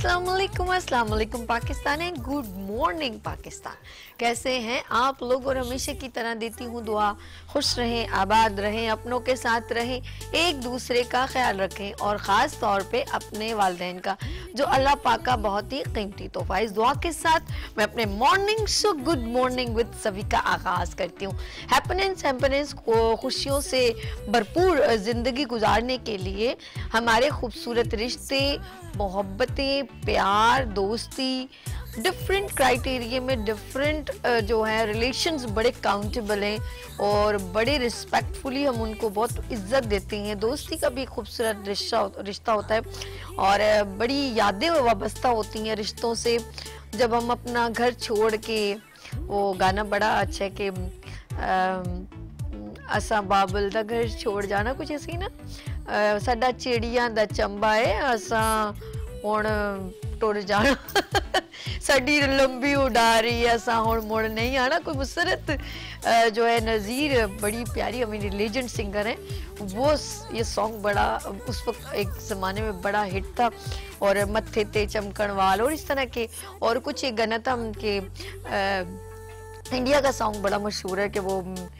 अस्सलाम वालेकुम Pakistan and good morning Pakistan. कैसे हैं आप लोग? और हमेशा की तरह देती हूँ दुआ, खुश रहें, आबाद रहें, अपनों के साथ रहें, एक दूसरे का ख्याल रखें और ख़ास तौर पे अपने वालिदैन का, जो अल्लाह पाक का बहुत ही कीमती तोहफा। इस दुआ के साथ मैं अपने morning show good morning with सभी का आगाज़ करती हूँ। हैप्पीनेस को खुशियों से भरपूर ज़िंदगी गुजारने के लिए हमारे खूबसूरत रिश्ते, मोहब्बतें, प्यार, दोस्ती, डिफरेंट क्राइटेरिया में डिफरेंट जो है रिलेशंस बड़े काउंटेबल हैं और बड़े रिस्पेक्टफुली हम उनको बहुत इज्जत देते हैं। दोस्ती का भी खूबसूरत रिश्ता होता है और बड़ी यादें वाबस्ता होती हैं रिश्तों से। जब हम अपना घर छोड़ के, वो गाना बड़ा अच्छा है कि असा बाबल दा घर छोड़ जाना, कुछ ऐसे ही ना, साडा चिड़िया दा चंबा है असा हुण टुर जाना साडी लंबी उड़ारी है असा हुण मुड़ नहीं आना। कोई मुसरत जो है नज़ीर, बड़ी प्यारी हमारी लेजेंड सिंगर है वो। ये सॉन्ग बड़ा उस वक्त एक ज़माने में बड़ा हिट था और मत्थे ते चमकण वाल और इस तरह के और कुछ एक गाना था उनके इंडिया का सॉन्ग बड़ा मशहूर है कि वो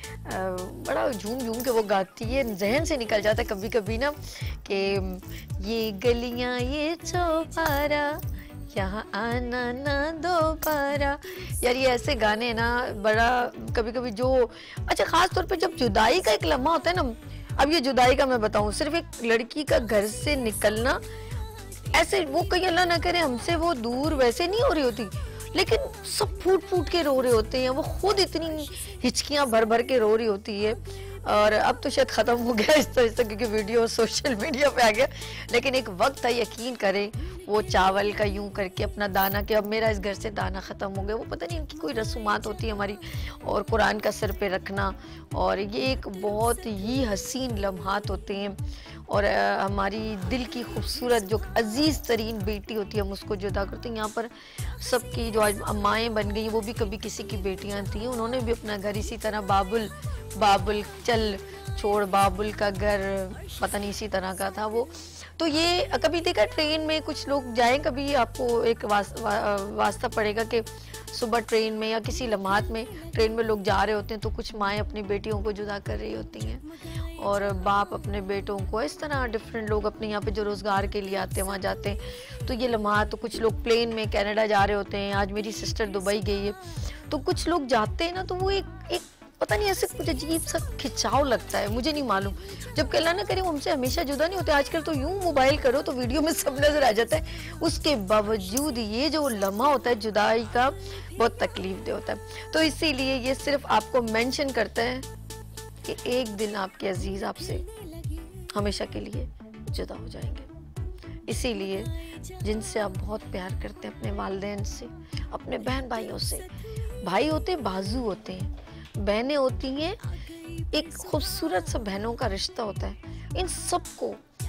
बड़ा झूम झूम के वो गाती है, जहन से निकल जाता है कभी कभी ना कि ये गलियां ये चौबारा यहाँ आना ना दोबारा। यार ये ऐसे गाने ना बड़ा कभी कभी जो अच्छा, ख़ास तौर पे जब जुदाई का एक लम्हा होता है ना। अब ये जुदाई का मैं बताऊँ, सिर्फ एक लड़की का घर से निकलना, ऐसे वो कहीं अल्लाह ना करे हमसे वो दूर वैसे नहीं हो रही होती, लेकिन सब फूट फूट के रो रहे होते हैं, वो खुद इतनी हिचकियां भर भर के रो रही होती है। और अब तो शायद ख़त्म हो गया इस तरह क्योंकि वीडियो सोशल मीडिया पे आ गया, लेकिन एक वक्त था, यकीन करें, वो चावल का यूं करके अपना दाना, कि अब मेरा इस घर से दाना ख़त्म हो गया, वो पता नहीं इनकी कोई रसूमात होती है हमारी, और कुरान का सिर पे रखना, और ये एक बहुत ही हसीन लम्हात होते हैं। और हमारी दिल की खूबसूरत जो अजीज़ तरीन बेटी होती है हम उसको जुदा करते हैं। यहाँ पर सबकी जो आज अम्माएँ बन गई वो भी कभी किसी की बेटियाँ थी, उन्होंने भी अपना घर इसी तरह बाबुल चल छोड़ बाबुल का घर, पता नहीं इसी तरह का था वो। तो ये कभी देखा ट्रेन में कुछ लोग जाएं, कभी आपको एक वास्ता पड़ेगा कि सुबह ट्रेन में या किसी लम्हात में ट्रेन में लोग जा रहे होते हैं तो कुछ माएँ अपनी बेटियों को जुदा कर रही होती हैं और बाप अपने बेटों को, इस तरह डिफरेंट लोग अपने यहाँ पे जो रोज़गार के लिए आते हैं वहाँ जाते हैं। तो ये लम्हात, तो कुछ लोग प्लेन में कनाडा जा रहे होते हैं, आज मेरी सिस्टर दुबई गई है, तो कुछ लोग जाते हैं ना तो वो एक पता नहीं ऐसे कुछ अजीब सा खिंचाव लगता है, मुझे नहीं मालूम। जब अल्लाह ना करे वो हमसे हमेशा जुदा नहीं होते, आजकल तो यूं मोबाइल करो तो वीडियो में सब नजर आ जाता है, उसके बावजूद ये जो लम्हा होता है जुदाई का बहुत तकलीफ दे होता है। तो इसीलिए ये सिर्फ आपको मेंशन करता है कि एक दिन आपके अजीज आपसे हमेशा के लिए जुदा हो जाएंगे। इसीलिए जिनसे आप बहुत प्यार करते हैं, अपने वालिदैन से, अपने बहन भाइयों से, भाई होते हैं बाजू होते हैं, बहनें होती हैं, एक खूबसूरत सा बहनों का रिश्ता होता है। इन सबको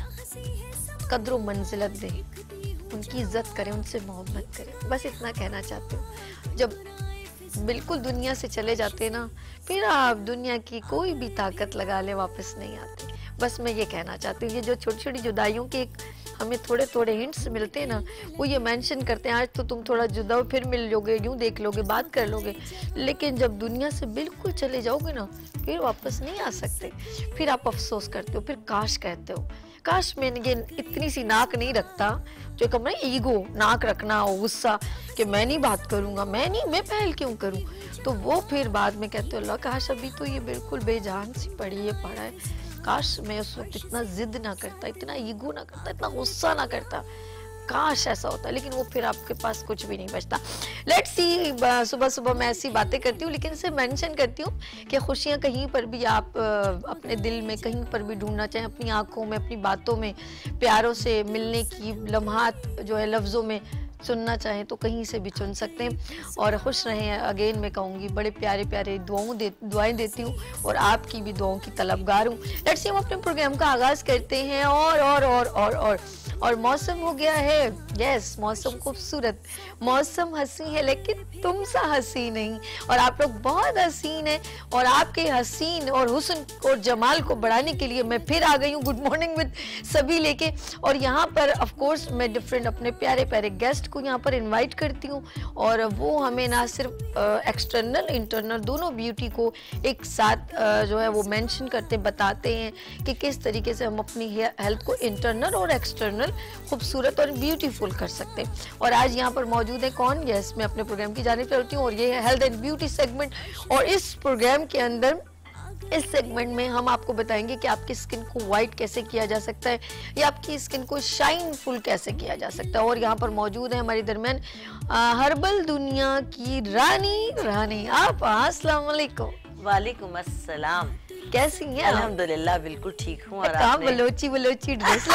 कद्र मंजिलत दें, उनकी इज्जत करें, उनसे मोहब्बत करें, बस इतना कहना चाहती हूँ। जब बिल्कुल दुनिया से चले जाते हैं ना, फिर आप दुनिया की कोई भी ताकत लगा ले वापस नहीं आते। बस मैं ये कहना चाहती हूँ, ये जो छोटी छोटी जुदाइयों के हमें थोड़े थोड़े हिंट्स मिलते हैं ना, वो ये मेंशन करते हैं आज तो तुम थोड़ा जुदा हो, फिर मिल लोगे, यूं देख लोगे, बात कर लोगे, लेकिन जब दुनिया से बिल्कुल चले जाओगे ना फिर वापस नहीं आ सकते। फिर आप अफसोस करते हो, फिर काश कहते हो, काश मैंने ये इतनी सी नाक नहीं रखता, जो कम ना ईगो, नाक रखना और गुस्सा कि मैं नहीं बात करूंगा, मैं पहल क्यों करूं। तो वो फिर बाद में कहते हो अल्लाह काश अभी तो ये बिल्कुल बेजान सी पड़ी है, पड़ा है, काश मैं उस वक्त इतना जिद ना करता, इतना ईगो ना करता, इतना गुस्सा ना करता, काश ऐसा होता। लेकिन वो फिर आपके पास कुछ भी नहीं बचता। लेट्स सी, सुबह सुबह मैं ऐसी बातें करती हूँ, लेकिन इसे मेंशन करती हूँ कि खुशियाँ कहीं पर भी आप अपने दिल में कहीं पर भी ढूंढना चाहें, अपनी आंखों में, अपनी बातों में, प्यारों से मिलने की लम्हात जो है लफ्ज़ों में चुनना चाहें तो कहीं से भी चुन सकते हैं। और खुश रहें, अगेन मैं कहूँगी, बड़े प्यारे प्यारे दुआएं देती हूँ और आपकी भी दुआओं की तलबगार हूँ। लेट्स सी हम अपने प्रोग्राम का आगाज़ करते हैं। और मौसम हो गया है, यस, मौसम खूबसूरत, मौसम हंसी है लेकिन तुम सा हंसी नहीं, और आप लोग बहुत हसीन हैं। और आपके हसीन और हुस्न और जमाल को बढ़ाने के लिए मैं फिर आ गई हूँ गुड मॉर्निंग विद सभी लेके। और यहाँ पर ऑफ कोर्स मैं डिफरेंट अपने प्यारे प्यारे गेस्ट को यहाँ पर इनवाइट करती हूँ, और वो हमें ना सिर्फ एक्सटर्नल इंटरनल दोनों ब्यूटी को एक साथ जो है वो मेंशन करते बताते हैं कि किस तरीके से हम अपनी हेल्थ को इंटरनल और एक्सटर्नल खूबसूरत और ब्यूटीफुल कर सकते हैं। और आज यहाँ पर मौजूद है कौन? यस, मैं अपने प्रोग्राम की जानिब चलती हूँ और ये है हेल्थ एंड ब्यूटी सेगमेंट। और इस प्रोग्राम के अंदर इस सेगमेंट में हम आपको बताएंगे कि आपकी स्किन को वाइट कैसे किया जा सकता है या आपकी स्किन को शाइनफुल कैसे किया जा सकता है। और यहाँ पर मौजूद है हमारे दरमियान हर्बल दुनिया की रानी आप। अस्सलाम वालेकुम। वालेकुम अस्सलाम। कैसी हैं? अल्हम्दुलिल्लाह बिल्कुल ठीक हूँ। और आपने बलोची ड्रेस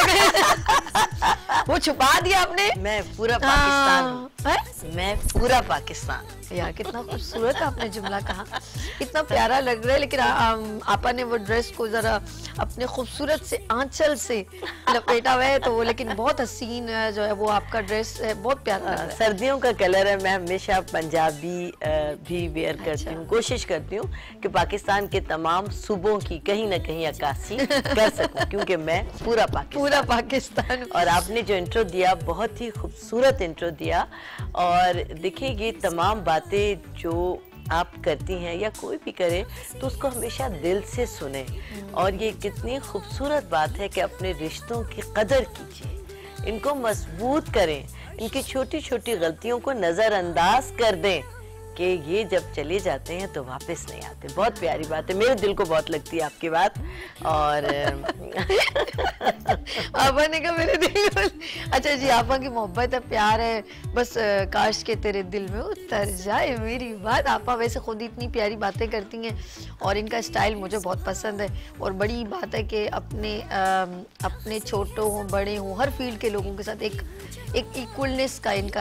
लगाई वो छुपा दिया आपने। मैं पूरा पाकिस्तान हूँ, मैं पूरा पाकिस्तान। यार कितना खूबसूरत आपने जुमला कहा, कितना प्यारा लग रहा है। लेकिन आपा ने वो ड्रेस को जरा अपने खूबसूरत से आंचल से लपेटा हुआ है तो वो, लेकिन बहुत हसीन जो है वो आपका ड्रेस है, बहुत प्यारा लग रहा है। सर्दियों का कलर है। मैं हमेशा पंजाबी भी वेयर करती हूँ। कोशिश करती हूँ कि पाकिस्तान के तमाम सूबों की कहीं ना कहीं अक्कासी कर सकूं, क्योंकि मैं पूरा पाकिस्तान। और आपने जो इंट्रो दिया, बहुत ही खूबसूरत इंट्रो दिया। और देखिए, ये तमाम बातें जो आप करती हैं या कोई भी करे तो उसको हमेशा दिल से सुने। और ये कितनी खूबसूरत बात है कि अपने रिश्तों की कदर कीजिए, इनको मजबूत करें, इनकी छोटी छोटी गलतियों को नज़रअंदाज कर दें कि ये जब चले जाते हैं तो वापस नहीं आते। बहुत प्यारी बात है, मेरे दिल को बहुत लगती है आपकी बात। और आपा ने कहा मेरे दिल को। अच्छा जी, आपा की मोहब्बत है, प्यार है, बस काश के तेरे दिल में उतर जाए मेरी बात। आपा वैसे खुद इतनी प्यारी बातें करती हैं और इनका स्टाइल मुझे बहुत पसंद है। और बड़ी बात है कि अपने छोटों हों बड़े हों, हर फील्ड के लोगों के साथ एक इक्वलनेस का इनका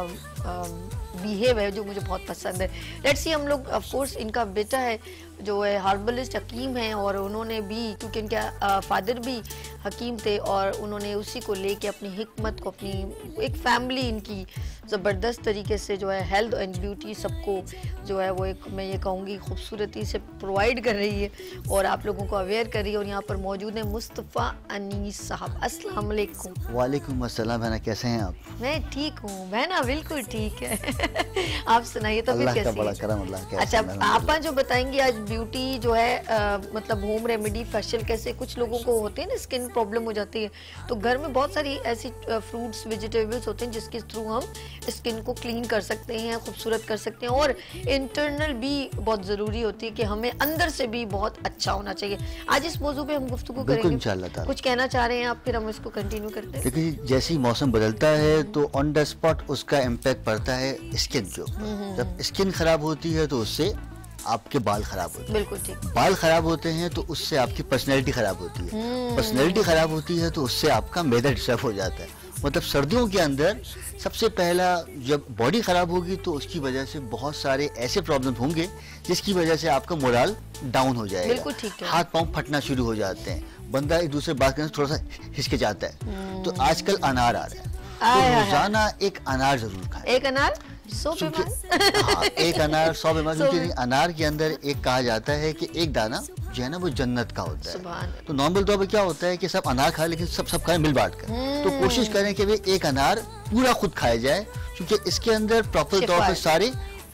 एक बिहेव है जो मुझे बहुत पसंद है। लेट्स सी, हम लोग ऑफ कोर्स, इनका बेटा है जो है हर्बलिस्ट हकीम है, और उन्होंने भी, क्योंकि इनके फादर भी हकीम थे, और उन्होंने उसी को लेके अपनी हिकमत को, अपनी एक फैमिली इनकी ज़बरदस्त तरीके से जो है हेल्थ एंड ब्यूटी सबको जो है वो एक, मैं ये कहूँगी, खूबसूरती से प्रोवाइड कर रही है और आप लोगों को अवेयर कर रही है। और यहाँ पर मौजूद है मुस्तफ़ा अनीस साहब। अस्सलाम वालेकुम। वालेकुम अस्सलाम। बहना कैसे हैं आप? मैं ठीक हूँ बहना, बिल्कुल ठीक है। आप सुनाइए तो फिर कैसी बड़ा करम अल्लाह के। अच्छा, आप जो बताएंगी आज ब्यूटी जो है मतलब होम रेमेडी फेशियल कैसे, कुछ लोगों को होते हैं ना स्किन प्रॉब्लम हो जाती है, तो घर में बहुत सारी ऐसी फ्रूट्स वेजिटेबल्स होते हैं जिसके थ्रू हम स्किन को क्लीन कर सकते हैं, खूबसूरत कर सकते हैं। और इंटरनल भी बहुत ज़रूरी होती है कि हमें अंदर से भी बहुत अच्छा होना चाहिए। आज इस मौजू पे हम गुफ्तगू करेंगे। इंशाअल्लाह। कुछ कहना चाह रहे हैं आप, फिर हम इसको कंटिन्यू करते हैं। देखिए, जैसे ही मौसम बदलता है तो ऑन द स्पॉट उसका इम्पैक्ट पड़ता है स्किन के ऊपर। जब स्किन खराब होती है तो उससे आपके बाल खराब होते हैं। बिल्कुल ठीक। बाल खराब होते हैं तो उससे आपकी पर्सनैलिटी खराब होती है। पर्सनैलिटी खराब होती है तो उससे आपका मेदर डिस्टर्ब हो जाता है। मतलब सर्दियों के अंदर सबसे पहला, जब बॉडी खराब होगी तो उसकी वजह से बहुत सारे ऐसे प्रॉब्लम होंगे जिसकी वजह से आपका मोरल डाउन हो जाएगा। बिल्कुल ठीक है। हाथ पांव फटना शुरू हो जाते हैं, बंदा एक दूसरे बात करने से थोड़ा सा हिचकिचाता है। तो आजकल अनार आ रहे हैं, तो रोजाना एक अनार जरूर खाएं। एक अनार 100 बीमार। हाँ, एक अनार 100 बीमार, क्योंकि अनार के अंदर एक कहा जाता है कि एक दाना जो है ना वो जन्नत का होता है। तो नॉर्मल तौर पर क्या होता है कि सब अनार खाए, लेकिन सब खाए मिल बांट कर। तो कोशिश करें कि वे एक अनार पूरा खुद खाया जाए, क्योंकि इसके अंदर प्रॉपर तौर पर सारे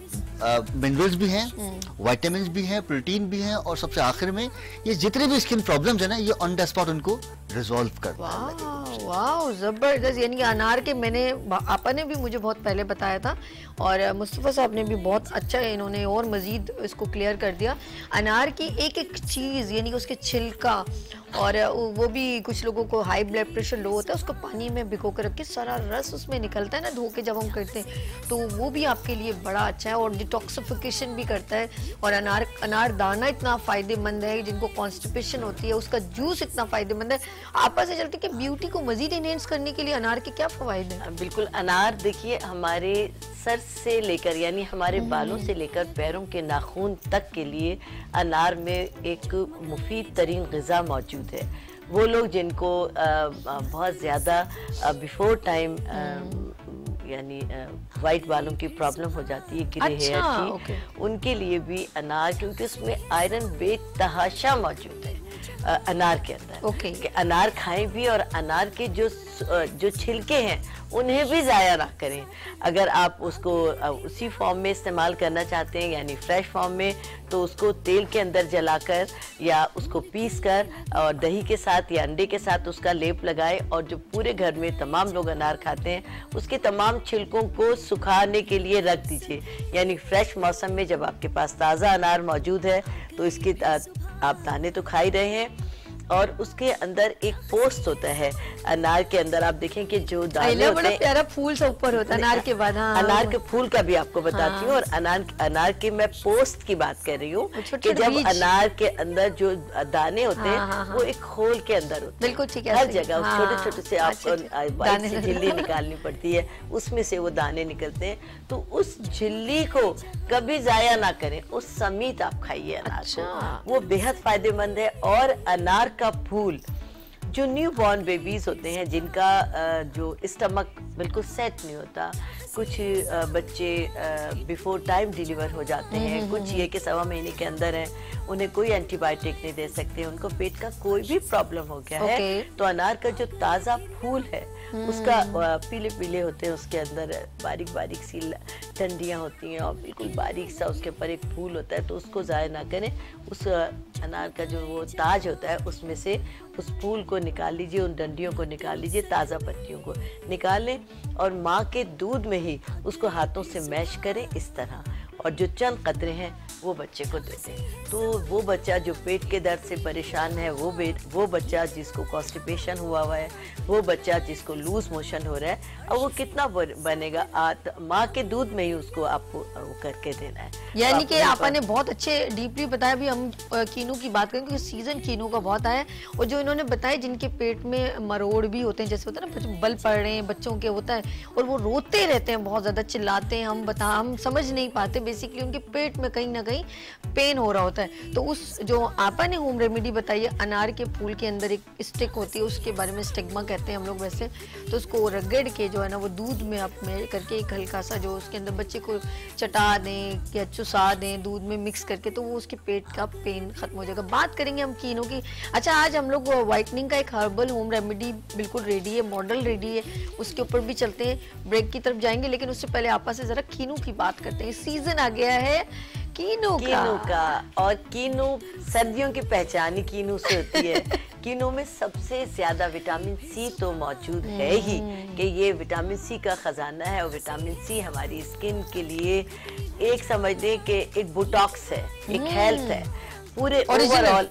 मिनरल्स भी हैं, विटामिन भी हैं, प्रोटीन भी हैं, और सबसे आखिर में ये जितने भी स्किन प्रॉब्लम्स है ना, ये ऑन द स्पॉट उनको रिजॉल्व करता है। वाह, जबरदस्त। यानी अनार के मैंने, आपा ने भी मुझे बहुत पहले बताया था और मुस्तफ़ा साहब ने भी बहुत अच्छा है, इन्होंने और मज़ीद इसको क्लियर कर दिया। अनार की एक एक चीज़, यानी कि उसके छिलका, और वो भी कुछ लोगों को हाई ब्लड प्रेशर लो होता है, उसको पानी में भिगो कर रख के सारा रस उसमें निकलता है ना, धो के जब हम करते हैं, तो वो भी आपके लिए बड़ा अच्छा है। और डिटॉक्सिफिकेशन भी करता है, और अनार दाना इतना फायदेमंद है, जिनको कॉन्स्टिपेशन होती है उसका जूस इतना फायदेमंद है। आपस से चलते कि ब्यूटी को मजीद एनहेंस करने के लिए अनार के क्या फायदे हैं? बिल्कुल, अनार देखिए हमारे सर से लेकर यानी हमारे बालों से लेकर पैरों के नाखून तक के लिए अनार में एक मुफीद तरीन ग़िज़ा मौजूद है। वो लोग जिनको बहुत ज़्यादा बिफोर टाइम यानी वाइट बालों की प्रॉब्लम हो जाती है, ग्रे हेयर की, उनके लिए भी अनार, क्योंकि उसमें आयरन बेतहाशा मौजूद है अनार के अंदर, कि अनार खाएं भी और अनार के जो छिलके हैं उन्हें भी ज़ाया ना करें। अगर आप उसको उसी फॉर्म में इस्तेमाल करना चाहते हैं यानी फ्रेश फॉर्म में, तो उसको तेल के अंदर जलाकर या उसको पीस कर और दही के साथ या अंडे के साथ उसका लेप लगाएं, और जो पूरे घर में तमाम लोग अनार खाते हैं उसके तमाम छिलकों को सुखाने के लिए रख दीजिए। यानी फ्रेश मौसम में जब आपके पास ताज़ा अनार मौजूद है तो इसके आप दाने तो खा ही रहे हैं, और उसके अंदर एक पोस्ट होता है अनार के अंदर। आप देखें कि जो दाने होते हैं, प्यारा फूल सा ऊपर होता है अनार के बाद। अनार के फूल का भी आपको बताती हूँ, और अनार के मैं पोस्ट की बात कर रही हूँ कि जब अनार के अंदर जो दाने होते हैं वो एक खोल के अंदर होते हैं। बिल्कुल ठीक है, हर जगह छोटे छोटे से आपको झिल्ली निकालनी पड़ती है, उसमें से वो दाने निकलते हैं। तो उस झिल्ली को कभी जाया ना करें, उस समीत आप खाइए अनार को, वो बेहद फायदेमंद है। और अनार का फूल, जो न्यू बॉर्न बेबीज होते हैं जिनका जो स्टमक बिल्कुल सेट नहीं होता, कुछ बच्चे बिफोर टाइम डिलीवर हो जाते हैं, कुछ ये कि 1.25 महीने के अंदर हैं, उन्हें कोई एंटीबायोटिक नहीं दे सकते, उनको पेट का कोई भी प्रॉब्लम हो गया है, तो अनार का जो ताज़ा फूल है उसका पीले पीले होते हैं, उसके अंदर बारीक बारीक सी डंडियाँ होती हैं और बिल्कुल बारीक सा उसके ऊपर एक फूल होता है, तो उसको ज़ाया ना करें। उस अनार का जो वो ताज होता है उसमें से उस फूल को निकाल लीजिए, उन डंडियों को निकाल लीजिए, ताज़ा पत्तियों को निकाल लें और माँ के दूध में ही उसको हाथों से मैश करें इस तरह, और जो चंद कतरे हैं वो बच्चे को दे दें। तो वो बच्चा जो पेट के दर्द से परेशान है, वो बच्चा जिसको कॉन्स्टिपेशन हुआ है, वो बच्चा जिसको लूज मोशन हो रहा है, और वो कितना बनेगा, माँ के दूध में ही उसको आपको वो करके देना है। यानी कि आपने बहुत अच्छे डीपली बताया। भी हम कीनू की बात करें क्योंकि सीजन कीनू का बहुत आया, और जो इन्होंने बताया जिनके पेट में मरोड़ भी होते हैं, जैसे होता है ना बल पड़ रहे हैं बच्चों के होता है, और वो रोते रहते हैं, बहुत ज्यादा चिल्लाते हैं, हम समझ नहीं पाते, बेसिकली उनके पेट में कहीं ना कहीं पेन हो रहा होता है। तो उस जो आपा ने होम रेमेडी बताई है, अनार के फूल के अंदर एक स्टिक होती है, उसके बारे में स्टिग्मा कहते हैं हम लोग वैसे, तो उसको रगड़ के जो है ना वो दूध में आप में करके एक हल्का सा जो उसके अंदर बच्चे को चटा दें या चुसा दें दूध में मिक्स करके, तो वो उसके पेट का पेन खत्म हो जाएगा। बात करेंगे हम कीनों की। अच्छा, आज हम लोग व्हाइटनिंग का एक हर्बल होम रेमेडी बिल्कुल रेडी है, मॉडल रेडी है, उसके ऊपर भी चलते हैं, ब्रेक की तरफ जाएंगे, लेकिन उससे पहले आपा से जरा कीनू की बात करते हैं। सीजन आ गया है कीनू का, और कीनू सर्दियों की पहचान ही कीनू से होती है। कीनू में सबसे ज्यादा विटामिन सी तो मौजूद है ही, कि ये विटामिन सी का खजाना है, और विटामिन सी हमारी स्किन के लिए एक समझ लें कि एक बोटॉक्स है, एक हेल्थ है पूरे ओवरऑल,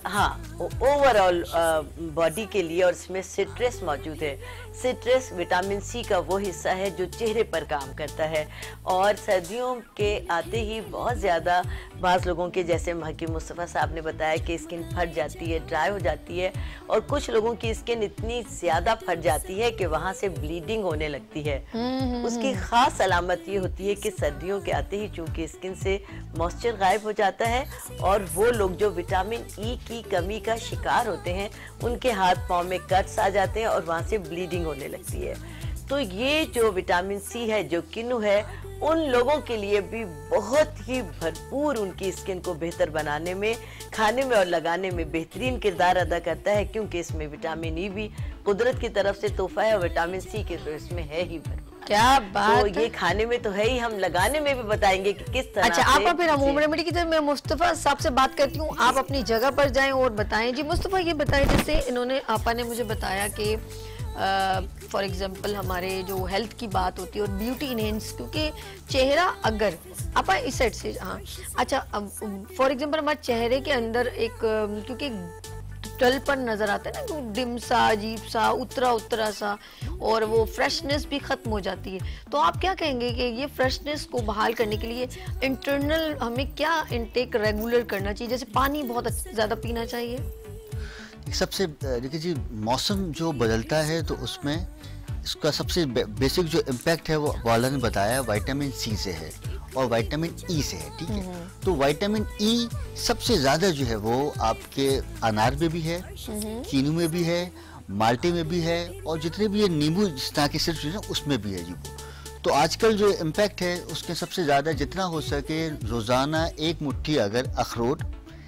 ओवरऑल बॉडी के लिए। और इसमें सिट्रस मौजूद है। सिट्रस विटामिन सी का वो हिस्सा है जो चेहरे पर काम करता है, और सर्दियों के आते ही बहुत ज़्यादा बाज़ लोगों के, जैसे हकीम मुस्तफ़ा साहब ने बताया कि स्किन फट जाती है, ड्राई हो जाती है, और कुछ लोगों की स्किन इतनी ज़्यादा फट जाती है कि वहाँ से ब्लीडिंग होने लगती है। उसकी ख़ास अलामत ये होती है कि सर्दियों के आते ही चूँकि स्किन से मॉइस्चर गायब हो जाता है, और वो लोग जो विटामिन ई की कमी का शिकार होते हैं उनके हाथ पाँव में कट्स आ जाते हैं और वहाँ से ब्लीडिंग होने लगती है। तो ये जो विटामिन सी है, जो कीनू है, उन लोगों के लिए भी बहुत ही भरपूर उनकी स्किन को बेहतर बनाने में, खाने में और लगाने में बेहतरीन किरदार अदा करता है, क्योंकि इसमें विटामिन ई भी कुदरत की तरफ से तोहफा है, और विटामिन सी के तो इसमें है ही भरपूर। क्या बात तो ये खाने में तो है ही, हम लगाने में भी बताएंगे कि किस तरह। अच्छा, आप फिर हम होम रेमेडी की तरफ मैं मुस्तफा साहब से बात करती हूँ, आप अपनी जगह पर जाएं और बताएं। जी मुस्तफा, ये बताएं, जैसे इन्होंने आपा ने मुझे बताया कि फॉर एग्जांपल हमारे जो हेल्थ की बात होती है और ब्यूटी इनहेंस, क्योंकि चेहरा अगर आपा इस साइड से, हाँ अच्छा, फॉर एग्जांपल हमारे चेहरे के अंदर एक क्योंकि डलपन नजर आता है ना, डिम सा, अजीब सा, उतरा उतरा सा, और वो फ्रेशनेस भी खत्म हो जाती है। तो आप क्या कहेंगे कि ये फ्रेशनेस को बहाल करने के लिए इंटरनल हमें क्या इनटेक रेगुलर करना चाहिए? जैसे पानी बहुत ज्यादा पीना चाहिए। सबसे देखिए जी, मौसम जो बदलता है तो उसमें इसका सबसे बेसिक जो इम्पैक्ट है वो वाला ने बताया विटामिन सी से है और विटामिन ई से है, ठीक है। तो विटामिन ई सबसे ज्यादा जो है वो आपके अनार में भी है, कीनू में भी है, माल्टे में भी है, और जितने भी ये नींबू जिस तरह के सिर्फ ना उसमें भी है जी वो। तो आजकल जो इम्पैक्ट है उसके सबसे ज्यादा जितना हो सके रोजाना एक मुट्ठी अगर अखरोट,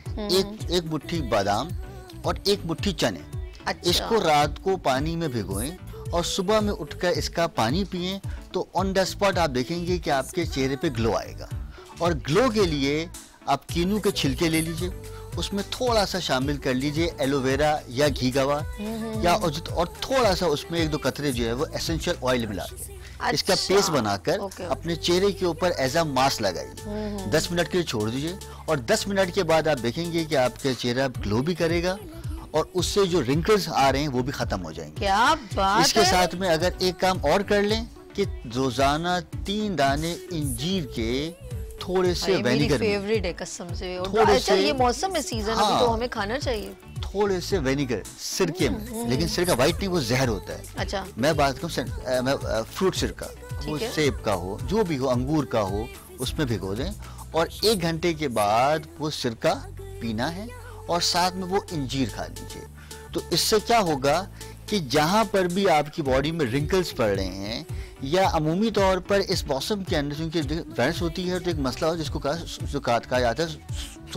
एक मुट्ठी बादाम और एक मुट्ठी चने, अच्छा। इसको रात को पानी में भिगोएं और सुबह में उठकर इसका पानी पिएं तो ऑन द स्पॉट आप देखेंगे कि आपके चेहरे पे ग्लो आएगा। और ग्लो के लिए आप कीनू के छिलके ले लीजिए, उसमें थोड़ा सा शामिल कर लीजिए एलोवेरा या घी गवा, या और थोड़ा सा उसमें 1-2 कतरे जो है वो एसेंशियल ऑयल मिला के इसका पेस्ट बनाकर अपने चेहरे के ऊपर एज अ मास्क लगाइए। 10 मिनट के लिए छोड़ दीजिए और 10 मिनट के बाद आप देखेंगे कि आपका चेहरा ग्लो भी करेगा और उससे जो रिंकल्स आ रहे हैं वो भी खत्म हो जाएंगे। क्या बात इसके है? साथ में अगर एक काम और कर लें कि रोजाना 3 दाने इंजीर के थोड़े से वेनिगर, फेवरेट है कसम से। थोड़े अच्छा, से, ये मौसम है, सीजन हाँ, अभी तो हमें खाना चाहिए। थोड़े से वेनिगर सिरके में, लेकिन सिरका व्हाइट नहीं, वो जहर होता है। अच्छा, मैं बात करूँ मैं फ्रूट सिरका, वो सेब का हो, जो भी हो, अंगूर का हो, उसमें भिगो दें और 1 घंटे के बाद वो सिरका पीना है और साथ में वो इंजीर खा लीजिए। तो इससे क्या होगा कि जहां पर भी आपकी बॉडी में रिंकल्स पड़ रहे हैं या अमूमी तौर पर इस मौसम के अंदर क्योंकि वायरस होती है तो एक मसला हो जिसको कहा जाता है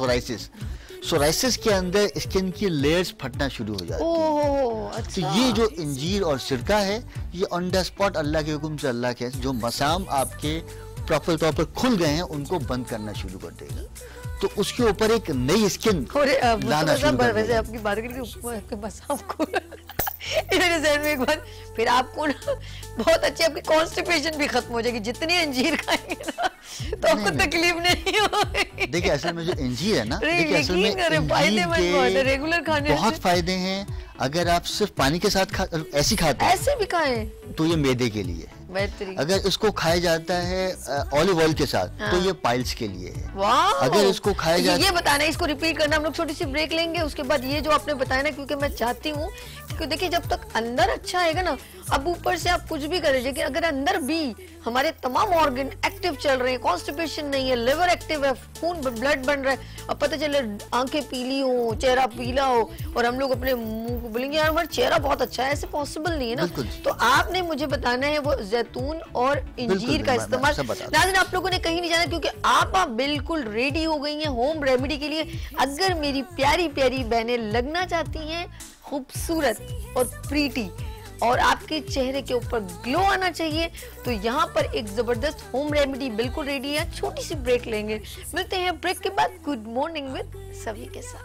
सोराइसिस के अंदर स्किन की लेयर्स फटना शुरू हो जाती है। अच्छा। तो ये जो इंजीर और सिरका है ये ऑन द स्पॉट अल्लाह के हुक्म से, अल्लाह के जो मसाम आपके प्रॉपर तौर पर खुल गए हैं उनको बंद करना शुरू कर देगा। तो उसके ऊपर एक नई स्किन लाना शुरू कर देगा। आपकी बात करके मसाम को मेरे ज़हन में एक बार फिर आपको ना बहुत अच्छी आपकी कॉन्स्टिपेशन भी खत्म हो जाएगी, जितनी अंजीर खाएंगे ना तो आपको तकलीफ नहीं होगी। देखिए असल में जो इंजीर है ना, देखिए असल में फायदेमंद रेगुलर खाने बहुत फायदे हैं। अगर आप सिर्फ पानी के साथ ऐसे खाते हैं, ऐसे भी खाएं तो ये मैदे के लिए है। बेहतरीन। अगर इसको खाया जाता है ऑलिव ऑयल के साथ, हाँ, तो ये पाइल्स के लिए है। अगर इसको खाया जाता ये बताना, इसको रिपीट करना। हम लोग छोटी सी ब्रेक लेंगे, उसके बाद ये जो आपने बताया ना, क्योंकि मैं चाहती हूँ कि देखिए जब तक अंदर अच्छा आएगा ना, अब ऊपर से आप कुछ भी करें, लेकिन अगर अंदर भी हमारे तमाम ऑर्गन एक्टिव चल रहे हैं, कॉन्स्टिपेशन नहीं है, लिवर एक्टिव है, खून ब्लड बन रहा है, अब पता चले आंखें पीली हो, चेहरा पीला हो और हम लोग अपने मुंह को बोलेंगे यार हमारा चेहरा बहुत अच्छा है, ऐसे पॉसिबल नहीं है ना। तो आपने मुझे बताना है वो जैतून और इंजीर का इस्तेमाल। नाज़रीन, आप लोगों ने कहीं नहीं जाना क्योंकि आप बिल्कुल रेडी हो गई हैं होम रेमेडी के लिए। अगर मेरी प्यारी प्यारी बहनें लगना चाहती हैं खूबसूरत और प्रीटी और आपके चेहरे के ऊपर ग्लो आना चाहिए, तो यहाँ पर एक जबरदस्त होम रेमेडी बिल्कुल रेडी है। छोटी सी ब्रेक लेंगे, मिलते हैं ब्रेक के बाद गुड मॉर्निंग विद सभी के साथ।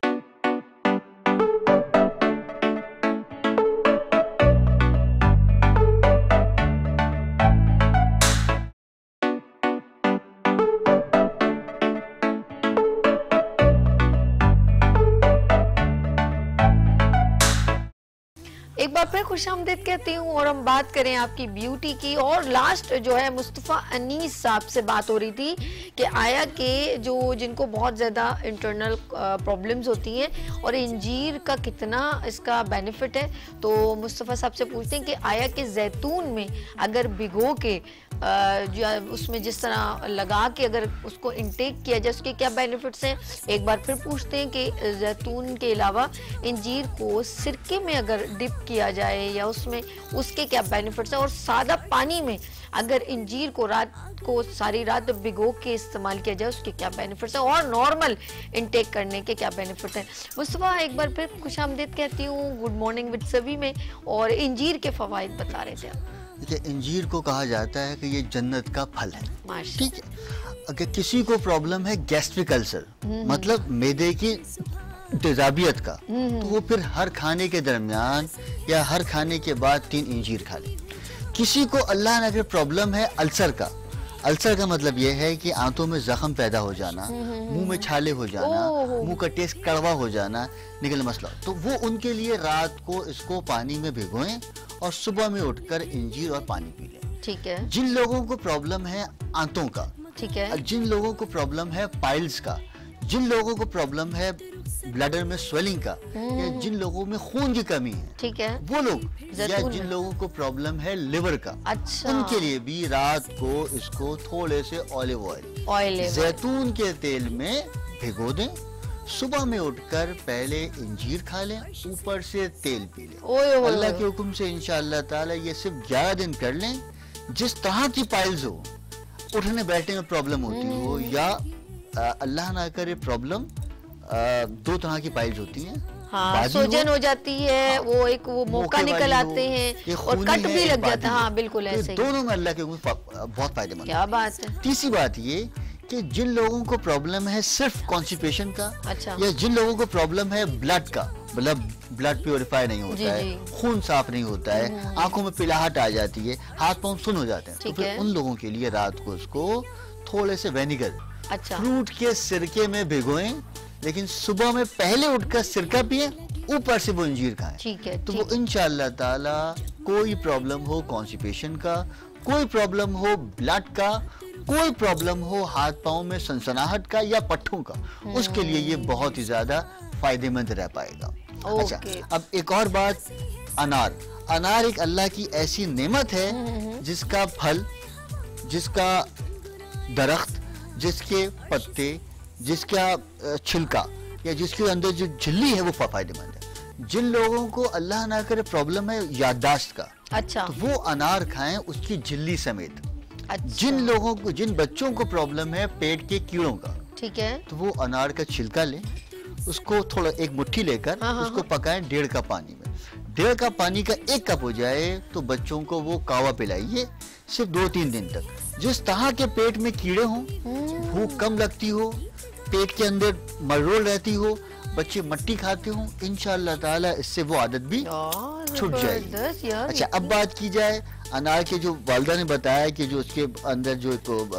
एक बार फिर खुशामदीद कहती हूँ और हम बात करें आपकी ब्यूटी की। और लास्ट जो है मुस्तफ़ा अनीस साहब से बात हो रही थी कि आया के जो जिनको बहुत ज़्यादा इंटरनल प्रॉब्लम्स होती हैं और इंजीर का कितना इसका बेनिफिट है, तो मुस्तफ़ा साहब से पूछते हैं कि आया के जैतून में अगर भिगो के उसमें जिस तरह लगा के अगर उसको इंटेक किया जाए उसके क्या बेनिफिट्स हैं। एक बार फिर पूछते हैं कि जैतून के अलावा इंजीर को सिरके में अगर डिप किया जाए या उसमें उसके क्या बेनिफिट्स हैं, और सादा पानी में अगर इंजीर को रात को सारी रात भिगो के इस्तेमाल किया जाए उसके क्या बेनिफिट्स हैं, और नॉर्मल इंटेक करने के क्या बेनिफिट हैं। मुस्तफ़ा एक बार फिर खुशामदीद कहती हूँ गुड मॉर्निंग विद सभी में, और इंजीर के फवाइद बता रहे थे आप। देखिए इंजीर को कहा जाता है कि ये जन्नत का फल है, ठीक है। अगर किसी को प्रॉब्लम है गैस्ट्रिक अल्सर, मतलब मैदे की तेजाबियत का, तो वो फिर हर खाने के दरमियान या हर खाने के बाद 3 इंजीर खा ले। किसी को अल्लाह ने अगर प्रॉब्लम है अल्सर का, अल्सर का मतलब ये है कि आंतों में जख्म पैदा हो जाना, मुंह में छाले हो जाना, मुंह का टेस्ट कड़वा हो जाना, निकल मसला। तो वो उनके लिए रात को इसको पानी में भिगोएं और सुबह में उठकर इंजीर और पानी पी लें। ठीक है। जिन लोगों को प्रॉब्लम है आंतों का, ठीक है, जिन लोगों को प्रॉब्लम है पाइल्स का, जिन लोगों को प्रॉब्लम है ब्लडर में स्वेलिंग का, या जिन लोगों में खून की कमी है, ठीक है, वो लोग, या जिन लोगों को प्रॉब्लम है लिवर का, अच्छा, उनके लिए भी रात को इसको थोड़े से ऑलिव ऑयल जैतून के तेल में भिगो दें। सुबह में उठकर पहले इंजीर खा लें, ऊपर से तेल पी लें। अल्लाह के हुक्म से इंशाअल्लाह ताला ये सिर्फ 11 दिन कर लें। जिस तरह की पाइल्स हो, उठने बैठने में प्रॉब्लम होती हो, या अल्लाह ना करे प्रॉब्लम, 2 तरह की पाइल्स होती हैं। हाँ, सूजन हो जाती है, हाँ, वो मौका निकल आते हैं और कट भी लग जाता है। हाँ बिल्कुल ऐसे ही। दोनों में अल्लाह के बहुत फायदेमंद। क्या बात है। तीसरी बात ये कि जिन लोगों को प्रॉब्लम है सिर्फ कॉन्स्टिपेशन का, अच्छा, या जिन लोगों को प्रॉब्लम है ब्लड का, मतलब ब्लड प्योरीफाई नहीं होता है, खून साफ नहीं होता है, आंखों में पिलाहट आ जाती है, हाथ पांव सुन हो जाते हैं, तो फिर उन लोगों के लिए रात को उसको थोड़े से विनेगर, अच्छा, फ्रूट के सिरके में भिगोएं, लेकिन सुबह में पहले उठकर सिरका पिए, ऊपर से वो अंजीर खाएं। ठीक है। तो वो इंशाअल्लाह ताला कोई प्रॉब्लम हो कॉन्स्टिपेशन का, कोई प्रॉब्लम हो ब्लड का, कोई प्रॉब्लम हो हाथ पांव में सनसनाहट का या पट्ठों का, उसके लिए ये बहुत ही ज्यादा फायदेमंद रह पाएगा। अच्छा, अब एक और बात, अनार एक अल्लाह की ऐसी नेमत है जिसका फल, जिसका दरख्त, जिसके पत्ते, जिसका छिलका, या जिसके अंदर जो झिल्ली है वो फायदेमंद है। जिन लोगों को अल्लाह ना करे प्रॉब्लम है याददाश्त का, अच्छा, तो वो अनार खाएं उसकी झिल्ली समेत। अच्छा। जिन लोगों को, जिन बच्चों को प्रॉब्लम है पेट के कीड़ों का, ठीक है, तो वो अनार का छिलका लें, उसको थोड़ा एक मुट्ठी लेकर उसको पकाएं 1.5 कप पानी में। 1.5 कप पानी का 1 कप हो जाए तो बच्चों को वो कावा पिलाइए सिर्फ 2-3 दिन तक। जिस तरह के पेट में कीड़े हों, भूख कम लगती हो, पेट के अंदर मरोड़ रहती हो, बच्चे मट्टी खाते हो, इंशाअल्लाह ताला इससे वो आदत भी छूट जाएगी। अच्छा, अब बात की जाए अनार के, जो वालिदा ने बताया कि जो उसके अंदर जो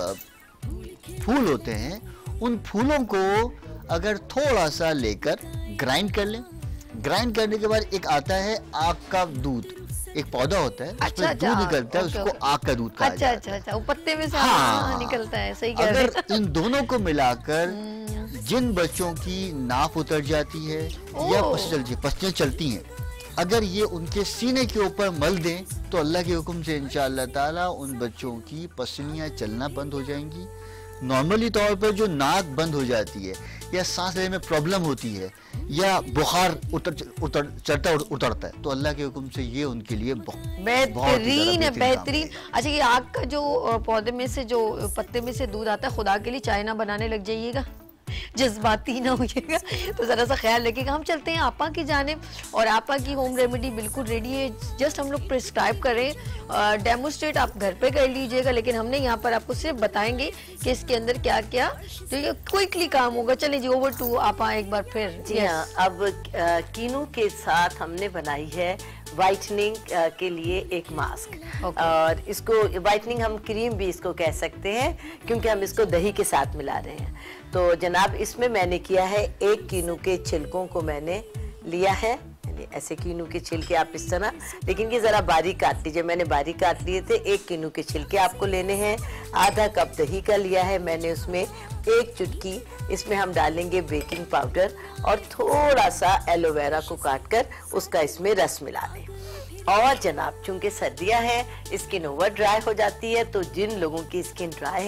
फूल होते हैं, उन फूलों को अगर थोड़ा सा लेकर ग्राइंड कर लें। ग्राइंड करने के बाद एक आता है आग का दूध, एक पौधा होता है, अच्छा, दूध निकलता है, उसको आग का दूध कहा जाता है। अच्छा, वो पत्ते में से निकलता है, सही कह रहे हैं। अगर इन दोनों को मिलाकर जिन बच्चों की नाफ उतर जाती है या पसलियां चलती हैं, अगर ये उनके सीने के ऊपर मल दें तो अल्लाह के हुक्म से इंशाअल्लाह ताला उन बच्चों की पसलियां चलना बंद हो जाएंगी। नॉर्मली तौर पर जो नाक बंद हो जाती है, या सांस लेने में प्रॉब्लम होती है, या बुखार चढ़ता उतरता है, तो अल्लाह के हुक्म से ये उनके लिए बेहतरीन है, बेहतरीन। अच्छा, ये आग का जो पौधे में से, जो पत्ते में से दूध आता है, खुदा के लिए चाय ना बनाने लग जाइएगा, जज्बाती ना होइएगा, तो जरा सा ख्याल रखिएगा। हम चलते हैं आपा की जानिब, और आपा की होम रेमेडी बिल्कुल रेडी है, जस्ट हम लोग प्रिस्क्राइब करें, डेमोस्ट्रेट आप घर पे कर लीजिएगा, लेकिन हमने यहाँ पर आपको सिर्फ बताएंगे कि इसके अंदर क्या क्या, तो ये क्विकली काम होगा। चलिए जी, ओवर टू आपा एक बार फिर। जी हाँ, अब कीनू के साथ हमने बनाई है वाइटनिंग के लिए एक मास्क, और इसको वाइटनिंग हम क्रीम भी इसको कह सकते हैं, क्योंकि हम इसको दही के साथ मिला रहे हैं। तो जनाब, इसमें मैंने किया है 1 कीनू के छिलकों को मैंने लिया है, ऐसे कीनू के छिलके आप इस तरह, लेकिन ये जरा बारीक काट लीजिए, मैंने बारीक काट लिए थे। 1 कीनू के छिलके आपको लेने हैं। आधा कप दही का लिया है मैंने, उसमें 1 चुटकी इसमें हम डालेंगे बेकिंग पाउडर, और थोड़ा सा एलोवेरा को काटकर उसका इसमें रस मिला दें। और जनाब, चूंकि सर्दियां हैं, स्किन ओवर ड्राई हो जाती है, तो जिन लोगों की स्किन ड्राई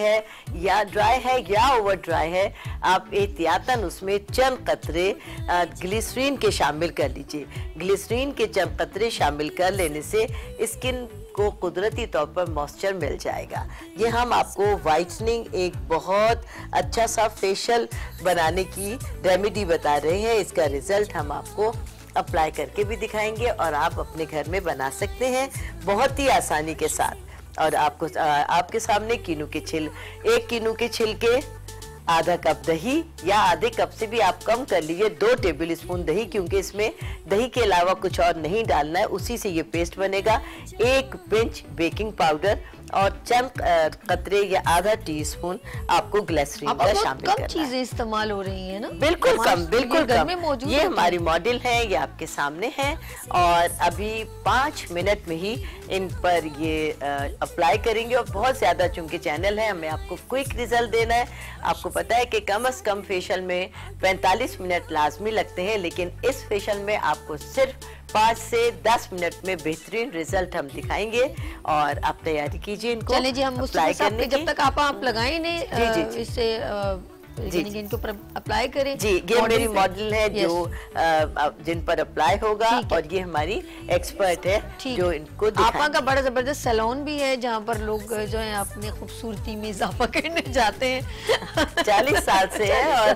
है या ओवर ड्राई है, आप एहतियातन उसमें चंद कतरे ग्लिसरीन के शामिल कर लीजिए। ग्लिसरीन के चंद कतरे शामिल कर लेने से स्किन को कुदरती तौर पर मॉइस्चर मिल जाएगा। ये हम आपको वाइटनिंग, एक बहुत अच्छा सा फेशियल बनाने की रेमेडी बता रहे हैं। इसका रिजल्ट हम आपको अप्लाई करके भी दिखाएंगे, और आप अपने घर में बना सकते हैं बहुत ही आसानी के साथ। और आपको आपके सामने 1 कीनू के छिलके, आधा कप दही, या आधे कप से भी आप कम कर लीजिए, 2 टेबल स्पून दही, क्योंकि इसमें दही के अलावा कुछ और नहीं डालना है, उसी से ये पेस्ट बनेगा। 1 पिंच बेकिंग पाउडर, और चंद कतरे या आधा टीस्पून आपको ग्लिसरीन का शामिल करना है। कम चीजें इस्तेमाल हो रही हैं ना, बिल्कुल कम, बिल्कुल कम। ये हमारी है। मॉडल है, ये आपके सामने है और अभी 5 मिनट में ही इन पर ये अप्लाई करेंगे। और बहुत ज्यादा चूंकि चैनल है, हमें आपको क्विक रिजल्ट देना है। आपको पता है कि कम से कम फेशियल में 45 मिनट लाजमी लगते हैं, लेकिन इस फेशियल में आपको सिर्फ 5 से 10 मिनट में बेहतरीन रिजल्ट हम दिखाएंगे। और आप तैयारी कीजिए इनको। चलिए जी, हम अप्लाई करने जब तक आप लगाएं इन्हें, इससे इनके ऊपर अप्लाई करें। जी, ये मेरी मॉडल है जो जिन पर अप्लाई होगा, और ये हमारी एक्सपर्ट है जो इनको आपा का बड़ा जबरदस्त सैलून भी है जहाँ पर लोग जो है अपनी खूबसूरती में इजाफा करने जाते हैं। 40 साल से है और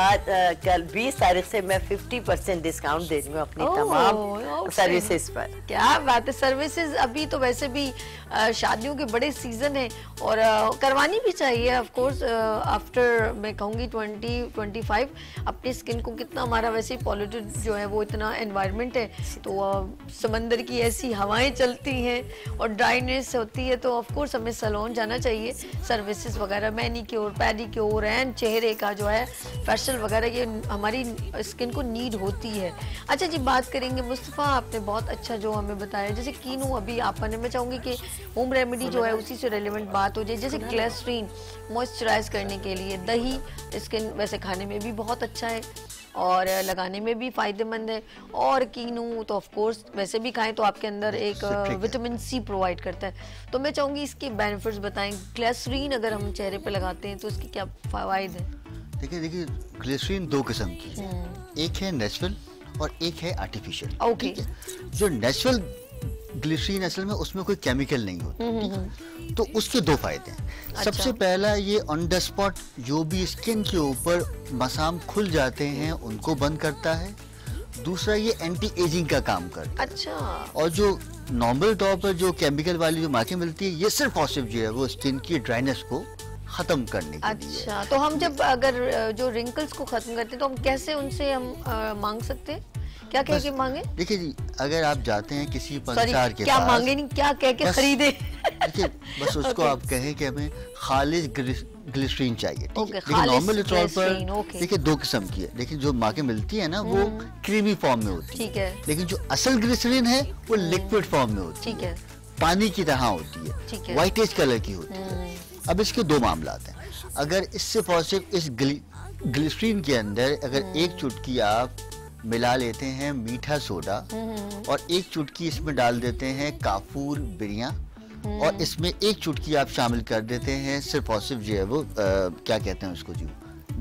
कल 20 तारीख से मैं 50% डिस्काउंट दे रही हूँ अपनी तमाम सर्विसेज पर। क्या बात है, सर्विसेज अभी तो वैसे भी शादियों के बड़े सीजन है और करवानी भी चाहिए ऑफ कोर्स। आफ्टर मैं कहूँगी 20-25 अपनी स्किन को, कितना हमारा वैसे ही पॉल्यूटेड जो है वो इतना एनवायरनमेंट है, तो समंदर की ऐसी हवाएं चलती हैं और ड्राइनेस होती है, तो ऑफ कोर्स हमें सैलून जाना चाहिए। सर्विसेज वगैरह, मैनीक्योर, पेडिक्योर एंड चेहरे का जो है फेशियल वगैरह, ये हमारी स्किन को नीड होती है। अच्छा जी, बात करेंगे मुस्तफ़ा, आपने बहुत अच्छा जो हमें बताया, जैसे कीनू अभी आपने, मैं चाहूँगी कि होम रेमेडी जो है उसी से रिलेवेंट बात हो जाए। जैसे ग्लिसरीन मॉइस्चराइज करने के लिए, दही स्किन वैसे खाने में भी बहुत अच्छा है और लगाने में भी फायदेमंद है, और कीनू तो ऑफ कोर्स वैसे भी खाएं तो आपके अंदर एक विटामिन सी प्रोवाइड करता है। तो मैं चाहूँगी इसके बेनिफिट्स बताएं। ग्लिसरीन अगर हम चेहरे पे लगाते हैं तो इसके क्या फायदे हैं? देखिए ग्लिसरीन 2 किस्म की है, एक है नेचुरल और एक है आर्टिफिशियल। ओके। जो नेचुरल ग्लिसरीन असल में उसमें कोई केमिकल नहीं होता, ठीक है? तो उसके 2 फायदे हैं। अच्छा। सबसे पहला, ये ऑन द स्पॉट जो भी स्किन के ऊपर मसाम खुल जाते हैं उनको बंद करता है। दूसरा, ये एंटी एजिंग का काम करता है। अच्छा। और जो नॉर्मल तौर पर जो केमिकल वाली जो मार्केट मिलती है, ये सिर्फ और सिर्फ जो है वो स्किन की ड्राइनेस को खत्म करने के लिए। अच्छा, तो हम जब अगर जो रिंकल्स को खत्म करते हैं तो हम कैसे उनसे हम मांग सकते हैं? क्या कह के मांगे? देखिए जी, अगर आप जाते हैं किसी पंसार के क्या पास, मांगे नहीं, क्या कह के खरीदे? देखिए बस उसको आप कहें कि हमें खालिस ग्लिसरीन चाहिए, ठीक है? लेकिन नॉर्मल तौर पर देखिए 2 किस्म की है। लेकिन जो मार्केट मिलती है ना वो क्रीमी फॉर्म में होती है, ठीक है। लेकिन जो असल ग्लिसरीन है वो लिक्विड फॉर्म में होती है, पानी की तरह होती है, व्हाइटिश कलर की होती है। अब इसके 2 मामलात हैं। अगर इससे पॉजिटिव इस ग्लिसरीन के अंदर अगर 1 चुटकी आप मिला लेते हैं मीठा सोडा और 1 चुटकी इसमें डाल देते हैं काफूर बिरिया, और इसमें 1 चुटकी आप शामिल कर देते हैं सिर्फ और सिर्फ जो है वो क्या कहते हैं उसको जी,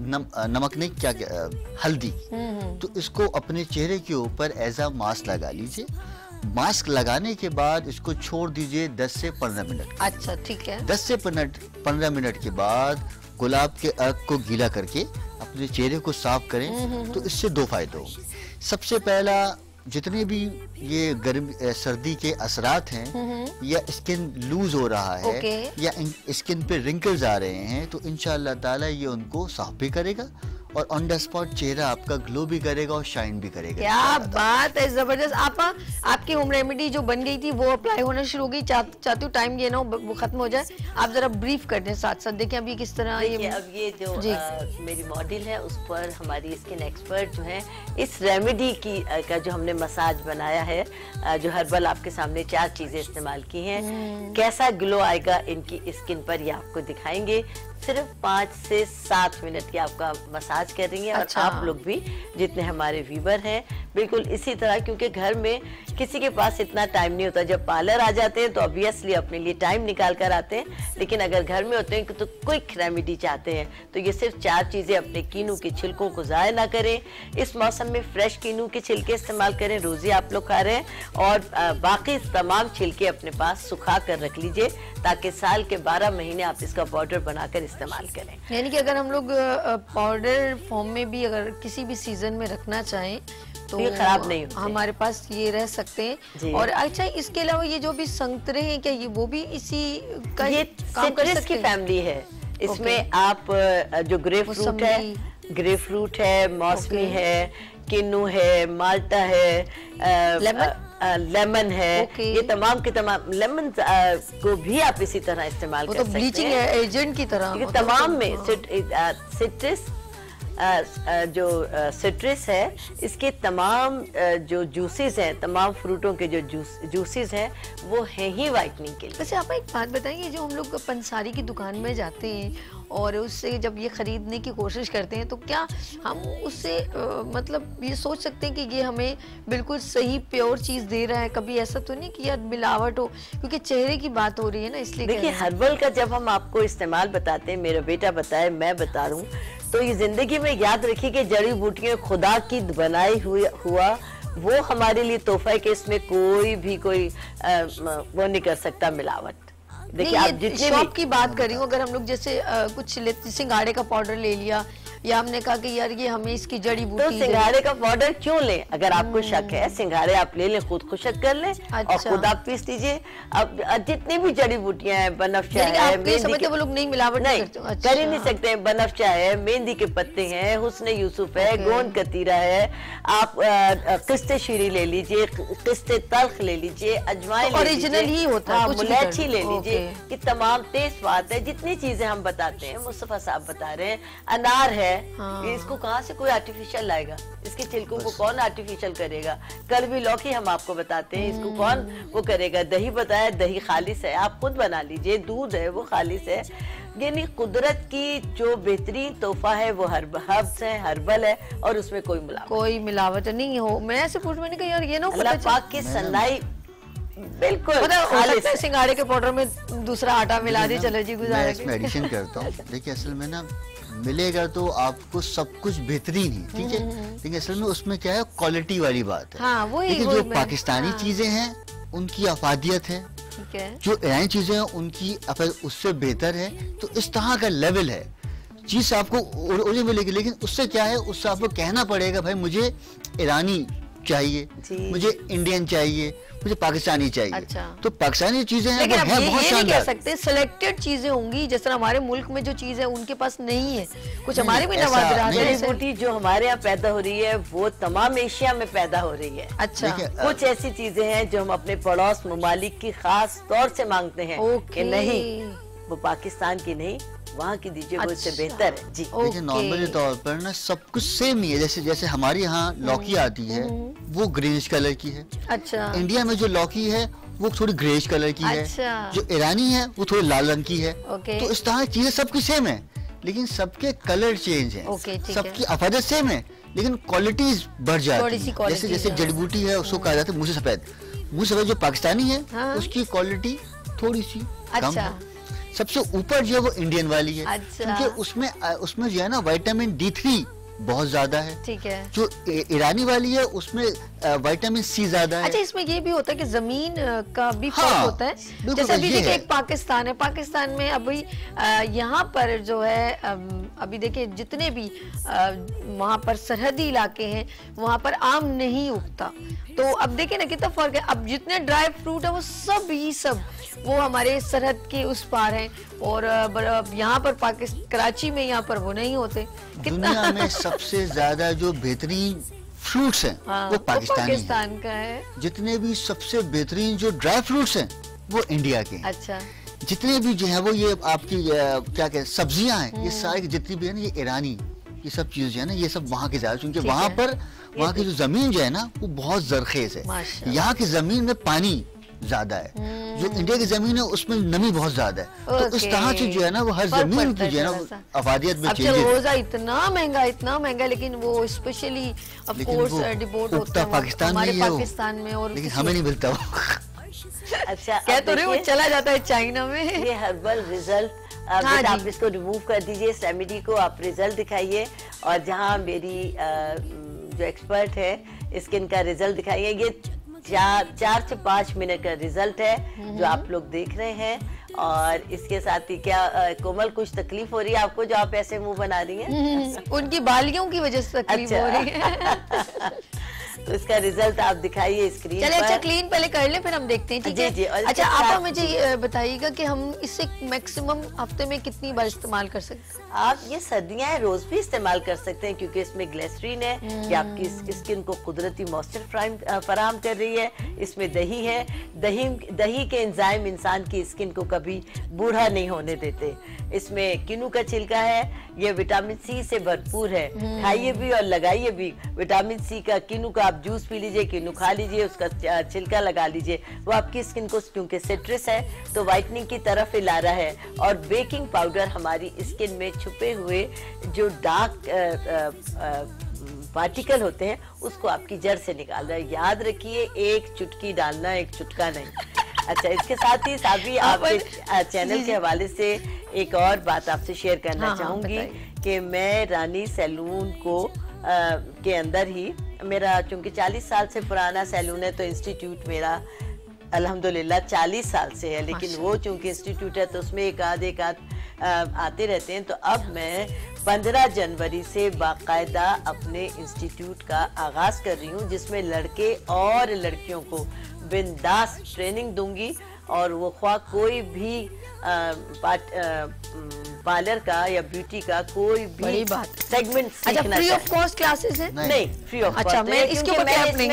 नमक नहीं, क्या हल्दी। तो इसको अपने चेहरे के ऊपर एज अ मास्क लगा लीजिए। मास्क लगाने के बाद इसको छोड़ दीजिए 10 से 15 मिनट। अच्छा, ठीक है। 10 से 15 मिनट के बाद गुलाब के अर्क को गीला करके अपने चेहरे को साफ करें। तो इससे 2 फायदे होंगे। सबसे पहला, जितने भी ये गर्मी सर्दी के असरात हैं या स्किन लूज हो रहा है या स्किन पे रिंकल्स आ रहे हैं, तो इंशाअल्लाह ताला ये उनको साफ भी करेगा और ऑन द स्पॉट चेहरा आपका ग्लो भी करेगा और शाइन भी करेगा। क्या बात है, जबरदस्त। आपकी होम रेमेडी जो बन गई थी वो अप्लाई होना शुरू हो गई। चाहती हूँ टाइम ये ना वो खत्म हो जाए, आप जरा ब्रीफ कर दें साथ साथ। देखिए अभी किस तरह ये अब ये जो मेरी मॉडल है उस पर हमारी स्किन एक्सपर्ट जो है इस रेमेडी की का जो हमने मसाज बनाया है, जो हर्बल आपके सामने 4 चीजें इस्तेमाल की हैं, कैसा ग्लो आएगा इनकी स्किन पर ये आपको दिखाएंगे। सिर्फ 5 से 7 मिनट की आपका मसाज करेंगे। अच्छा। और आप लोग भी जितने हमारे व्यूवर हैं बिल्कुल इसी तरह, क्योंकि घर में किसी के पास इतना टाइम नहीं होता। जब पार्लर आ जाते हैं तो ऑब्वियसली अपने लिए टाइम निकाल कर आते हैं, लेकिन अगर घर में होते हैं तो क्विक रेमेडी चाहते हैं तो ये सिर्फ 4 चीजें। अपने कीनू के छिलकों को ज़ाया ना करें, इस मौसम में फ्रेश कीनू के छिलके इस्तेमाल करें, रोजी आप लोग खा रहे हैं, और बाकी तमाम छिलके अपने पास सुखा कर रख लीजिए ताकि साल के 12 महीने आप इसका पाउडर बनाकर इस्तेमाल करें। यानी कि अगर हम लोग पाउडर फॉर्म में भी अगर किसी भी सीजन में रखना चाहें तो ये खराब नहीं होते, हमारे पास ये रह सकते हैं। और अच्छा, इसके अलावा ये जो भी संतरे हैं, क्या ये वो भी इसी का ये काम कर सकते की फैमिली है। इसमें आप जो ग्रेप फ्रूट है, मौसमी है, किन्नू है, माल्टा है, लेमन है, ये तमाम के तमाम लेमन को भी आप इसी तरह इस्तेमाल कर सकते हैं। ब्लीचिंग एजेंट की तरह तमाम में सिट्रस जो सिट्रस है, इसके तमाम जो जूसेस हैं, तमाम फ्रूटों के जो जूसेस हैं, वो हैं ही वाइटनिंग के लिए। वैसे आप एक बात बताइए, जो हम लोग पंसारी की दुकान में जाते हैं और उससे जब ये खरीदने की कोशिश करते हैं, तो क्या हम उससे मतलब ये सोच सकते हैं कि ये हमें बिल्कुल सही प्योर चीज दे रहा है? कभी ऐसा तो नहीं कि यार मिलावट हो, क्योंकि चेहरे की बात हो रही है ना, इसलिए। देखिए, हर्बल का जब हम आपको इस्तेमाल बताते हैं, मेरा बेटा बताए, मैं बता रहा हूँ, तो ये जिंदगी में याद रखिए कि जड़ी बूटियां खुदा की बनाई हुआ वो हमारे लिए तोहफा है कि इसमें कोई भी कोई वो नहीं कर सकता मिलावट। देखिए, आप जितने शॉप की बात कर रही हूँ, अगर हम लोग जैसे कुछ सिंगाड़े का पाउडर ले लिया, या हमने कहा कि यार ये हमें इसकी जड़ी बूटी, तो सिंगाड़े का पाउडर क्यों लें? अगर आपको शक है, सिंगाड़े आप ले लें, खुद खुशक कर लें। अच्छा। और खुद आप पीस दीजिए। अब जितनी भी जड़ी बूटियां हैं, बनफशा है, वो लोग नहीं मिलावट नहीं कर ही नहीं सकते हैं। बनफशा है, मेहंदी के पत्ते हैं, हुस्न यूसुफ है, गोंद कतीरा है, आप किस्ते शीरी ले लीजिए, किस्ते तल्ख ले लीजिए, अजवाइन ओरिजिनल ही होता है, मुलैची ले लीजिए, कि तमाम तेज बात है। जितनी चीजें हम बताते हैं, मुस्तफा साहब बता रहे हैं, अनार है, इसको कहाँ से कोई आर्टिफिशियल लाएगा? इसके छिलकों को कौन आर्टिफिशियल करेगा? कल भी लौकी हम आपको बताते हैं, इसको कौन वो करेगा? दही बताया, दही खालिस है, आप खुद बना लीजिए। दूध है, वो खालिस है। यानी कुदरत की जो बेहतरीन तोहफा है वो हर्ब्स है, हर्बल है, और उसमें कोई मिलावट नहीं हो। मैं ऐसे पूछ, मैंने कहा यार ये ना अल्लाह पाक की सन्नाई बिल्कुल सिंगाड़े के पाउडर में दूसरा आटा मिला दी, चलो जी गुजारा। मैं एडिशन करता हूँ। देखिए, असल में ना मिलेगा तो आपको सब कुछ बेहतरीन ही, ठीक है, लेकिन असल में उसमें क्या है, क्वालिटी वाली बात है। हाँ, लेकिन जो पाकिस्तानी चीजें हैं उनकी अफादियत है, जो ईरानी चीजें हैं उनकी उससे बेहतर है। तो इस तरह का लेवल है, चीज आपको ओरिजिनल मिलेगी, लेकिन उससे क्या है, उससे आपको कहना पड़ेगा भाई मुझे ईरानी चाहिए, मुझे इंडियन चाहिए, मुझे पाकिस्तानी चाहिए। अच्छा। तो पाकिस्तानी चीजें हैं, लेकिन वो ये नहीं कह सकते सिलेक्टेड चीजें होंगी, जिस तरह हमारे मुल्क में जो चीज है उनके पास नहीं है, कुछ हमारे भी नवाजरात है। जड़ी बूटी जो हमारे यहाँ पैदा हो रही है वो तमाम एशिया में पैदा हो रही है। अच्छा। कुछ ऐसी चीजें हैं जो हम अपने पड़ोस ममालिक की खास तौर से मांगते हैं कि नहीं, वो पाकिस्तान की नहीं, वहाँ की दीजिए, वो इससे बेहतर है। जी देखिए, नॉर्मली तौर पर ना सब कुछ सेम ही है। जैसे हमारे यहाँ लौकी आती है, वो ग्रीनिश कलर की है। अच्छा। इंडिया में जो लौकी है वो थोड़ी ग्रेइश कलर की है। जो ईरानी है वो थोड़ी लाल रंग की है। तो इस तरह चीजें सबकी सेम है, लेकिन सबके कलर चेंज है, सबकी अफादत सेम है, लेकिन क्वालिटीज बढ़ जाती है। जैसे जड़ी बूटी है, उसको कहा जाता है मुँह सफेद। जो पाकिस्तानी है उसकी क्वालिटी थोड़ी सी कम है। सबसे ऊपर जो है वो इंडियन वाली है। अच्छा। क्योंकि उसमें जो है ना विटामिन D3 बहुत ज्यादा है। ठीक है। जो ईरानी वाली है उसमें विटामिन C ज्यादा है। अच्छा, इसमें ये भी होता है कि जमीन का भी फर्क होता है। जैसे अभी देखिए, एक पाकिस्तान है, पाकिस्तान में अभी यहाँ पर जो है अभी देखिए जितने भी वहाँ पर सरहदी इलाके हैं वहाँ पर आम नहीं उगता। तो अब देखिए ना कितना फर्क है। अब जितने ड्राई फ्रूट है वो सब वो हमारे सरहद के उस पार हैं, और यहाँ पर कराची में यहाँ पर वो नहीं होते। दुनिया में सबसे ज्यादा जो बेहतरीन फ्रूट्स हैं वो पाकिस्तान का है। जितने भी सबसे बेहतरीन जो ड्राई फ्रूट्स हैं वो इंडिया के। अच्छा। जितने भी जो है वो ये आपकी क्या कहते हैं सब्जियां हैं, ये सारी जितनी भी है ना, ये ईरानी, ये सब चीज जो है ना, ये सब वहाँ के ज्यादा, क्योंकि वहाँ की जो जमीन जो है ना वो बहुत जरखेज है। यहाँ की जमीन में पानी ज्यादा है, जो इंडिया की जमीन है उसमें नमी बहुत ज्यादा है। तो इस तरह से जो है ना वो हर जमीन की जो है ना अफादियत में चेंजेस। रोजा इतना महंगा, लेकिन वो स्पेशली ऑफ कोर्स डिपोर्ट होता है पाकिस्तान में, और लेकिन हमें नहीं मिलता वो। अच्छा, क्या तो वो चला जाता है चाइना में। ये हर्बल रिजल्ट आप इसको रिमूव कर दीजिए, रेमेडी को आप रिजल्ट दिखाइए, और जहाँ मेरी जो एक्सपर्ट है स्किन का रिजल्ट दिखाइए। ये 4 से 5 मिनट का रिजल्ट है जो आप लोग देख रहे हैं। और इसके साथ ही क्या कोमल कुछ तकलीफ हो रही है आपको, जो आप ऐसे मुंह बना रही हैं? उनकी बालियों की वजह से तकलीफ हो रही है। तो इसका रिजल्ट आप दिखाइए स्क्रीन पर। चले अच्छा क्लीन पहले कर ले, फिर हम देखते हैं, ठीक है? जी। अच्छा आप मुझे ये बताइएगा कि हम इसे मैक्सिमम हफ्ते में कितनी बार इस्तेमाल कर सकते हैं? आप ये सर्दियां हैं, रोज भी इस्तेमाल कर सकते हैं क्योंकि इसमें ग्लिसरीन है कि आपकी स्किन को कुदरती मॉइस्चर फराहम कर रही है। इसमें दही है, दही के एंजाइम इंसान की स्किन को कभी बूढ़ा नहीं होने देते। इसमें किनू का छिलका है, ये विटामिन सी से भरपूर है, खाइए भी और लगाइए भी। विटामिन सी का किनू का आप जूस पी लीजिए, किनू खा लीजिए, उसका छिलका लगा लीजिए, वो आपकी स्किन को, क्योंकि सिट्रस है तो वाइटनिंग की तरफ ला रहा है। और बेकिंग पाउडर हमारी स्किन में छुपे हुए जो डार्क पार्टिकल होते हैं उसको आपकी जड़ से निकाल रहा है। याद रखिए, एक चुटकी डालना, एक चुटका नहीं। अच्छा, इसके साथ ही साबी आपके चैनल के हवाले से एक और बात आपसे शेयर करना चाहूंगी कि मैं रानी सैलून को के अंदर ही, मेरा चूंकि 40 साल से पुराना सैलून है तो इंस्टीट्यूट मेरा अल्हम्दुलिल्लाह 40 साल से है, लेकिन वो चूंकि इंस्टीट्यूट है तो उसमें एक आध आते रहते हैं। तो अब मैं 15 जनवरी से बाकायदा अपने इंस्टीट्यूट का आगाज कर रही हूँ, जिसमें लड़के और लड़कियों को बिंदास ट्रेनिंग दूंगी और वो ख्वाह कोई भी पार्लर का या ब्यूटी का कोई भी सेगमेंट सीखना। अच्छा, फ्री ऑफ कॉस्ट क्लासेस है? नहीं, फ्री ऑफ कॉस्ट। अच्छा, मैं इसके ऊपर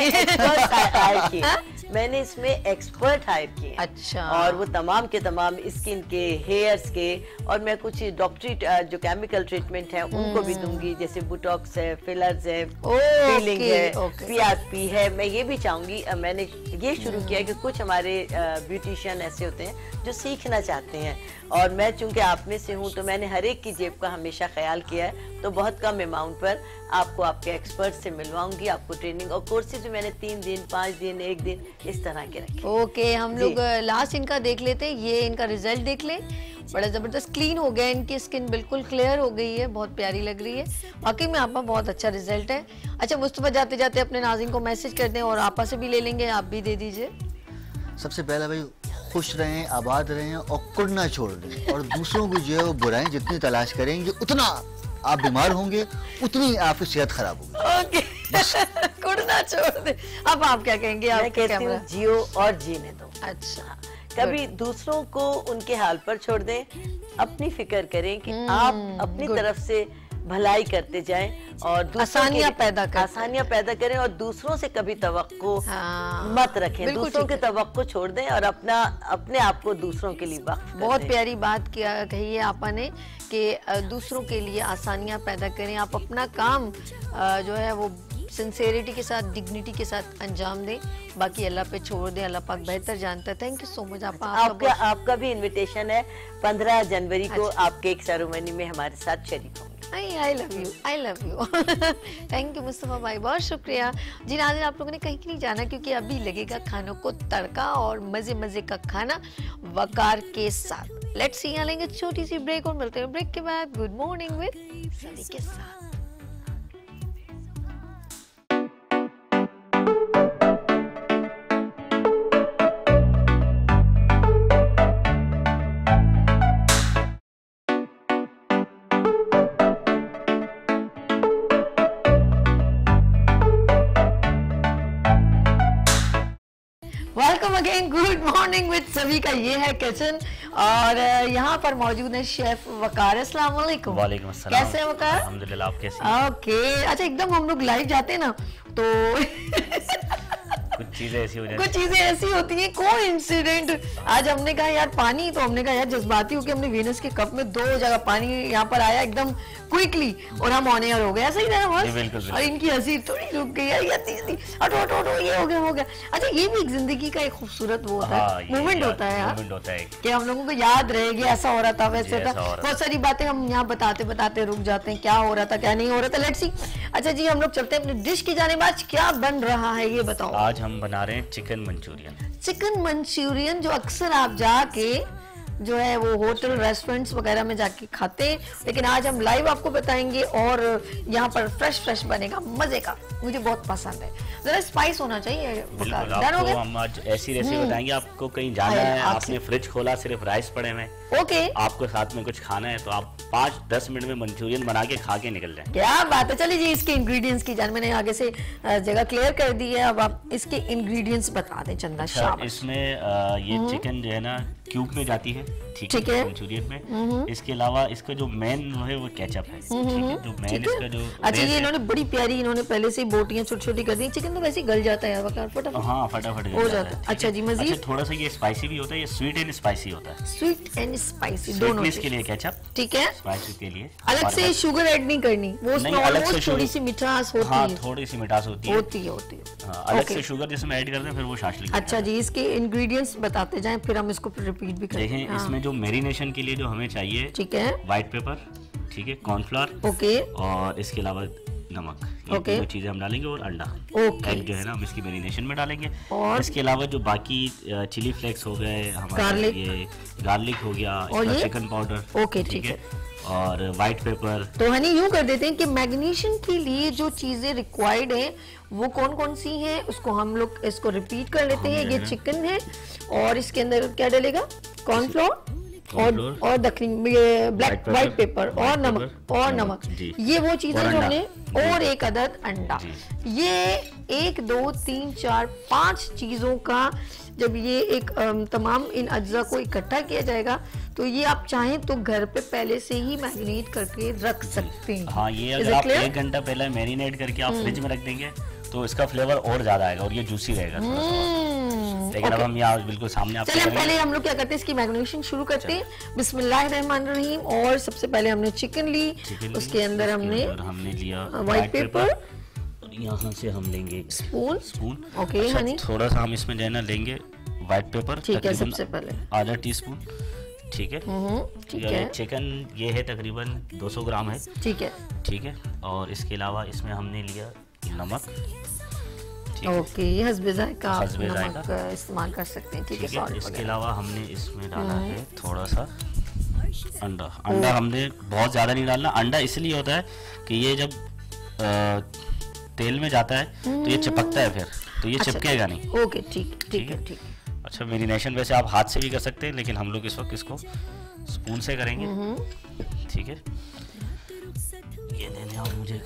मैंने इसमें एक्सपर्ट हायर किए। अच्छा। और वो तमाम के तमाम स्किन के, हेयर्स के, और मैं कुछ डॉक्टरी जो केमिकल ट्रीटमेंट है उनको भी दूंगी, जैसे बुटॉक्स है, फिलर्स है, फीलिंग है, पीआरपी है। मैं ये भी चाहूंगी, मैंने ये शुरू किया कि कुछ हमारे ब्यूटिशियन ऐसे होते हैं जो सीखना चाहते हैं, और मैं चूंकि आप में से हूँ तो मैंने हर एक की जेब का हमेशा ख्याल किया है, तो बहुत कम अमाउंट पर आपको आपके एक्सपर्ट से मिलवाऊंगी, आपको ट्रेनिंग और कोर्सेज भी मैंने 3 दिन, 5 दिन, 1 दिन इस तरह के रखे। ओके, हम लोग लास्ट इनका देख लेते हैं, ये इनका रिजल्ट देख ले। बड़ा जबरदस्त क्लीन हो गया, इनकी स्किन बिल्कुल क्लियर हो गई है, बहुत प्यारी लग रही है। वाकई में आपका बहुत अच्छा रिजल्ट है। अच्छा मुस्तफा, जाते जाते अपने नाज़रीन को मैसेज कर दें और आपा से भी ले लेंगे, आप भी दे दीजिए। सबसे पहला भाई, खुश रहें, आबाद रहें और कुड़ना छोड़ दें, और दूसरों को जो है वो बुराएं जितनी तलाश करेंगे उतना आप बीमार होंगे, उतनी आपकी सेहत खराब होगी। ओके, कुड़ना छोड़ दें। अब आप क्या कहेंगे? मैं कहती हूँ जियो और जीने दो। अच्छा, कभी दूसरों को उनके हाल पर छोड़ दें, अपनी फिक्र करें कि आप अपनी तरफ से भलाई करते जाएं और आसानियां पैदा करें और दूसरों से कभी तवक्को मत रखें। दूसरों के तवक्को छोड़ दें और अपने आप को दूसरों के लिए वक्त कर दें। बहुत प्यारी बात कही है आपा ने कि दूसरों के लिए आसानियां पैदा करें। आप अपना काम जो है वो सिंसेरिटी के साथ, डिग्निटी के साथ अंजाम दें, बाकी अल्लाह पे छोड़ दें, अल्लाह पाक बेहतर जानता है। Thank you so much. आपका भी इनविटेशन है 15 जनवरी को, आप केक सेरेमनी में हमारे साथ शरीक होंगे। I love you thank you Mustafa भाई, बहुत शुक्रिया जी। नाज़रीन, आप लोगों ने कहीं नहीं जाना क्योंकि अभी लगेगा खानों को तड़का और मजे मजे का खाना वकार के साथ। लेट्स सी, यहाँ लेंगे छोटी सी ब्रेक और मिलते हैं ब्रेक के बाद गुड मॉर्निंग विद सभी के साथ। Welcome again, good morning with सभी का ये है किचन, और यहाँ पर मौजूद है शेफ वकार। अस्सलाम वालेकुम। वालेकुम अस्सलाम। कैसे हैं वकार? अल्हम्दुलिल्लाह, आप कैसे हैं? ओके, अच्छा एकदम हम लोग लाइव जाते हैं ना तो कुछ चीजें ऐसी होती हैं, कोइंसिडेंट। आज हमने कहा यार पानी, तो हमने कहा यार जज्बाती होकर हमने वीनस के कप में 2 जगह पानी यहाँ पर आया एकदम क्विकली और हम ऑन एयर हो गए। ऐसा ही था बस, और इनकी हंसी थोड़ी रुक गई यार, ये हो गया। अच्छा, ये भी एक जिंदगी का एक खूबसूरत वो होता है, मोमेंट होता है यार, कि हम लोगों को याद रहेगी ऐसा हो रहा था, वैसे था। बहुत सारी बातें हम यहाँ बताते रुक जाते हैं, क्या हो रहा था क्या नहीं हो रहा था। Let's see. अच्छा जी, हम लोग चलते हैं अपनी डिश की जानिब। आज क्या बन रहा है ये बताओ? आज हम बना रहे हैं चिकन मंचूरियन, जो अक्सर आप जाके जो है वो होटल रेस्टोरेंट्स वगैरह में जाके खाते हैं, लेकिन आज हम लाइव आपको बताएंगे और यहाँ पर फ्रेश बनेगा, मजे का। मुझे बहुत पसंद है, जरा स्पाइस होना चाहिए। आपको हम आज ऐसी रेसिपी बताएंगे। आपको कहीं जाना है, आपने फ्रिज खोला, सिर्फ राइस पड़े हुए, ओके। आपको साथ में कुछ खाना है तो आप 5-10 मिनट में मंचूरियन बना के खा के निकल जाए। क्या बात है। चलिए जी, इसके इंग्रेडिएंट्स की जान मैंने आगे से जगह क्लियर कर दी है, अब आप इसके इंग्रेडिएंट्स बता दें चंदा। शाबाश। इसमें ये चिकन जो है ना क्यूब में जाती है, ठीक है, मंचूरियन में। इसके अलावा इसका जो मेन है वो केचप है, ठीक है, जो मेन इसका जो अच्छा ये इन्होंने बड़ी प्यारी इन्होंने पहले से ही बोटियां छोटी छोटी कर दी। चिकन तो वैसे ही गल जाता है फटाफट। हाँ फटाफट हो जाता है। अच्छा जी, मजीद? अच्छा, थोड़ा सा ये स्पाइसी भी होता है, ये स्वीट एंड स्पाइसी होता है। स्वीट एंड स्पाइसी दोनों के लिए केचप, ठीक है, स्पाइसी के लिए अलग से शुगर ऐड नहीं करनी, वो उसमें ऑलमोस्ट थोड़ी सी मिठास होती है। हाँ, थोड़ी सी मिठास होती है। अलग से शुगर जिसमें ऐड करते हैं फिर वो शाशलिक। अच्छा जी, इसके इंग्रेडिएंट्स बताते जाएं, फिर हम इसको रिपीट भी करेंगे। देखें इसमें जो मैरिनेशन के लिए जो हमें चाहिए, ठीक है, व्हाइट पेपर, ठीक है, कॉर्नफ्लोर, ओके, और इसके अलावा नमक, ये दो चीजें हम डालेंगे, और अंडा, एग जो है ना हम इसकी मैरिनेशन में डालेंगे। और इसके अलावा जो बाकी चिली फ्लेक्स हो गए हमारे, ये गार्लिक हो गया, और चिकन पाउडर, ओके ठीक है, और व्हाइट पेपर। तो हनी यूं कर देते हैं कि मैग्नीशियन के लिए जो चीजें रिक्वायर्ड हैं वो कौन कौन सी हैं, उसको हम लोग इसको रिपीट कर लेते हैं। ये चिकन है और इसके अंदर क्या डलेगा, कॉर्नफ्लोर और ब्लैक व्हाइट पेपर और नमक ये वो चीजें जो हमने, और एक अदद अंडा। ये 1 2 3 4 5 चीजों का जब ये एक तमाम इन अज्जा को इकट्ठा किया जाएगा तो ये आप चाहें तो घर पे पहले से ही मैरिनेट करके रख सकते हैं। हाँ, ये अगर आप 1 घंटा पहले मैरिनेट करके आप फ्रिज में रख देंगे तो इसका फ्लेवर और ज्यादा आएगा और ये जूसी रहेगा। लेकिन अब हम यहाँ बिल्कुल सामने आपको चलिए पहले हम लोग क्या करते हैं, इसकी मैरिनेशन शुरू करते हैं। बिस्मिल्लाहिर्रहमानिर्रहीम। और सबसे पहले हमने चिकन ली, उसके अंदर हमने लिया व्हाइट पेपर, यहाँ से हम लेंगे स्पून, ओके हनी, थोड़ा सा हम इसमें जो है ना लेंगे व्हाइट पेपर, ठीक है, सबसे पहले आधा टीस्पून, ठीक है, ठीक है। चिकन ये है तकरीबन 200 ग्राम है, ठीक है, ठीक है। और इसके अलावा इसमें हमने लिया नमक, ओके, हस्बे जायका नमक इस्तेमाल कर सकते हैं, ठीक है। इसके अलावा हमने इसमें डाला है थोड़ा सा अंडा। अंडा हमने बहुत ज्यादा नहीं डालना, अंडा इसलिए होता है कि ये जब तेल में जाता है तो ये चिपकता है, फिर तो ये चिपकेगा नहीं। ओके, ठीक है। अच्छा, मैरिनेशन वैसे आप हाथ से भी कर सकते हैं, लेकिन हम लोग इस वक्त इसको स्पून से करेंगे, ठीक है। ये दे दें आप मुझे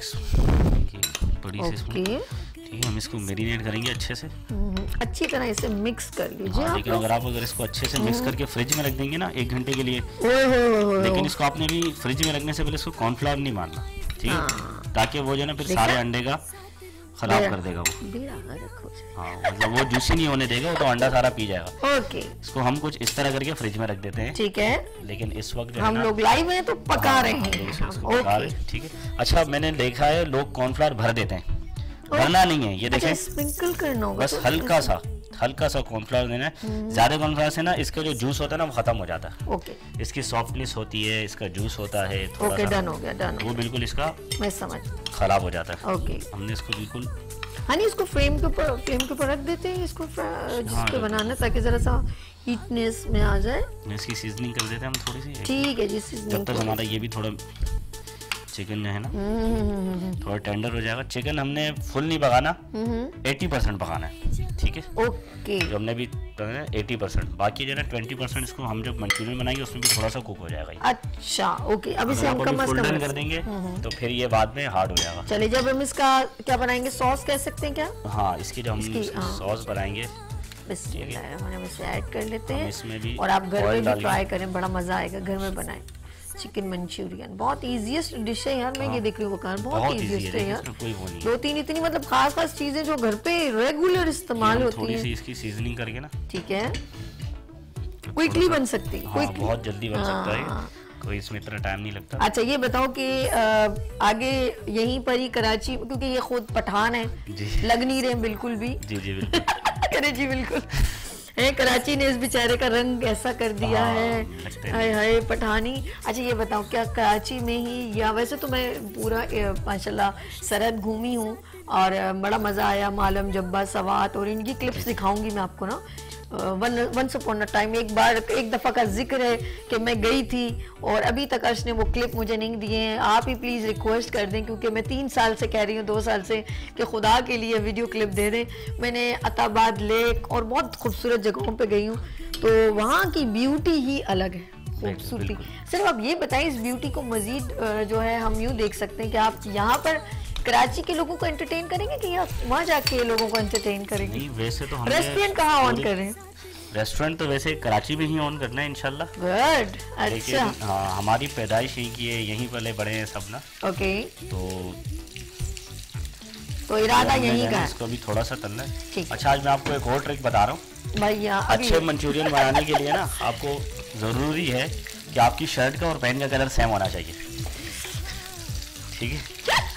बड़ी सी स्पून, ठीक है। हम इसको मैरिनेट करेंगे अच्छे से, अच्छी तरह इसे मिक्स कर लीजिए। हाँ, लेकिन अगर इसको अच्छे से मिक्स करके फ्रिज में रख देंगे ना 1 घंटे के लिए, लेकिन इसको आपने भी फ्रिज में रखने से पहले इसको कॉर्नफ्लोर नहीं मारना, ठीक है, ताकि वो जो ना फिर सारे अंडे का खराब कर देगा वो। हाँ, मतलब वो जूसी नहीं होने देगा, वो तो अंडा सारा पी जाएगा। ओके, इसको हम कुछ इस तरह करके फ्रिज में रख देते हैं, ठीक है। लेकिन इस वक्त जो हम लोग लाइव हैं तो पका रहे हैं, ठीक है। अच्छा, मैंने देखा है लोग कॉर्नफ्लोर भर देते हैं, भरना नहीं है, ये देखें, स्प्रिंकल करना होगा, बस हल्का सा कॉर्नफ्लोर देना है। ज्यादा कॉर्नफ्लोर से ना इसका जो जूस होता है ना वो खत्म हो जाता है, ओके, इसकी सॉफ्टनेस होती है, इसका जूस होता है थोड़ा सा, डन हो गया, वो बिल्कुल इसका मैं समझ खराब हो जाता है। ओके, हमने इसको बिल्कुल हनी इसको फ्लेम के ऊपर रख देते हैं, इसको जिस पे बनाना, ताकि जरा सा हीटनेस में आ जाए। इसकी सीजनिंग कर देते हैं हम थोड़ी सी, ठीक है जी, सीजनिंग जब तक हमारा ये भी थोड़ा चिकन जो है ना थोड़ा टेंडर हो जाएगा। चिकन हमने फुल नहीं पकाना, 80% पकाना है, ठीक है, ओके। जो हमने भी 80%, बाकी जो है ना 20% इसको हम जब मंचूरियन बनाएंगे उसमें भी थोड़ा सा कुक हो जाएगा। अच्छा, ओके, अब इसे हम कम कर देंगे तो फिर ये बाद में हार्ड हो जाएगा। चलिए, जब हम इसका क्या बनाएंगे, सॉस कह सकते हैं क्या? हाँ, इसकी जो हम सॉस बनाएंगे हम इसे ऐड कर लेते हैं, इसमें भी, और आप घर में भी ट्राई करें, बड़ा मजा आएगा, घर में बनाएं चिकन मंचूरियन। बहुत इजीएस्ट डिश है यार, मैं ये देख रही हूँ, बहुत इजीएस्ट है यार। 2-3 इतनी मतलब खास चीजें जो घर पे रेगुलर इस्तेमाल होती है, थोड़ी सी इसकी सीजनिंग करके ना, ठीक है, क्विकली बन सकती है, बहुत जल्दी बन सकता है, कोई इसमें इतना टाइम नहीं लगता। अच्छा, ये बताओ कि आगे यहीं पर ही कराची, क्योंकि ये खुद पठान है, लग नहीं रहे बिल्कुल भी, जी बिल्कुल अरे जी बिल्कुल है, कराची ने इस बेचारे का रंग ऐसा कर दिया है, हाय हाय पठानी। अच्छा, ये बताओ क्या कराची में ही, या वैसे तो मैं पूरा माशाल्लाह सरहद घूमी हूँ और बड़ा मजा आया, मालम जब्बा सवात, और इनकी क्लिप्स दिखाऊंगी मैं आपको ना। वंस अपॉन अ टाइम, एक दफा का जिक्र है कि मैं गई थी और अभी तक अर्श ने वो क्लिप मुझे नहीं दिए हैं। आप ही प्लीज रिक्वेस्ट कर दें, क्योंकि मैं 3 साल से कह रही हूँ, 2 साल से, कि खुदा के लिए वीडियो क्लिप दे दें। मैंने अताबाद लेक और बहुत खूबसूरत जगहों पे गई हूँ, तो वहाँ की ब्यूटी ही अलग है, खूबसूरती। सिर्फ आप ये बताएं, इस ब्यूटी को मजीद जो है हम यूँ देख सकते हैं कि आप यहाँ पर कराची के लोगों को एंटरटेन करेंगे कि आप वहाँ जाके लोगों को एंटरटेन करेंगे? नहीं, वैसे तो हम रेस्टोरेंट कहाँ ऑन करें? रेस्टोरेंट तो वैसे कराची में ही ऑन करना है इंशाल्लाह। गुड, अच्छा। हाँ, हमारी पैदाइश यहीं की है, यहीं पले बड़े हैं सब ना। ओके, तो इरादा यहीं का है। इसको भी थोड़ा सा तलना है। अच्छा, आज मैं आपको एक और ट्रिक बता रहा हूँ भैया। अच्छे मंचूरियन बनाने के लिए ना आपको जरूरी है कि आपकी शर्ट का और पैंट का कलर सेम होना चाहिए, ठीक है?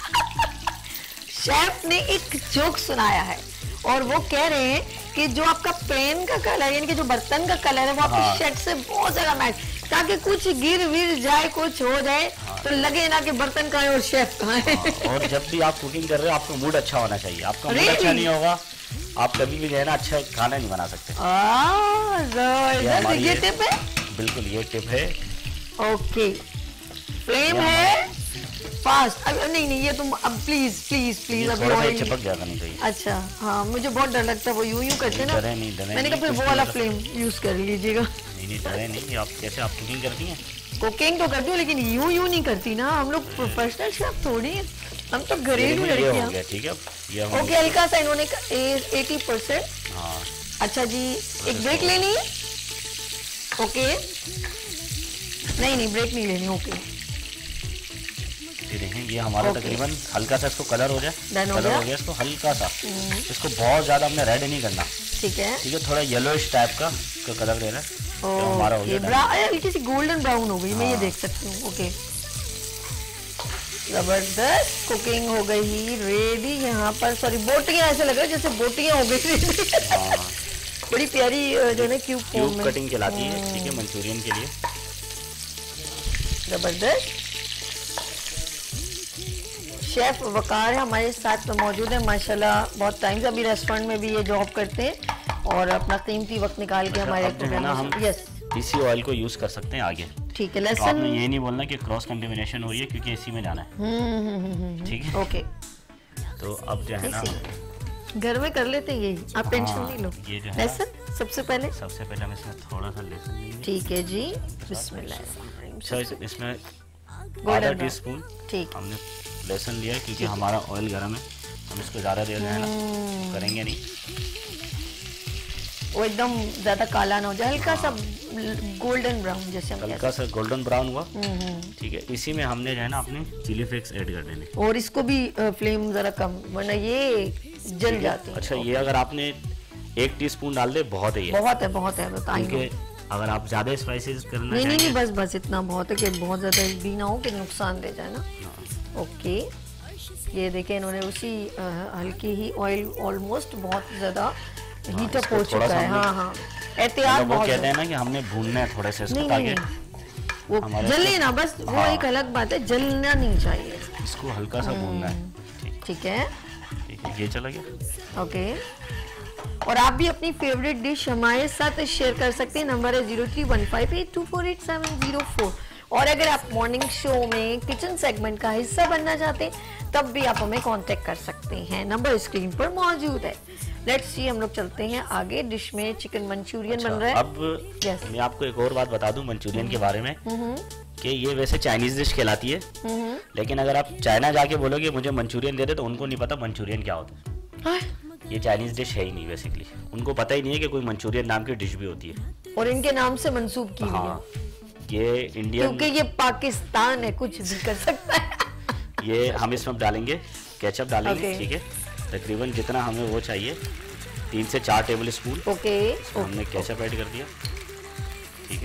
शेफ ने एक जोक सुनाया है और वो कह रहे हैं कि जो आपका पेन का कलर यानी कि जो बर्तन का कलर है वो आपकी शर्ट से बहुत ज्यादा मैच, ताकि कुछ गिर विर जाए, कुछ हो जाए तो लगे ना कि बर्तन का है और शेफ का है। और जब भी आप कुकिंग कर रहे हो आपका मूड अच्छा होना चाहिए। आपका मूड अच्छा नहीं होगा, आप कभी भी जो है ना अच्छा खाना नहीं बना सकते। ये टिप है, बिल्कुल ये टिप है। ओके, फ्लेम है फास्ट। अब नहीं ये तुम अब प्लीज प्लीज प्लीज अभी ऑयल चिपक जाता नहीं चाहिए। अच्छा, हाँ, मुझे बहुत डर लगता है वो यूं करते ना। मैंने कहा फिर वो वाला फ्लेम यूज कर लीजिएगा। नहीं डरे नहीं। आप कैसे, आप कुकिंग करती हैं? कुकिंग तो करती हूँ लेकिन यूं नहीं करती ना, हम लोग प्रोफेशनल शेफ थोड़ी हैं, हम तो घरेलू लड़कियां। ठीक है, ओके, हल्का सा इन्होंने 80%। अच्छा जी, एक ब्रेक लेनी है? ओके, नहीं ब्रेक नहीं लेनी। ओके, देखें ये हमारा तकरीबन हल्का सा इसको कलर हो जाए, कलर हो गया इसको हल्का सा, इसको बहुत ज्यादा हमने रेड नहीं करना, ठीक है? थोड़ा येलोइश टाइप का कलर देना है। तो हमारा हो गया, हल्की सी गोल्डन ब्राउन हो गई, मैं ये देख सकती हूँ। ओके, जबरदस्त कुकिंग हो गई रेडी। यहाँ पर सॉरी बोटियां, ऐसे लग रहा है जैसे बोटियां हो गई। बड़ी प्यारी जो है क्यूब कटिंग कहलाती है, ठीक है, मंचूरियन के लिए। जबरदस्त। शेफ वकार है हमारे साथ में मौजूद है माशाल्लाह, बहुत टाइम से अभी रेस्टोरेंट में भी ये जॉब करते हैं और अपना कीमती वक्त निकाल के हमारे हम इसी ऑयल को यूज कर सकते हैं आगे, ठीक है? तो आपने ये नहीं बोलना कि क्रॉस कंटेमिनेशन हो रही है क्योंकि इसी में जाना है, ठीक है? ओके, तो अब जो है ना घर में कर लेते हैं यही, आप टेंशन नहीं लो। ये जो है लहसुन सबसे पहले हम इसमें थोड़ा सा लहसुन लेंगे, ठीक है जी, बिस्मिल्लाह। इसमें आधा टीस्पून ठीक हमने लहसुन लिया क्योंकि हमारा ऑयल गर्म है, हम इसको ज़्यादा देर है ना करेंगे नहीं, वो एकदम ज़्यादा काला ना हो जाए, हल्का सा गोल्डन ब्राउन, जैसे हल्का सा गोल्डन ब्राउन हुआ, ठीक है? इसी में हमने जो है ना अपने चिली फ्लेक्स ऐड कर देने और इसको भी फ्लेम ज़रा कम, वरना ये जल जाती है। अच्छा, ये अगर आपने 1 टीस्पून डाल दे बहुत है, बहुत है बताइए। अगर आप ज्यादा स्पाइसेस करना नहीं बस इतना बहुत है कि बहुत ज्यादा भी ना हो कि नुकसान दे जाए ना। ओके, ये देखें इन्होंने उसी हल्की ही ऑयल ऑलमोस्ट बहुत ज्यादा हीट अप हो चुका है। हाँ, एहतियात बहुत कहते हैं ना कि हमने भूनना है थोड़े से इसको, ताकि वो जले ना, बस वो एक अलग बात है, जलना नहीं चाहिए, इसको हल्का सा भूनना है, ठीक है? ये चला गया। ओके, और आप भी अपनी फेवरेट डिश हमारे साथ शेयर कर सकते हैं, नंबर है 031582487004। और अगर आप मॉर्निंग शो में किचन सेगमेंट का हिस्सा बनना चाहते हैं तब भी आप हमें कांटेक्ट कर सकते हैं, नंबर स्क्रीन पर मौजूद है। लेट्स सी, हम लोग चलते हैं आगे। डिश में चिकन मंचूरियन बन रहा है। अब मैं आपको एक और बात बता दूं मंचूरियन के बारे में कि ये वैसे चाइनीज डिश कहलाती है, लेकिन अगर आप चाइना जाके बोलोगे मुझे मंचूरियन दे दे तो उनको नहीं पता मंचूरियन क्या होता है। ये चाइनीज डिश है ही नहीं, बेसिकली उनको पता ही नहीं है कि कोई मंचूरियन नाम की डिश भी होती है, और इनके नाम से मंसूब की हुई है। ये इंडियन, क्योंकि ये पाकिस्तान है, कुछ भी कर सकता है। ये हम इसमें डालेंगे केचप डालेंगे, ठीक है? तकरीबन जितना हमें वो चाहिए, 3 से 4 टेबल स्पून। ओके, हमने केचप ऐड कर दिया, ठीक है?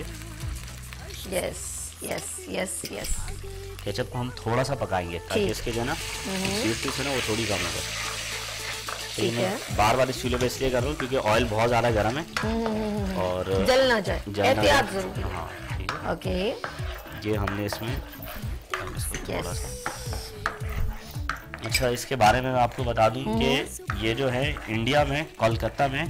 यस। केचप को हम थोड़ा सा पकाएंगे ताकि इसके जो ना स्वीटनेस है ना वो थोड़ी कम हो जाए। तो बार इस चूल्हे पे इसलिए कर रहा हूँ क्योंकि ऑयल बहुत ज्यादा गर्म है और जल ना जाए, एहतियात जरूर। हाँ, ठीक है। ओके, ये हमने इसमें थोड़ा सा। अच्छा, इसके बारे में मैं आपको बता दूं कि ये जो है इंडिया में कोलकाता में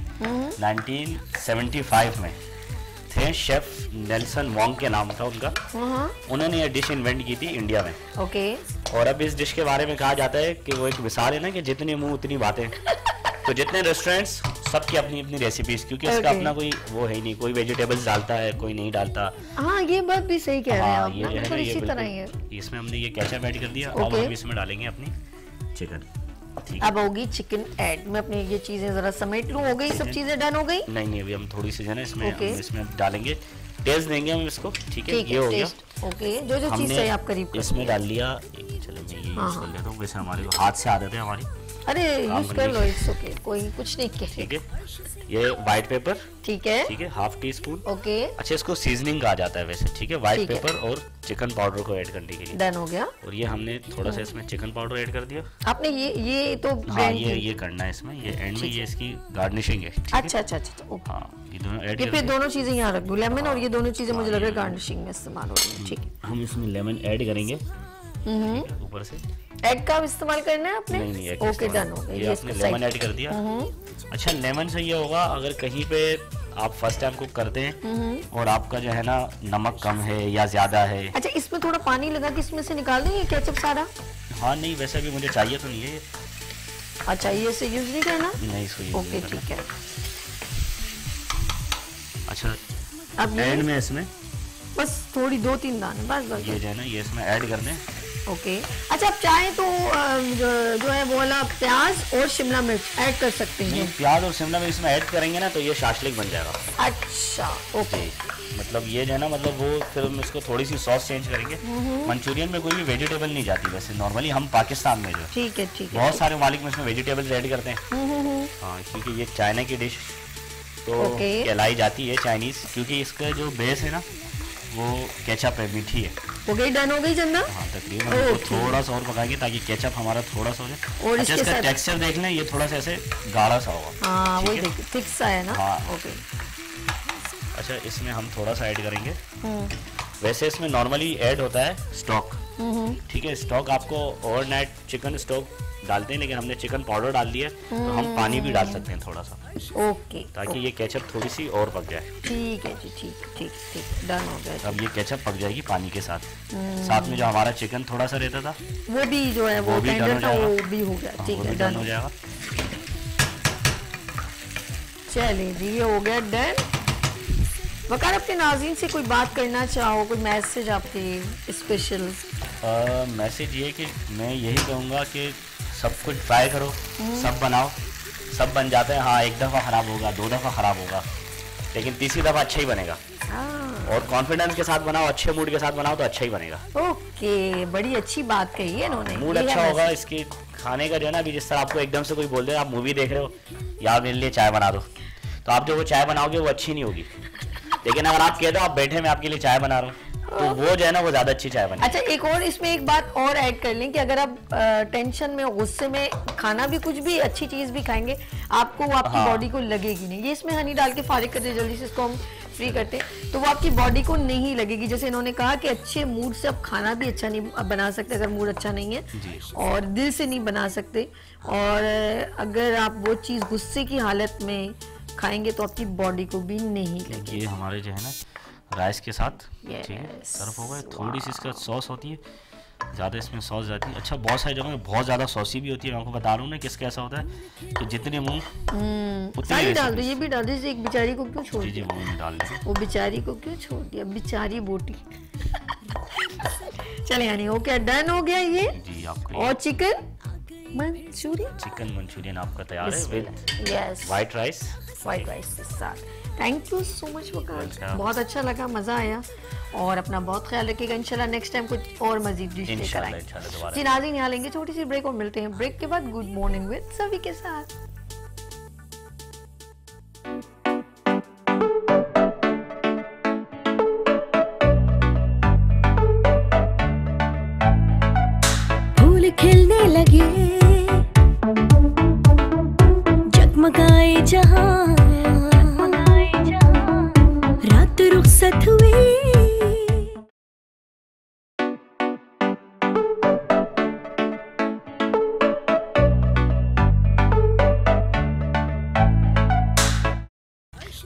1975 में थे, शेफ नेल्सन वोंग के नाम था उनका, उन्होंने ये डिश इन्वेंट की थी इंडिया में। ओके, और अब इस डिश के बारे में कहा जाता है कि वो एक मिसाल है ना कि जितने मुंह उतनी बातें। तो जितने रेस्टोरेंट्स सबकी अपनी अपनी रेसिपीज, क्योंकि इसका अपना कोई वो है नहीं, कोई वेजिटेबल्स डालता है कोई नहीं डालता। हाँ ये बात भी सही कह रहे हैं आप, ये जो है ना इसी तरह ही है। इसमें हमने ये केचप ऐड कर दिया। अब हम इसमें डालेंगे अपनी चिकन। अब होगी चिकन ऐड। मैं अपनी ये चीजें जरा समेट लूं। हो गई सब चीजें डन हो गई? नहीं अभी हम थोड़ी सी जो है ना इसमें डालेंगे, टेस्ट देंगे हम इसको। ठीक है, ये हो गया। ओके, जो चीज चाहिए आप करीब इसमें डाल लिया। चलो मैं ये यूज कर लेता हूँ, वैसे हमारे को हाथ से आदत है हमारी। अरे यूज कर लो, इट्स ओके, कोई कुछ नहीं कह। ठीक है, ये व्हाइट पेपर। ठीक है, हाफ टी स्पून। ओके, अच्छा इसको सीजनिंग कहा जाता है वैसे। ठीक है, व्हाइट पेपर और चिकन पाउडर को ऐड करने के लिए। डन हो गया। और ये हमने थोड़ा सा इसमें चिकन पाउडर ऐड कर दिया। आपने ये तो हाँ ये करना है इसमें, ये एंड में ये इसकी गार्निशिंग है। अच्छा हाँ ये दोनों ऐड। ये फिर दोनों चीजें यहाँ रख दूं, लेमन और ये दोनों चीजें मुझे लग रहा है गार्निशिंग में इस्तेमाल हो रही है। ठीक है, हम इसमें लेमन ऐड करेंगे ऊपर से। एग का इस्तेमाल करना है आपने? नहीं ओके डन हो गया। ये आपने लेमन ऐड कर दिया। अच्छा लेमन से ये होगा, अगर कहीं पे आप फर्स्ट टाइम कुक करते हैं और आपका जो है ना नमक कम है या ज्यादा है। अच्छा इसमें थोड़ा पानी लगा के इसमें से निकाल देंगे केचप सारा? हाँ नहीं वैसे भी मुझे चाहिए तो नहीं है। अच्छा ये से यूज नहीं करना? नहीं इसको। ओके ठीक है। अच्छा अब एंड में इसमें बस थोड़ी 2-3 दाने बस ये जो है ना ये इसमें ऐड कर दें। ओके अच्छा आप चाहें तो जो है वो वाला प्याज और शिमला मिर्च ऐड कर सकते हैं। प्याज और शिमला मिर्च इसमें ऐड करेंगे ना तो ये शाशलिक बन जाएगा। अच्छा ओके, मतलब ये जो है ना मतलब वो फिर हम इसको थोड़ी सी सॉस चेंज करेंगे। मंचूरियन में कोई भी वेजिटेबल नहीं जाती वैसे नॉर्मली, हम पाकिस्तान में जो ठीक है बहुत सारे मालिक में इसमें वेजिटेबल्स ऐड करते हैं। हाँ क्योंकि ये चाइना की डिश तो कहलाई जाती है चाइनीज, क्योंकि इसका जो बेस है ना वो केचप है, मीठी है। हो गई, डन हो गई चंदा? हाँ तकरीबन थोड़ा सा और पकाएंगे ताकि केचप हमारा थोड़ा सा हो जाए। और अच्छा इसका टेक्सचर देख लें, ये थोड़ा सा ऐसे गाढ़ा सा होगा। हाँ वही देखिए थिक सा है ना। हाँ ओके। अच्छा इसमें हम थोड़ा सा ऐड करेंगे। वैसे इसमें नॉर्मली ऐड होता है स्टॉक। ठीक है, स्टॉक आपको ओवरनाइट चिकन स्टॉक डालते हैं, लेकिन हमने चिकन पाउडर डाल दिया तो हम पानी भी डाल सकते हैं थोड़ा सा। ओके, ताकि ये केचप थोड़ी सी और पक जाए। ठीक है जी, ठीक ठीक ठीक, डन हो गया। अब ये केचप पक जाएगी पानी के साथ। साथ में जो हमारा चिकन थोड़ा सा रहता था वो भी जो है वो भी डन हो गया। ठीक है, डन हो जाएगा। चलिए जी ये हो गया डन। वकार अपने नाज़रीन से कोई बात करना चाहो, कोई मैसेज आपके स्पेशल? मैसेज ये कि मैं यही कहूँगा कि सब कुछ ट्राई करो, सब बनाओ, सब बन जाते हैं। हाँ एक दफ़ा ख़राब होगा, 2 दफ़ा ख़राब होगा, लेकिन तीसरी दफ़ा अच्छा ही बनेगा। और कॉन्फिडेंस के साथ बनाओ, अच्छे मूड के साथ बनाओ तो अच्छा ही बनेगा। ओके, बड़ी अच्छी बात कही है इन्होंने। मूड अच्छा होगा इसके खाने का जो है ना। अभी जिस तरह आपको एकदम से कोई बोल दे आप मूवी देख रहे हो, यार मेरे लिए चाय बना दो, तो आप जो वो चाय बनाओगे वो अच्छी नहीं होगी। लेकिन अगर आप कह दो आप बैठे मैं आपके लिए चाय बना रहा हूँ, तो वो जो है ना वो ज्यादा अच्छी चाय बनेगी। अच्छा एक और इसमें एक बात और ऐड कर लें कि अगर आप टेंशन में गुस्से में खाना भी कुछ भी अच्छी चीज भी खाएंगे आपको वो आपकी बॉडी को लगेगी नहीं। ये इसमें हनी डाल के फारिग करते जल्दी से इसको हम फ्री करते हैं तो वो आपकी बॉडी को नहीं लगेगी। जैसे इन्होंने कहा कि अच्छे मूड से आप खाना भी अच्छा नहीं बना सकते अगर मूड अच्छा नहीं है, और दिल से नहीं बना सकते। और अगर आप वो चीज़ गुस्से की हालत में खाएंगे तो आपकी बॉडी को भी नहीं लगेगी। ये हमारे जो है ना राइस के साथ ठीक है सर्व होगा। थोड़ी सी इसका सॉस होती है, ज़्यादा इसमें सॉस जाती है। अच्छा बहुत सारी जगहों में बहुत ज़्यादा सॉसी भी होती है। मैं आपको बता रहा हूँ ना किसका ऐसा होता है कि जितने मुँह सारी डाल दो, ये भी डाल दो। एक बेचारी को क्यों छोड़ दिया? वो डाल दो, वो बेचारी को क्यों छोड़ दिया, बेचारी बोटी। चले यानी हो क्या, डन हो गया ये जी आपका। और चिकन मंचूरियन आपका तैयार है विद व्हाइट राइस के साथ। Thank you so much Waqar, बहुत अच्छा लगा, मजा आया। और अपना बहुत ख्याल रखिएगा। इंशाल्लाह नेक्स्ट टाइम कुछ और मजीद डिश लेकर आएंगे। जी नाज़रीन यहाँ लेंगे छोटी सी ब्रेक और मिलते हैं ब्रेक के बाद गुड मॉर्निंग विद सभी के साथ। फूल खिलने लगे, जगमगाए जहां, रात रुखसत हुई,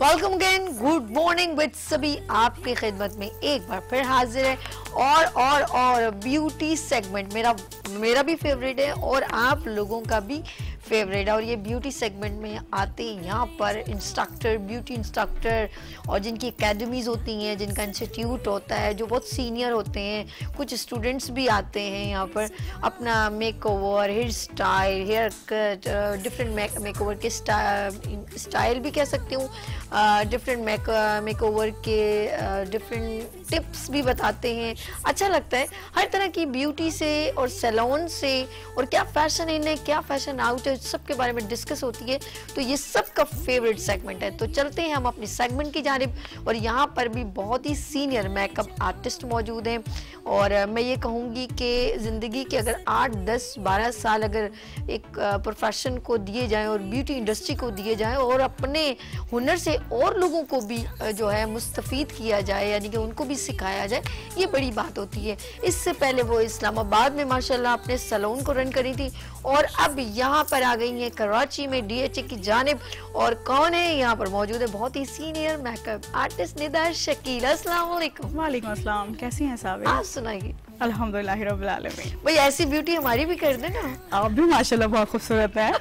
welcome again, good morning with सभी आपकी खिदमत में एक बार फिर हाजिर है और ब्यूटी सेगमेंट मेरा भी फेवरेट है और आप लोगों का भी फेवरेट है। और ये ब्यूटी सेगमेंट में आते हैं यहाँ पर इंस्ट्रक्टर, ब्यूटी इंस्ट्रक्टर और जिनकी एकेडमीज होती हैं, जिनका इंस्टीट्यूट होता है, जो बहुत सीनियर होते हैं। कुछ स्टूडेंट्स भी आते हैं यहाँ पर अपना makeover, hair style, hair cut, different makeover के स्टाइल भी कह सकती हूँ, डिफरेंट मेकओवर के डिफरेंट टिप्स भी बताते हैं। अच्छा लगता है हर तरह की ब्यूटी से और सैलून से और क्या फैशन इन है, क्या फैशन आउट है, सबके बारे में डिस्कस होती है। तो ये सबका फेवरेट सेगमेंट है। तो चलते हैं हम अपनी सेगमेंट की जानिब। और यहाँ पर भी बहुत ही सीनियर मेकअप आर्टिस्ट मौजूद हैं और मैं ये कहूँगी कि ज़िंदगी के अगर 8, 10, 12 साल अगर एक प्रोफेशन को दिए जाएं और ब्यूटी इंडस्ट्री को दिए जाएं और अपने हुनर से और लोगों को भी जो है मुस्तफ़ीद किया जाए, यानी कि उनको भी सिखाया जाए, ये बड़ी बात होती है। इससे पहले वो इस्लामाबाद में माशाल्लाह अपने सैलून को रन करी थी और अब यहाँ पर आ गई हैं कराची में DHA की जानिब। और कौन है यहाँ पर मौजूद है? बहुत ही senior makeup artist Nida Shakeel. अस्सलाम वालेकुम। वालेकुम अस्सलाम, कैसी हैं साहब? आप सुनाइए। अल्हम्दुलिल्लाह रब्बिल आलमीन। भाई ऐसी ब्यूटी हमारी भी कर देना। आप भी माशाल्लाह बहुत खूबसूरत है।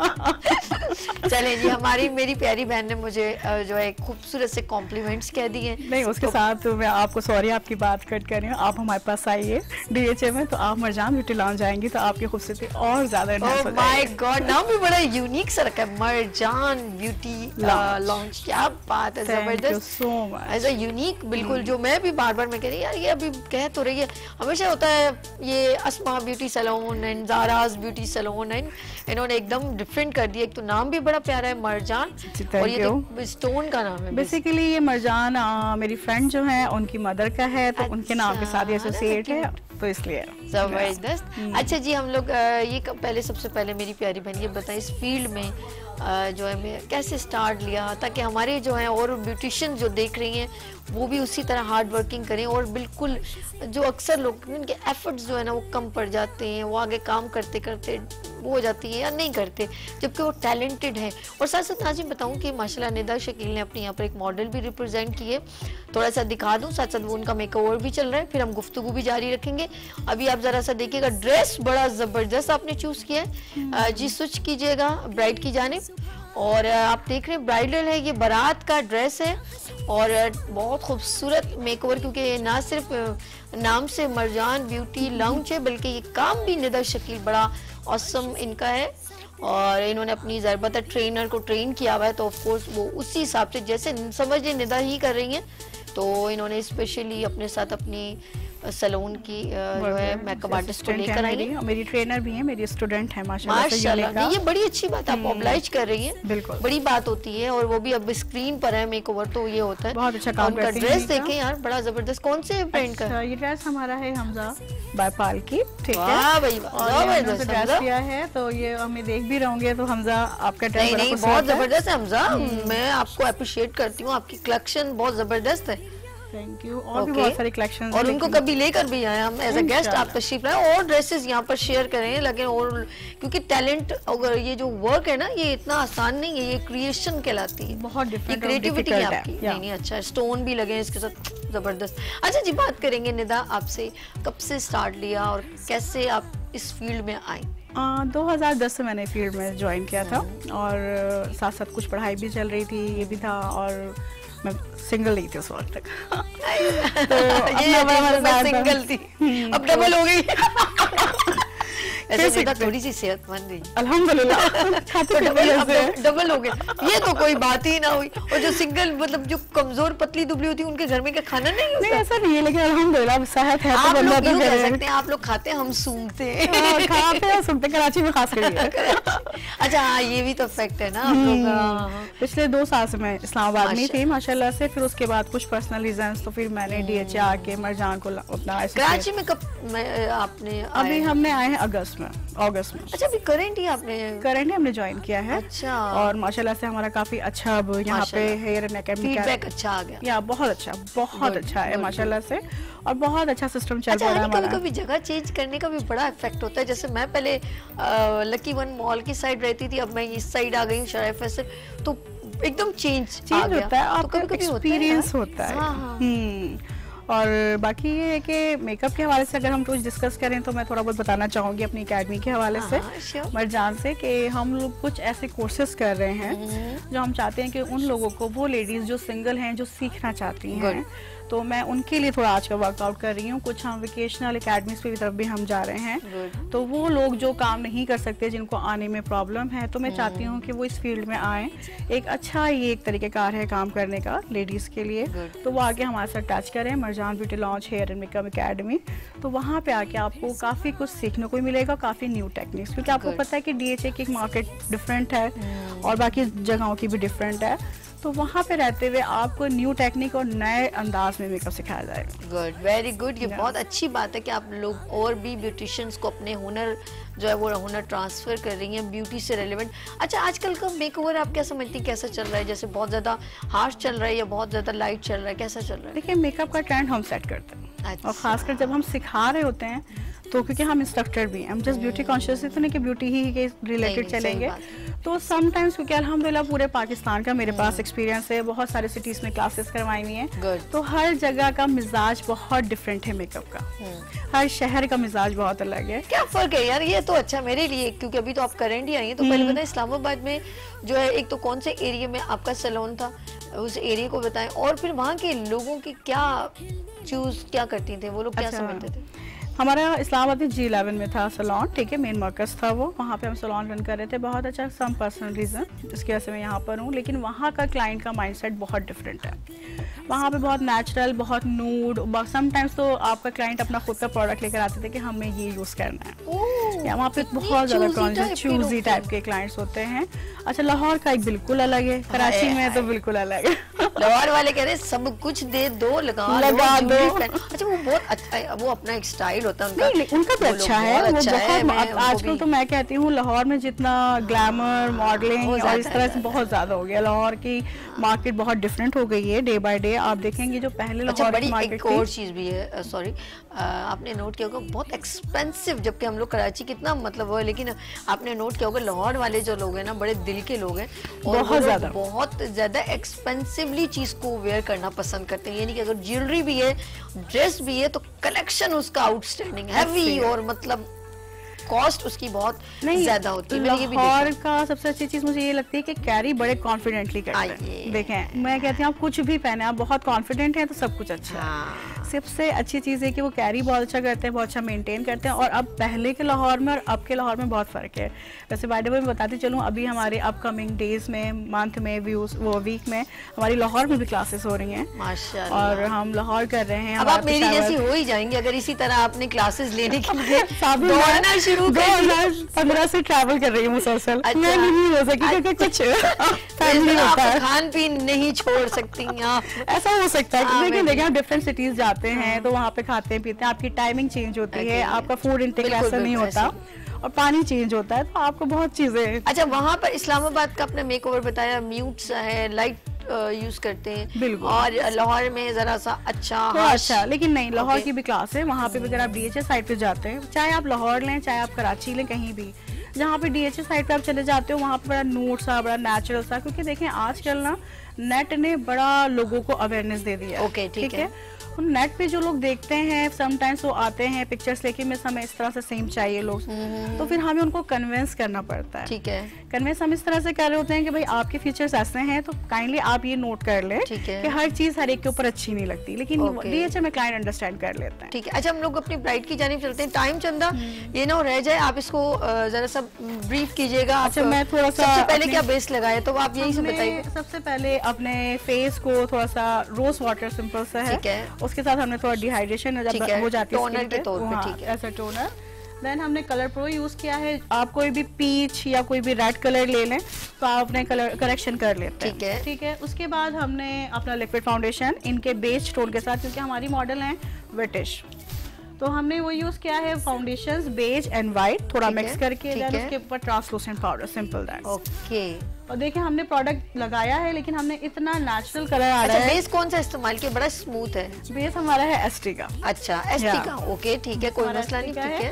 चलें जी, मेरी प्यारी बहन ने मुझे जो है खूबसूरत से कॉम्प्लीमेंट्स कह दिए। नहीं, उसके साथ मैं आपको सॉरी आपकी बात कट कर रही हूँ। आप हमारे पास आइए DHA में, तो आप मरजान ब्यूटी लॉन्ज जाएंगी तो आपकी खूबसूरती और ज्यादा एनहांस हो जाएगी। माय गॉड, नाम भी बड़ा यूनिक सा रखा है, मरजान ब्यूटी लॉन्ज। क्या बात है, जबरदस्त, ऐसा यूनिक बिल्कुल। जो मैं भी बार बार मैं कह रही यार ये अभी कह तो रही है, हमेशा होता है ये Asma beauty salon and Zara's beauty salon and इन्होंने एकदम डिफरेंट कर दिया। एक तो नाम भी बड़ा प्यारा है मरजान और ये तो स्टोन का नाम है। बेसिकली ये मरजान मेरी फ्रेंड जो है उनकी मदर का है, तो उनके नाम के साथ एसोसिएट है, तो इसलिए जबरदस्त। अच्छा जी, हम लोग ये पहले सबसे पहले मेरी प्यारी बहन ये बताएं इस फील्ड में जो है मैं कैसे स्टार्ट लिया, ताकि हमारे जो है और ब्यूटिशियन जो देख रही हैं वो भी उसी तरह हार्ड वर्किंग करें और बिल्कुल जो अक्सर लोग उनके एफर्ट्स जो है ना वो कम पड़ जाते हैं, वो आगे काम करते करते वो हो जाती है या नहीं करते, जबकि वो टैलेंटेड है। और साथ साथ नाज़िम बताऊं कि माशाल्लाह निदा शकील ने अपने यहाँ पर एक मॉडल भी रिप्रेजेंट किए, थोड़ा सा दिखा दूं, साथ साथ वो उनका मेकओवर भी चल रहा है, फिर हम गुफ्तगू भी जारी रखेंगे। अभी आप जरा सा देखिएगा, ड्रेस बड़ा ज़बरदस्त आपने चूज़ किया है जी, स्विच कीजिएगा ब्राइड की जानिब। और आप देख रहे हैं ब्राइडल है, ये बारात का ड्रेस है और बहुत खूबसूरत मेकओवर, क्योंकि ना सिर्फ नाम से मरजान ब्यूटी लाउंज है बल्कि ये काम भी निदा शकील बड़ा ऑसम इनका है। और इन्होंने अपनी ज़रबत ट्रेनर को ट्रेन किया हुआ है, तो ऑफ कोर्स वो उसी हिसाब से जैसे समझ लें निदा ही कर रही हैं, तो इन्होंने स्पेशली अपने साथ अपनी सैलून की जो है मेकअप आर्टिस्ट को लेकर आई है। मेरी ट्रेनर भी है, मेरी स्टूडेंट है माशाल्लाह। ये बड़ी अच्छी बात, आप ऑब्लाइज कर रही हैं, बिल्कुल बड़ी बात होती है। और वो भी अब स्क्रीन पर है मेकओवर, तो ये होता है बहुत अच्छा काम करती है। उनका ड्रेस देखें यार, बड़ा जबरदस्त। कौन से ब्रांड का? ये ड्रेस हमारा है हमजा बायपाल की, ठीक है। वाह भाई, जबरदस्त ड्रेस किया है, तो ये हमें देख भी रहोगे तो हमजा आपका ड्रेस नहीं बहुत जबरदस्त है हमजा, मैं आपको अप्रिशिएट करती हूँ, आपकी कलेक्शन बहुत जबरदस्त है। Thank you. और भी बहुत सारे कलेक्शंस और उनको कभी लेकर भी आए हम एज अ गेस्ट, आप तशरीफ लाए और ड्रेसेस यहाँ पर शेयर करें। लेकिन और क्योंकि टैलेंट, अगर ये जो वर्क है ना ये इतना आसान नहीं है, ये क्रिएशन कहलाती है, बहुत डिफरेंट क्रिएटिविटी है आपकी। नहीं अच्छा, स्टोन भी लगे हैं इसके साथ, जबरदस्त। अच्छा जी, बात करेंगे निदा आपसे, कब से स्टार्ट लिया और कैसे आप इस फील्ड में आए? 2010 से मैंने फील्ड में ज्वाइन किया था और साथ साथ कुछ पढ़ाई भी चल रही थी, ये भी था, और मैं सिंगल नहीं थी उस वक्त तक। तो ये सिंगल थी, अब डबल हो गई। ऐसे थोड़ी सी सेहतमंद है अल्हम्दुलिल्लाह, डबल हो गया, ये तो कोई बात ही ना हुई। और जो सिंगल मतलब जो कमजोर पतली दुबली होती है उनके घर में क्या खाना नहीं होता? नहीं ऐसा नहीं है, लेकिन अल्हम्दुलिल्लाह सेहत है तो बंदा तो कह सकते हैं। आप लोग खाते हैं, हम सूंघते हैं। खाते हैं सूंघते, कराची में खास करके। अच्छा हाँ, ये भी तो फैक्ट है ना। आप लोग पिछले 2 साल से मैं इस्लामाबाद में थी माशाल्लाह से, फिर उसके बाद कुछ पर्सनल रीजंस, तो फिर मैंने DHA आके मरजान को अपना। कराची में कब आपने? अभी हमने आए हैं अगस्त में। अच्छा, अभी करंट ही हमने ज्वाइन किया है। अच्छा। और माशाल्लाह से हमारा काफी अच्छा अब यहाँ पे हेयर एंड मेकअप फीडबैक अच्छा आ गया। या बहुत अच्छा है माशाल्लाह से, और बहुत अच्छा सिस्टम चल रहा है हमारा। कभी जगह चेंज करने का भी बड़ा इफेक्ट होता है। जैसे मैं पहले लकी वन मॉल की साइड रहती थी, अब मैं इस साइड आ गई हूँ शराय फैसल, तो एकदम चेंज होता है, आपका एक्सपीरियंस होता है। और बाकी ये है कि मेकअप के हवाले से अगर हम कुछ डिस्कस करें तो मैं थोड़ा बहुत बताना चाहूँगी अपनी एकेडमी के हवाले से, मरजान से, कि हम लोग कुछ ऐसे कोर्सेज कर रहे हैं जो हम चाहते हैं कि उन लोगों को, वो लेडीज़ जो सिंगल हैं, जो सीखना चाहती हैं, तो मैं उनके लिए थोड़ा आज का वर्कआउट कर रही हूँ। कुछ हम वेकेशनल एकेडमीज की तरफ भी हम जा रहे हैं, तो वो लोग जो काम नहीं कर सकते, जिनको आने में प्रॉब्लम है, तो मैं चाहती हूँ कि वो इस फील्ड में आएँ। एक अच्छा ये एक तरीक़ेकार है काम करने का लेडीज़ के लिए, तो वो आके हमारे साथ टच करें, Marjan beauty lounge hair and makeup academy. तो वहाँ पे आके आपको काफ़ी कुछ सीखने को मिलेगा, काफ़ी न्यू टेक्निक्स, क्योंकि आपको पता है कि DHA की एक मार्केट डिफरेंट है और बाकी जगहों की भी डिफरेंट है, तो वहाँ पे रहते हुए आपको न्यू टेक्निक और नए अंदाज में मेकअप सिखाया जाएगा। Good, very good. ये बहुत अच्छी बात है कि आप लोग और भी ब्यूटिशियंस को अपने हुनर जो है वो हुनर ट्रांसफर कर रही हैं ब्यूटी से रिलेवेंट। अच्छा, आजकल का मेकओवर आप क्या समझती हैं, कैसा चल रहा है? जैसे बहुत ज़्यादा हार्श चल रहा है या बहुत ज़्यादा लाइट चल रहा है, कैसा चल रहा है? देखिए, मेकअप का ट्रेंड हम सेट करते हैं, और खासकर जब हम सिखा रहे होते हैं, तो क्योंकि हम इंस्ट्रक्टर भी हैं, हम जस्ट ब्यूटी कॉन्शियस तो नहीं कि ब्यूटी ही के रिलेटेड चलेंगे, तो समटाइम्स क्योंकि अल्हम्दुलिल्लाह पूरे पाकिस्तान का मेरे पास एक्सपीरियंस है, बहुत सारे सिटीज़ में क्लासेस करवाई हुई हैं, तो हर जगह का मिजाज बहुत डिफरेंट है मेकअप का, हर शहर का मिजाज बहुत अलग है। क्या फ़र्क है यार, ये तो अच्छा मेरे लिए, क्योंकि अभी तो आप करेंट ही आई हैं, तो पहले बताएं इस्लामाबाद में जो है एक तो कौन से एरिया में आपका सैलून था, उस एरिया को बताएं, और फिर वहाँ के लोगों की क्या चूज क्या करती थे वो लोग, क्या समझते थे? हमारा इस्लामाबाद में G11 में था सैलून, ठीक है, मेन मर्कज़ था वो, वहाँ पे हम सैलून रन कर रहे थे। बहुत अच्छा, सम पर्सनल रीज़न जिसकी वजह से मैं यहाँ पर हूँ, लेकिन वहाँ का क्लाइंट का माइंडसेट बहुत डिफरेंट है। वहाँ पे बहुत नेचुरल, बहुत नूड, समटाइम्स तो आपका क्लाइंट अपना खुद का प्रोडक्ट लेकर आते थे कि हमें ये यूज़ करना है, या वहाँ पे बहुत ज़्यादा चूजी टाइप के क्लाइंट्स होते हैं। अच्छा, लाहौर का एक बिल्कुल अलग है, कराची में तो बिल्कुल अलग है। लाहौर वाले कह रहे हैं सब कुछ दे दो, लगा दो। अच्छा, वो बहुत अच्छा है, वो अपना एक स्टाइल होता है उनका। नहीं, उनका भी अच्छा है, वो बहुत आजकल तो मैं कहती हूँ लाहौर में जितना ग्लैमर, मॉडलिंग और इस तरह से बहुत ज्यादा हो गया। लाहौर की मार्केट बहुत डिफरेंट हो गई है डे बाय डे। आप देखेंगे जो पहले लाहौर की मार्केट, एक और चीज भी है, सॉरी, आपने नोट किया होगा बहुत एक्सपेंसिव, जबकि हम लोग कराची कितना मतलब वो है, लेकिन आपने नोट किया होगा लाहौर वाले जो लोग हैं ना, बड़े दिल के लोग हैं, और बहुत ज्यादा एक्सपेंसिवली चीज को वेयर करना पसंद करते हैं। यानी कि अगर ज्वेलरी भी है, ड्रेस भी है, तो कलेक्शन उसका आउटस्टैंडिंग हैवी, और मतलब कॉस्ट उसकी बहुत ज्यादा होती है। लाहौर का सबसे अच्छी चीज मुझे ये लगती है कि कैरी बड़े कॉन्फिडेंटली करते हैं। देखें, मैं कहती हूँ आप कुछ भी पहने, आप बहुत कॉन्फिडेंट हैं तो सब कुछ अच्छा है। सबसे अच्छी चीज़ है कि वो कैरी बहुत अच्छा करते हैं, बहुत अच्छा मेंटेन करते हैं। और अब पहले के लाहौर में और अब के लाहौर में बहुत फ़र्क है। वैसे बाय द वे मैं बताती चलूँ, अभी हमारे अपकमिंग डेज में, मंथ में, वो वीक में हमारी लाहौर में भी क्लासेस हो रही हैं माशाल्लाह, और हम लाहौर कर रहे हैं। अब आप मेरी जैसी हो ही जाएंगे अगर इसी तरह आपने क्लासेस लेने के लिए दौड़ना शुरू कर दिया। 2015 से ट्रैवल कर रही हूँ मुसलसल। मैं नहीं हो सकी क्योंकि कुछ फैमिली होता है, खान पीन नहीं छोड़ सकती आप, ऐसा हो सकता है। लेकिन हम डिफरेंट सिटीज जाते हैं तो वहाँ पे खाते हैं पीते हैं, आपकी टाइमिंग चेंज होती है, आपका फूड इंटेक ऐसा नहीं होता, और पानी चेंज होता है, तो आपको बहुत चीजें। अच्छा, वहाँ पर इस्लामाबाद का अपना मेकओवर बताया, म्यूट्स है, लाइट यूज करते हैं बिल्कुल, और लाहौर में जरा सा अच्छा, लेकिन नहीं, लाहौर की भी क्लास है वहाँ पे। अगर आप DHA साइड पे जाते हैं, चाहे आप लाहौर लें चाहे आप कराची लें, कहीं भी जहाँ पे DHA साइड पे आप चले जाते हो, वहाँ पे बड़ा नूड सा, बड़ा नेचुरल सा, क्योंकि देखें आजकल ना नेट ने बड़ा लोगों को अवेयरनेस दे दिया। ओके, ठीक है। नेट पे जो लोग देखते हैं, समटाइम्स वो आते हैं पिक्चर्स लेके, मैं हमें इस तरह से सेम चाहिए लोग, तो फिर हमें उनको कन्विंस करना पड़ता है। ठीक है, कन्विंस हम इस तरह से कर रहे होते हैं कि भाई आपके फीचर्स ऐसे हैं, तो काइंडली आप ये नोट कर ले कि हर चीज हर एक के ऊपर अच्छी नहीं लगती, लेकिन DHA में क्लाइंट अंडरस्टैंड कर लेते हैं। ठीक है। अच्छा, हम लोग अपनी ब्राइड की जानिब चलते हैं। टाइम चंदा ये ना रह जाए, आप इसको जरा सा ब्रीफ कीजिएगा। अच्छा, मैं थोड़ा सा सबसे पहले क्या बेस लगाया, तो आप यही से बताइए। सबसे पहले अपने फेस को थोड़ा सा रोज वाटर सिंपल सा है, उसके साथ हमने थोड़ा डिहाइड्रेशन हो जाती है टोनर के तौर पे, ठीक है, ऐसा टोनर। देन हमने कलर प्रो यूज किया है। आप कोई भी पीच या कोई भी रेड कलर ले लें तो आप अपने कलर करेक्शन कर लेते हैं, ठीक है। उसके बाद हमने अपना लिक्विड फाउंडेशन इनके बेस टोन के साथ, क्योंकि हमारी मॉडल है ब्रिटिश, तो हमने वो यूज किया है फाउंडेशंस बेज एंड वाइट थोड़ा मिक्स करके, देन उसके ऊपर translucent powder, simple that. Okay. और देखिए हमने प्रोडक्ट लगाया है, लेकिन हमने इतना नेचुरल कलर आ रहा है। बेस कौन सा इस्तेमाल किया, बड़ा स्मूथ है? बेस हमारा है एस्टी का। अच्छा, एस्टी का, ओके, ठीक है, कोई मसला नहीं, ठीक है।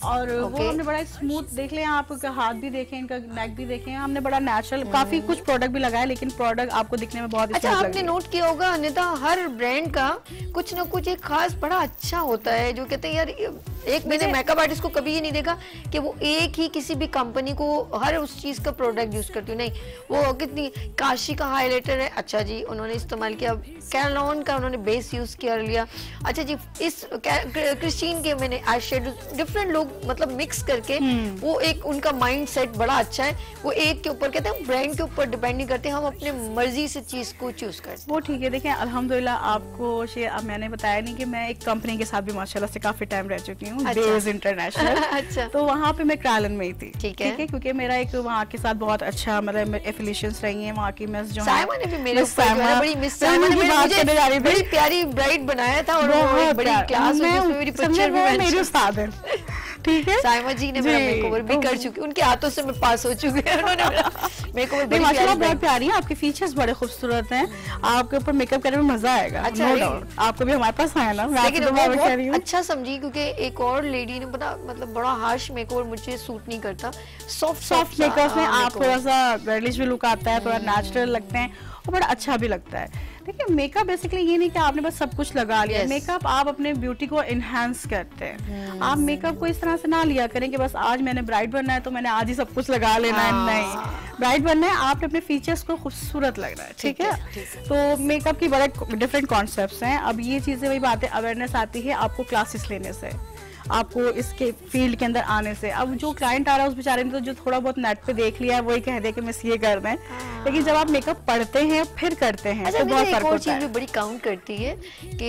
और वो हमने बड़ा स्मूथ देख लें, आप हाथ भी देखें, इनका नेक भी देखें, हमने बड़ा नेचुरल काफी कुछ प्रोडक्ट भी लगाया, लेकिन प्रोडक्ट आपको दिखने में बहुत अच्छा। आपने नोट किया होगा अनिता, हर ब्रांड का कुछ ना कुछ एक खास बड़ा अच्छा होता है, जो कहते हैं यार एक मैंने मेकअप आर्टिस्ट को कभी ये नहीं देखा कि वो एक ही किसी भी कंपनी को हर उस चीज का प्रोडक्ट यूज करती हूँ, नहीं। वो कितनी काशी का हाइलाइटर है, अच्छा जी उन्होंने इस्तेमाल किया, कैरलॉन का उन्होंने बेस यूज कर लिया, अच्छा जी इस क्रिस्टीन के मैंने आई शेडो, डिफरेंट लोग मतलब मिक्स करके वो एक उनका माइंड सेट बड़ा अच्छा है। वो एक के ऊपर कहते हैं ब्रांड के ऊपर डिपेंड नहीं करते, हम अपने मर्जी से चीज को चूज करते हैं। वो ठीक है। देखिए अल्हम्दुलिल्लाह आपको मैंने बताया नहीं कि मैं एक कंपनी के साथ भी माशाल्लाह से काफी टाइम रह चुकी हूँ, बेस इंटरनेशनल। अच्छा। तो वहाँ पे मैं क्रैलन में ही थी, ठीक है, क्योंकि मेरा एक वहाँ के साथ बहुत अच्छा मतलब एफिलिएशंस रही है। वहाँ की मिस जो साइमा ने भी मेरे ऊपर बड़ी मिस साइमा ने मुझे बड़ी प्यारी ब्राइड बनाया था, और वो बड़ी क्लास में मेरी पिक्चर भी मेरी उस्ताद है, ठीक है। साइमा जी ने मेरा मेकओवर भी कर चुकी, उनके हाथों से मैं पास हो चुकी है, उन्होंने मेरा मेकओवर बड़ी माशाल्लाह बहुत प्यारी है, आपके फीचर्स बड़े खूबसूरत हैं, आपके ऊपर मेकअप करने में मजा आएगा। अच्छा, आपको भी हमारे पास आया ना, लेकिन बहुत अच्छा समझी, क्योंकि एक और लेडी ने पता मतलब बड़ा हार्श मेकओवर मुझे सूट नहीं करता, सॉफ्ट मेकअप में आप थोड़ा सा गर्लिश भी लुक आता है, थोड़ा नेचुरल लगते हैं और बड़ा अच्छा भी लगता है। देखिए मेकअप बेसिकली ये नहीं कि आपने बस सब कुछ लगा लिया, मेकअप आप अपने ब्यूटी को इनहेंस करते हैं। आप मेकअप को इस तरह से ना लिया करें कि बस आज मैंने ब्राइड बनना है तो मैंने आज ही सब कुछ लगा लेना है, नहीं। ब्राइड बनना है, आपने अपने फीचर्स को खूबसूरत लगना है, ठीक है। तो मेकअप की बड़े डिफरेंट कॉन्सेप्ट्स हैं। अब ये चीजें वही बात है, अवेयरनेस आती है आपको क्लासेस लेने से, आपको इसके फील्ड के अंदर आने से। अब जो क्लाइंट आ रहा है उस बेचारे ने तो जो थोड़ा बहुत नेट पे देख लिया है वही कह दे कि मैं ये कर रहे हैं, लेकिन जब आप मेकअप पढ़ते हैं फिर करते हैं तो बहुत फर्क होता है। चीज भी बड़ी काउंट करती है कि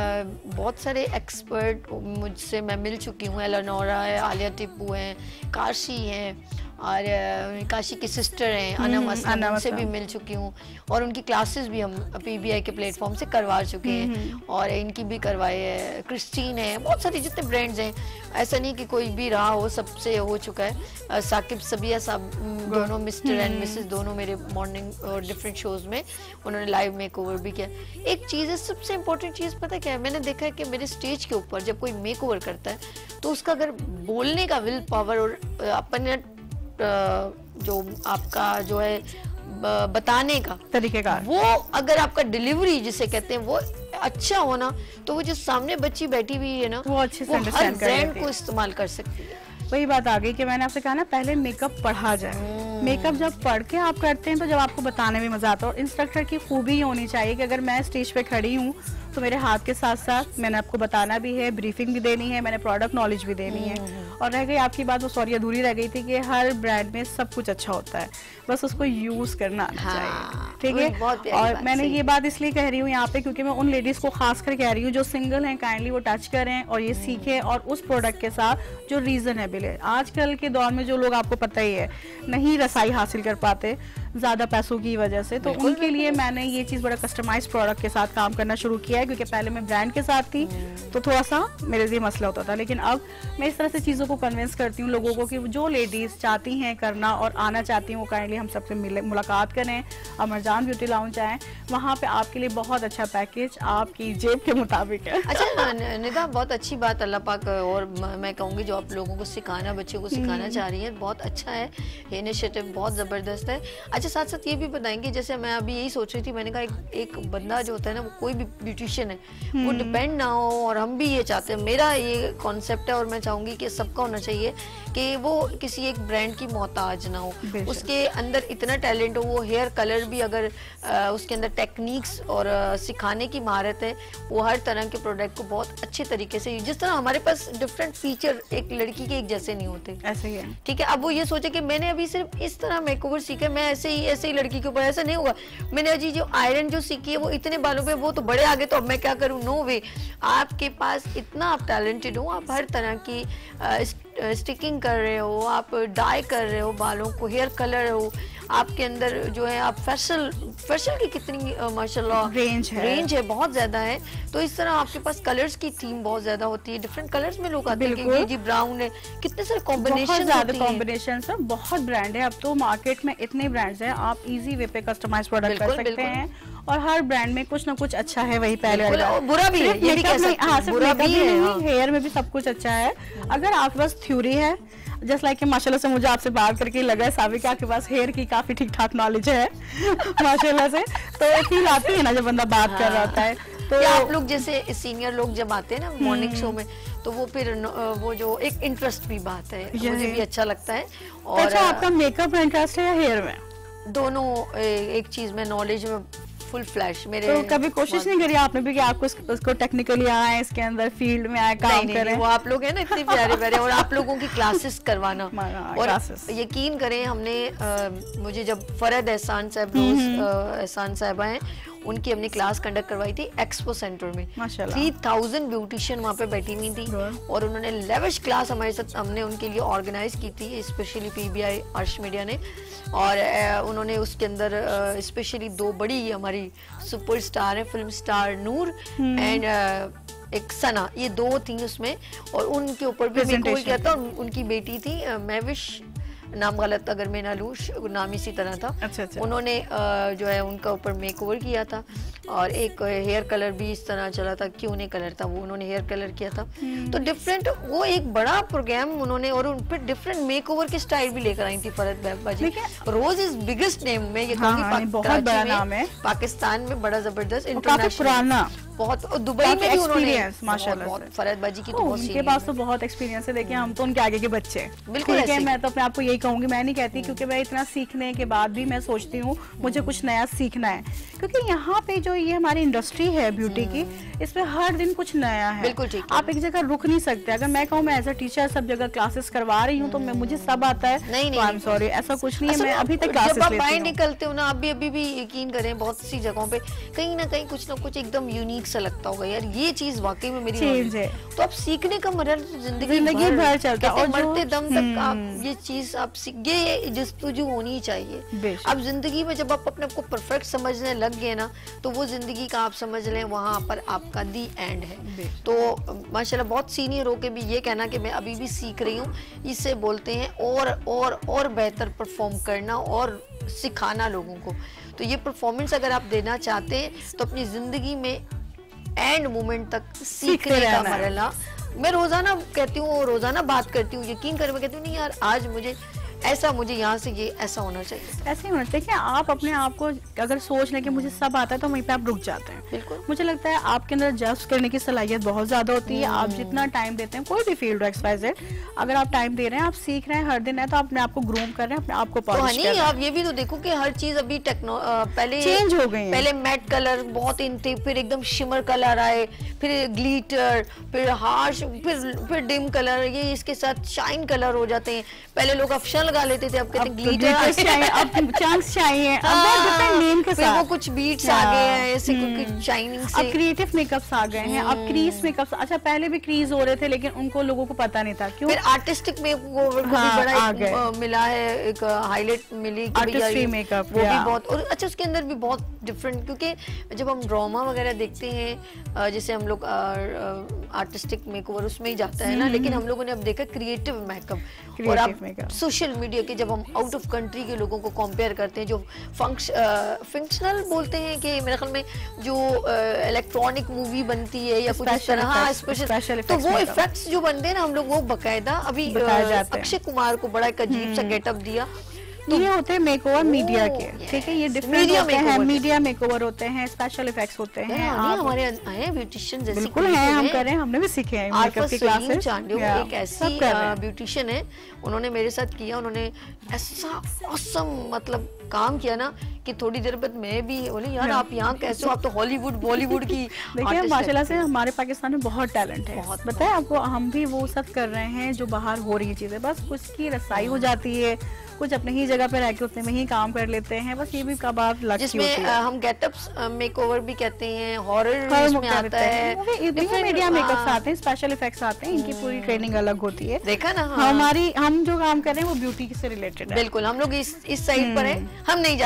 बहुत सारे एक्सपर्ट मुझसे मैं मिल चुकी हूँ, एलेनोरा है, आलिया टिप्पू है, काशी है, और काशी की सिस्टर हैं अनम असलम, उनसे भी मिल चुकी हूँ, और उनकी क्लासेस भी हम पीबीआई के प्लेटफॉर्म से करवा चुके हैं, और इनकी भी करवाई है, क्रिस्टीन है, बहुत सारे जितने ब्रांड्स हैं, ऐसा नहीं कि कोई भी रहा हो, सबसे हो चुका है। साकिब सबिया साहब दोनों मिस्टर एंड मिसेस दोनों मेरे मॉर्निंग और डिफरेंट शोज में उन्होंने लाइव मेकओवर भी किया। एक चीज़ है सबसे इम्पोर्टेंट चीज़ पता क्या है, मैंने देखा है कि मेरे स्टेज के ऊपर जब कोई मेकओवर करता है तो उसका अगर बोलने का विल पावर और अपने जो आपका जो है बताने का तरीकेकार, वो अगर आपका डिलीवरी जिसे कहते हैं वो अच्छा होना, तो वो जो सामने बच्ची बैठी हुई है ना, वो अच्छे से हर ब्रांड को इस्तेमाल कर सकती है। वही बात आ गई कि मैंने आपसे कहा ना पहले मेकअप पढ़ा जाए। मेकअप जब पढ़ के आप करते हैं तो जब आपको बताने में मजा आता है। और इंस्ट्रक्टर की खूबी ये होनी चाहिए कि अगर मैं स्टेज पे खड़ी हूँ तो मेरे हाथ के साथ साथ मैंने आपको बताना भी है, ब्रीफिंग भी देनी है, मैंने प्रोडक्ट नॉलेज भी देनी है। और रह गई आपकी बात, वो सॉरी अधूरी रह गई थी कि हर ब्रांड में सब कुछ अच्छा होता है, बस उसको यूज करना आना चाहिए, ठीक है। और मैंने ये बात इसलिए कह रही हूँ यहाँ पे क्योंकि मैं उन लेडीज को खास कर कह रही हूँ जो सिंगल हैं, काइंडली वो टच करें और ये सीखें, और उस प्रोडक्ट के साथ जो रीजनेबल है। आजकल के दौर में जो लोग आपको पता ही है नहीं रसाई हासिल कर पाते ज्यादा पैसों की वजह से, तो उनके लिए मैंने ये चीज बड़ा कस्टमाइज्ड प्रोडक्ट के साथ काम करना शुरू किया है, क्योंकि पहले मैं ब्रांड के साथ थी तो थोड़ा सा मेरे लिए मसला होता था, लेकिन अब मैं इस तरह से चीजों को कन्विंस करती हूँ लोगों को कि जो लेडीज चाहती हैं करना और आना चाहती हैं वो काइंडली हम सबसे मुलाकात करें, अमरजान ब्यूटी लाउंज आए, वहाँ पे आपके लिए बहुत अच्छा पैकेज आपकी जेब के मुताबिक है। अच्छा निदा, बहुत अच्छी बात अल्लाह पाक, और मैं कहूँगी जो आप लोगों को सिखाना, बच्चों को सिखाना चाह रही है, बहुत अच्छा है, इनिशिएटिव बहुत ज़बरदस्त है। अच्छा साथ साथ ये भी बताएंगे, जैसे मैं अभी यही सोच रही थी, मैंने कहा एक बंदा जो होता है ना, वो कोई भी ब्यूटिशियन है, वो डिपेंड ना हो, और हम भी ये चाहते हैं, मेरा ये कॉन्सेप्ट है और मैं चाहूँगी कि सबका होना चाहिए कि वो किसी एक ब्रांड की मोहताज ना हो, उसके अंदर इतना टैलेंट हो, वो हेयर कलर भी अगर उसके अंदर टेक्निक्स और सिखाने की महारत है, वो हर तरह के प्रोडक्ट को बहुत अच्छे तरीके से, जिस तरह हमारे पास डिफरेंट फीचर एक लड़की के एक जैसे नहीं होते, ऐसे ही है, ठीक है। अब वो ये सोचे कि मैंने अभी सिर्फ इस तरह मेकओवर सीखा, मैं ऐसे ही लड़की के ऊपर, ऐसा नहीं होगा। मैंने अजी जो आयरन जो सीखी है वो इतने बालों पे, वो तो बड़े आगे, तो अब मैं क्या करूँ, नो वे। आपके पास इतना आप टैलेंटेड हो, आप हर तरह की स्टिकिंग कर रहे हो, आप डाई कर रहे हो बालों को, हेयर कलर हो, आपके अंदर जो है आप फेशियल की कितनी माशाल्लाह रेंज है बहुत ज्यादा है। तो इस तरह आपके पास कलर्स की थीम बहुत ज्यादा होती है, डिफरेंट कलर्स में लोग आते हैं कि जी ब्राउन है, कितने सारे कॉम्बिनेशन है, बहुत ब्रांड है। अब तो मार्केट में इतने ब्रांड्स हैं, आप इजी वे पे कस्टमाइज प्रोडक्ट कर सकते हैं और हर ब्रांड में कुछ ना कुछ अच्छा है, वही पहले बुरा भी है, ये भी कह सकते हैं, बुरा भी है, हेयर में भी सब कुछ अच्छा है। अगर आपके पास थ्योरी है, जस्ट लाइक माशाल्लाह से मुझे आपसे बात करके लगा है साबिका के पास हेयर की काफी ठीक ठाक नॉलेज है माशाल्लाह से, तो फील आती है ना जब बंदा बात कर रहा होता है। तो आप लोग जैसे सीनियर लोग जब आते हैं ना मॉर्निंग शो में, तो वो फिर वो जो एक इंटरेस्ट भी बात है, मुझे भी अच्छा लगता है। और अच्छा, आपका मेकअप में इंटरेस्ट है या हेयर में? दोनों एक चीज में, नॉलेज में फुल फ्लैश मेरे। तो कभी कोशिश नहीं करी आपने भी कि आपको उसको टेक्निकली आए, इसके अंदर फील्ड में आए, काम करें? वो आप लोग हैं ना इतने प्यारे प्यारे, और आप लोगों की क्लासेस करवाना, और यकीन करें हमने मुझे जब फरहद एहसान साहब, एहसान साहबा हैं, उनकी हमने क्लास कंडक्ट करवाई थी एक्सपो सेंटर में। 3000 ब्यूटिशियन वहाँ पे बैठी हुई थी, और उन्होंने लेविश क्लास हमारे साथ हमने उनके लिए ऑर्गेनाइज की थी, स्पेशली PBI अर्श मीडिया ने। और उन्होंने उसके अंदर स्पेशली 2 बड़ी हमारी सुपरस्टार है, फिल्म स्टार नूर एंड एक सना, ये 2 थी उसमें, और उनके ऊपर भी मेकओवर किया था। उनकी बेटी थी महविश, नाम गलत अगर मैं ना लूँ, नाम इसी तरह था। अच्छा। उन्होंने जो है उनका ऊपर मेकओवर किया था, और एक हेयर कलर भी इस तरह चला था, क्यों नहीं कलर था वो, उन्होंने हेयर कलर किया था। तो डिफरेंट वो एक बड़ा प्रोग्राम उन्होंने, और उन पर डिफरेंट मेकओवर के स्टाइल भी लेकर आई थी फरहद बाजी। रोज इज बिगेस्ट नेम में, ये बहुत बड़ा नाम है पाकिस्तान में, बड़ा जबरदस्त इंटरनेशनल, बहुत दुबई में भी उन्होंने माशाल्लाह फरहद बाजी की, तो उनके पास तो बहुत एक्सपीरियंस है। देखिए हम तो उनके आगे के बच्चे, बिल्कुल। मैं तो अपने आप को यही कहूंगी, मैं नहीं कहती, क्योंकि मैं इतना सीखने के बाद भी मैं सोचती हूँ मुझे कुछ नया सीखना है, क्योंकि यहाँ पे जो ये हमारी इंडस्ट्री है ब्यूटी की, इसमें हर दिन कुछ नया है। बिल्कुल ठीक। आप एक जगह रुक नहीं सकते। अगर मैं कहूँ मैं एज अ टीचर सब जगह क्लासेस करवा रही हूँ, तो मैं मुझे सब आता है, नहीं आई एम सॉरी, ऐसा कुछ नहीं है। मैं अभी तक क्लासेस लेती हूँ। जब आप बाहर निकलते हो ना, अभी भी यकीन करें, बहुत सी जगहों पे कहीं ना कहीं कुछ ना कुछ एकदम यूनिक सा लगता होगा, यार ये चीज वाकई में मेरी चेंज है। तो आप सीखने का मरहला जिंदगी भर चलता है, और मरते दम तक आप ये चीज आप सीख, ये जस्तुजू होनी चाहिए। अब जिंदगी में जब आप अपने आप को परफेक्ट समझने लग गए ना, तो वो जिंदगी का आप समझ लें वहाँ पर आपका दी एंड है। तो माशाल्लाह बहुत सीनियर होके भी ये कहना कि मैं अभी भी सीख रही हूँ, इससे बोलते हैं और बेहतर परफॉर्म करना और सिखाना लोगों को। तो ये परफॉर्मेंस अगर आप देना चाहते हैं, तो अपनी जिंदगी में एंड मोमेंट तक सीखने का मरहला, मैं रोजाना कहती हूँ, रोजाना बात करती हूँ, यकीन करें मैं कहती हूँ नहीं यार आज मुझे यहाँ से ये ऐसा होना चाहिए, ऐसे ही होना चाहिए। आप अपने आप को अगर सोच लें कि मुझे सब आता है, तो वहीं पे आप रुक जाते हैं। बिल्कुल। मुझे लगता है आपके अंदर जज करने की सलाहियत बहुत ज्यादा होती है। आप जितना टाइम देते हैं, कोई भी फील्ड हो XYZ, अगर आप टाइम दे रहे हैं, आप सीख रहे हैं हर दिन है, तो अपने आप को ग्रूम कर रहे हैं, अपने आप को पॉलिश कर रहे हैं। आप ये भी तो देखो कि हर चीज अभी पहले चेंज हो गई है। पहले मैट कलर बहुत इन थे, फिर एकदम शिमर कलर आए, फिर ग्लिटर, फिर हार्श, फिर डिम कलर, ये इसके साथ शाइन कलर हो जाते हैं। पहले लोग अफशन लगा लेते थे, अब कहते हैं ग्लिटर चाहिए, अब चंक्स चाहिए, अब डिफरेंट नेम के साथ, वो कुछ बीट्स आ गए हैं, ऐसे कुछ शाइनिंग से। अब क्रिएटिव मेकअप्स आ गए हैं, अब क्रीज मेकअप्स। अच्छा पहले भी क्रीज हो रहे थे, लेकिन उनको लोगों को पता नहीं था, क्यों? फिर आर्टिस्टिक मेकओवर को भी बड़ा मिला है, एक हाईलाइट मिली आर्टिस्ट्री मेकअप, वो भी बहुत। और अच्छा उसके अंदर भी बहुत डिफरेंट, क्योंकि जब हम ड्रामा वगैरह देखते हैं, जैसे हम लोग आर्टिस्टिक मेकओवर उसमें ही जाता है ना, लेकिन हम लोगों ने अब देखा क्रिएटिव मेकअप। और अब सोशल मीडिया के जब हम आउट ऑफ कंट्री के लोगों को कंपेयर करते हैं, जो फंक्शनल बोलते हैं कि मेरे ख्याल में जो इलेक्ट्रॉनिक मूवी बनती है या कुछ इस तरह स्पेशल, तो वो इफेक्ट्स जो बनते हैं ना, हम लोग वो बकायदा अभी अक्षय कुमार को बड़ा एक अजीब सा गेटअप दिया। तो ये होते हैं मेकओवर मीडिया के, ठीक है, ये डिफरेंट होते हैं, मीडिया मेकओवर होते हैं, स्पेशल इफेक्ट्स होते हैं। हमारे हैं ब्यूटिशियन जैसे, बिल्कुल हैं, हम कर रहे हैं, हमने भी सीखे हैं मेकअप की क्लासेस। चांडियो एक ऐसी ब्यूटिशियन है, उन्होंने मेरे साथ किया, उन्होंने ऐसा ऑसम मतलब काम किया ना कि थोड़ी देर बाद मैं भी बोली यार आप यहाँ कैसे हो, आप तो हॉलीवुड बॉलीवुड की। देखिए माशाल्लाह से हमारे पाकिस्तान में बहुत टैलेंट है, बताए आपको, हम भी वो सब कर रहे हैं जो बाहर हो रही है चीजें, बस कुछ की रसाई हो जाती है, कुछ अपने ही जगह पे रह के उतने में ही काम कर लेते हैं, बस ये भी कब आप लग जिसमें हम गेटअप्स मेकओवर भी कहते हैं, हॉरर में आता है, मीडिया मेकअप्स आते हैं, स्पेशल इफेक्ट्स आते हैं, इनकी पूरी ट्रेनिंग अलग होती है। देखा ना, हम जो काम कर रहे हैं वो ब्यूटी से रिलेटेड है। बिल्कुल, हम लोग इस साइड पर हैं, हम नहीं जा रहे हॉरर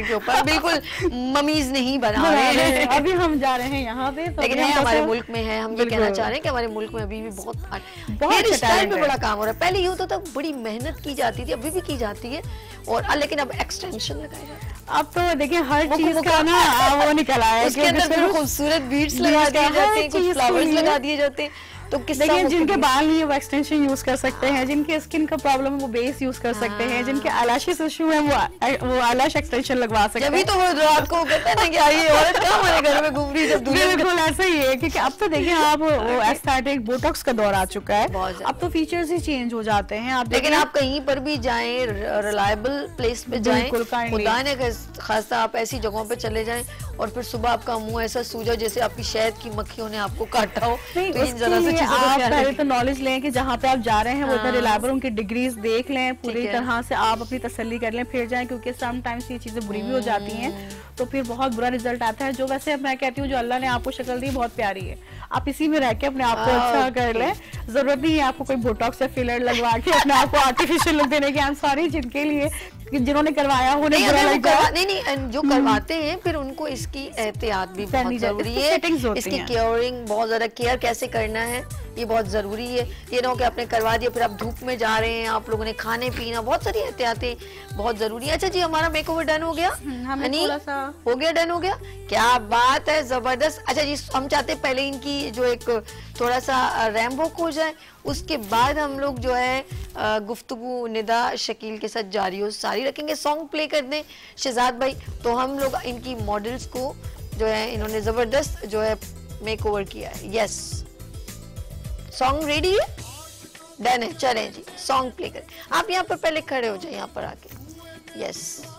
के ऊपर, बिल्कुल ममीज नहीं बना रहे हैं। अभी हम जा रहे हैं यहाँ पे, लेकिन हमारे मुल्क में है, हम ये कहना चाह रहे हैं कि हमारे मुल्क में अभी भी बहुत हेयर स्टाइल पे बड़ा काम हो रहा है। पहले यूँ तो बड़ी मेहनत की जाती थी, अभी भी की जाती है, और लेकिन अब एक्सटेंशन लगाए जाते हैं। अब तो देखिए हर चीज का ना वो निकल आया है, उसके अंदर खूबसूरत बीड्स लगा दिए जाते हैं, कुछ फ्लावर्स लगा दिए जाते हैं। तो देखिए जिनके बाल नहीं है वो एक्सटेंशन यूज कर सकते हैं, जिनके स्किन का प्रॉब्लम है वो बेस यूज कर सकते हैं, जिनके आईलैशेस इशू है वो आईलैश एक्सटेंशन लगवा सकते हैं। अभी तो वो रात को कहते हैं ना कि ये औरत कहाँ हमारे घर में घूम रही है, जब बिल्कुल ऐसा ही है, क्योंकि अब तो देखिए आप वो एस्थेटिक बोटॉक्स का दौर आ चुका है, अब तो फीचर्स ही चेंज हो जाते हैं। आप लेकिन आप कहीं पर भी जाएं, रिलायबल प्लेस पे जाएं, खुदा ने खासा आप ऐसी जगहों पे चले जाएं और फिर सुबह आपका मुंह ऐसा सूजा जैसे आपकी शहद की मक्खियों ने आपको काटा हो। आप पहले तो नॉलेज लें कि जहाँ पे आप जा रहे हैं वो इतना रिलायबल, उनकी डिग्रीज देख लें, पूरी तरह से आप अपनी तसल्ली कर लें, फिर जाएं, क्योंकि समटाइम्स ये चीजें बुरी भी हो जाती हैं तो फिर बहुत बुरा रिजल्ट आता है। जो वैसे मैं कहती हूँ जो अल्लाह ने आपको शक्ल दी बहुत प्यारी है, आप इसी में रह के अपने आप को अच्छा कर लें। जरूरत नहीं है आपको कोई बोटॉक्स या फिलर लगवा के अपने आप को आर्टिफिशियल लुक देने की। आई एम सॉरी जिनके लिए जिन्होंने करवाया हो नहीं, जो करवाते हैं फिर उनको इसकी एहतियात भी बहुत जरूरी है, इसकी केयरिंग बहुत ज्यादा, केयर कैसे करना है ये बहुत जरूरी है। ये ना हो कि आपने करवा दिया फिर आप धूप में जा रहे हैं, आप लोगों ने खाने पीना, बहुत सारी एहतियातें बहुत जरूरी है। अच्छा जी हमारा मेकओवर डन हो गया, हो गया, डन हो गया, क्या बात है, जबरदस्त। अच्छा जी हम चाहते पहले इनकी जो एक थोड़ा सा रैम वॉक हो जाए, उसके बाद हम लोग जो है गुफ्तगू निदा शकील के साथ जारी हो सारी रखेंगे। सॉन्ग प्ले कर दें शहजाद भाई, तो हम लोग इनकी मॉडल्स को जो है इन्होंने जबरदस्त जो है मेकओवर किया है। यस सॉन्ग रेडी है, डन है, चलें जी सॉन्ग प्ले करें। आप यहाँ पर पहले खड़े हो जाए, यहाँ पर आके, यस।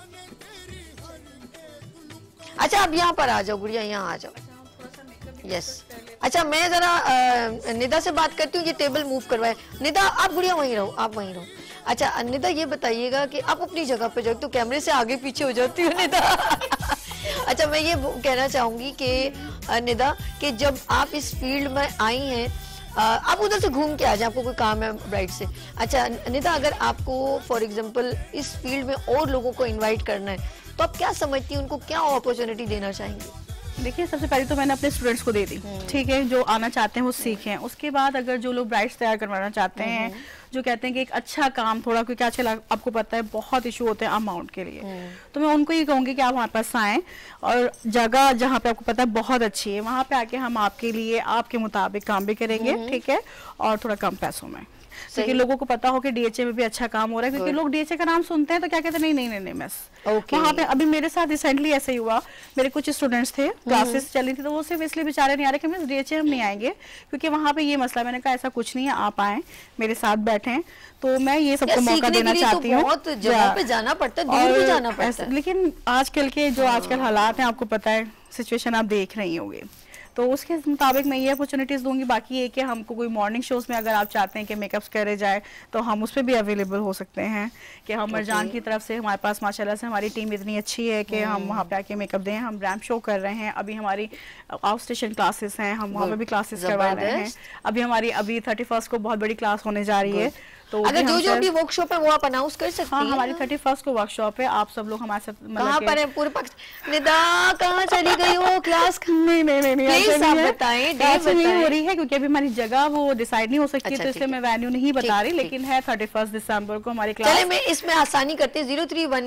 अच्छा आप यहाँ पर आ जाओ गुड़िया, यहाँ आ जाओ, यस। अच्छा मैं जरा निदा से बात करती हूँ, ये टेबल मूव करवाए। निदा आप गुड़िया वहीं रहो, आप वहीं रहो। अच्छा निदा ये बताइएगा कि आप अपनी जगह पे जाओ, तो कैमरे से आगे पीछे हो जाती हो निदा। अच्छा मैं ये कहना चाहूंगी कि निदा कि जब आप इस फील्ड में आई हैं, आप उधर से घूम के आ जाए, आपको कोई काम है ब्राइट से। अच्छा निदा अगर आपको फॉर एग्जांपल इस फील्ड में और लोगों को इनवाइट करना है तो आप क्या समझती हैं, उनको क्या अपॉर्चुनिटी देना चाहेंगे? देखिए सबसे पहले तो मैंने अपने स्टूडेंट्स को दे दी, ठीक है, जो आना चाहते हैं वो सीखें। उसके बाद अगर जो लोग ब्राइड्स तैयार करवाना चाहते हैं, जो कहते हैं कि एक अच्छा काम थोड़ा, क्योंकि आजकल आपको पता है बहुत इशू होते हैं अमाउंट के लिए, तो मैं उनको ये कहूँगी कि आप हमारे पास आएँ और जगह जहाँ पे आपको पता है बहुत अच्छी है, वहाँ पे आके हम आपके लिए आपके मुताबिक काम भी करेंगे, ठीक है, और थोड़ा कम पैसों में, क्योंकि लोगों को पता हो कि डीएचए में भी अच्छा काम हो रहा है। क्योंकि लोग डीएचए का नाम सुनते हैं तो क्या कहते हैं, नहीं मिस। वहाँ पे अभी मेरे साथ रिसेंटली ऐसे ही हुआ, मेरे कुछ स्टूडेंट्स थे, क्लासेस चली थी, तो वो सिर्फ इसलिए बेचारे नहीं आ रहे कि मिस डीएचए हम नहीं आएंगे, क्योंकि वहाँ पे ये मसला। मैंने कहा ऐसा कुछ नहीं है, आप आए मेरे साथ बैठें। तो मैं ये सबको मौका देना चाहती हूँ। बहुत जगह पे जाना पड़ता है, दूर भी जाना पड़ता है, लेकिन आजकल के जो आजकल हालात हैं, आपको पता है सिचुएशन आप देख रही होंगे, तो उसके मुताबिक मैं ये अपॉर्चुनिटीज दूंगी। बाकी ये कि हमको कोई मॉर्निंग शोज में अगर आप चाहते हैं कि मेकअप्स करे जाए तो हम उस पर भी अवेलेबल हो सकते हैं, कि हम मरजान की तरफ से हमारे पास माशाल्लाह से हमारी टीम इतनी अच्छी है कि हम वहाँ पे आके मेकअप दें। हम रैंप शो कर रहे हैं, अभी हमारी आउट स्टेशन क्लासेस हैं, हम वहाँ पे भी क्लासेस करवा रहे हैं। अभी 31 को बहुत बड़ी क्लास होने जा रही है, तो अगर जो भी वर्कशॉप है वो आप अनाउंस कर सकती हैं। हाँ हमारी 31 को वर्कशॉप है, आप सब लोग हमारे साथ। कहाँ पर है पूरे निदा कहाँ चली गई हो क्लास? नहीं प्लीज आप बताएं, डेट नहीं हो रही है क्योंकि अभी हमारी जगह वो डिसाइड नहीं हो सकती, तो इसलिए मैं वेन्यू नहीं बता रही, लेकिन है 31 दिसंबर को हमारी क्लास। चले मैं इसमें आसानी करते हैं,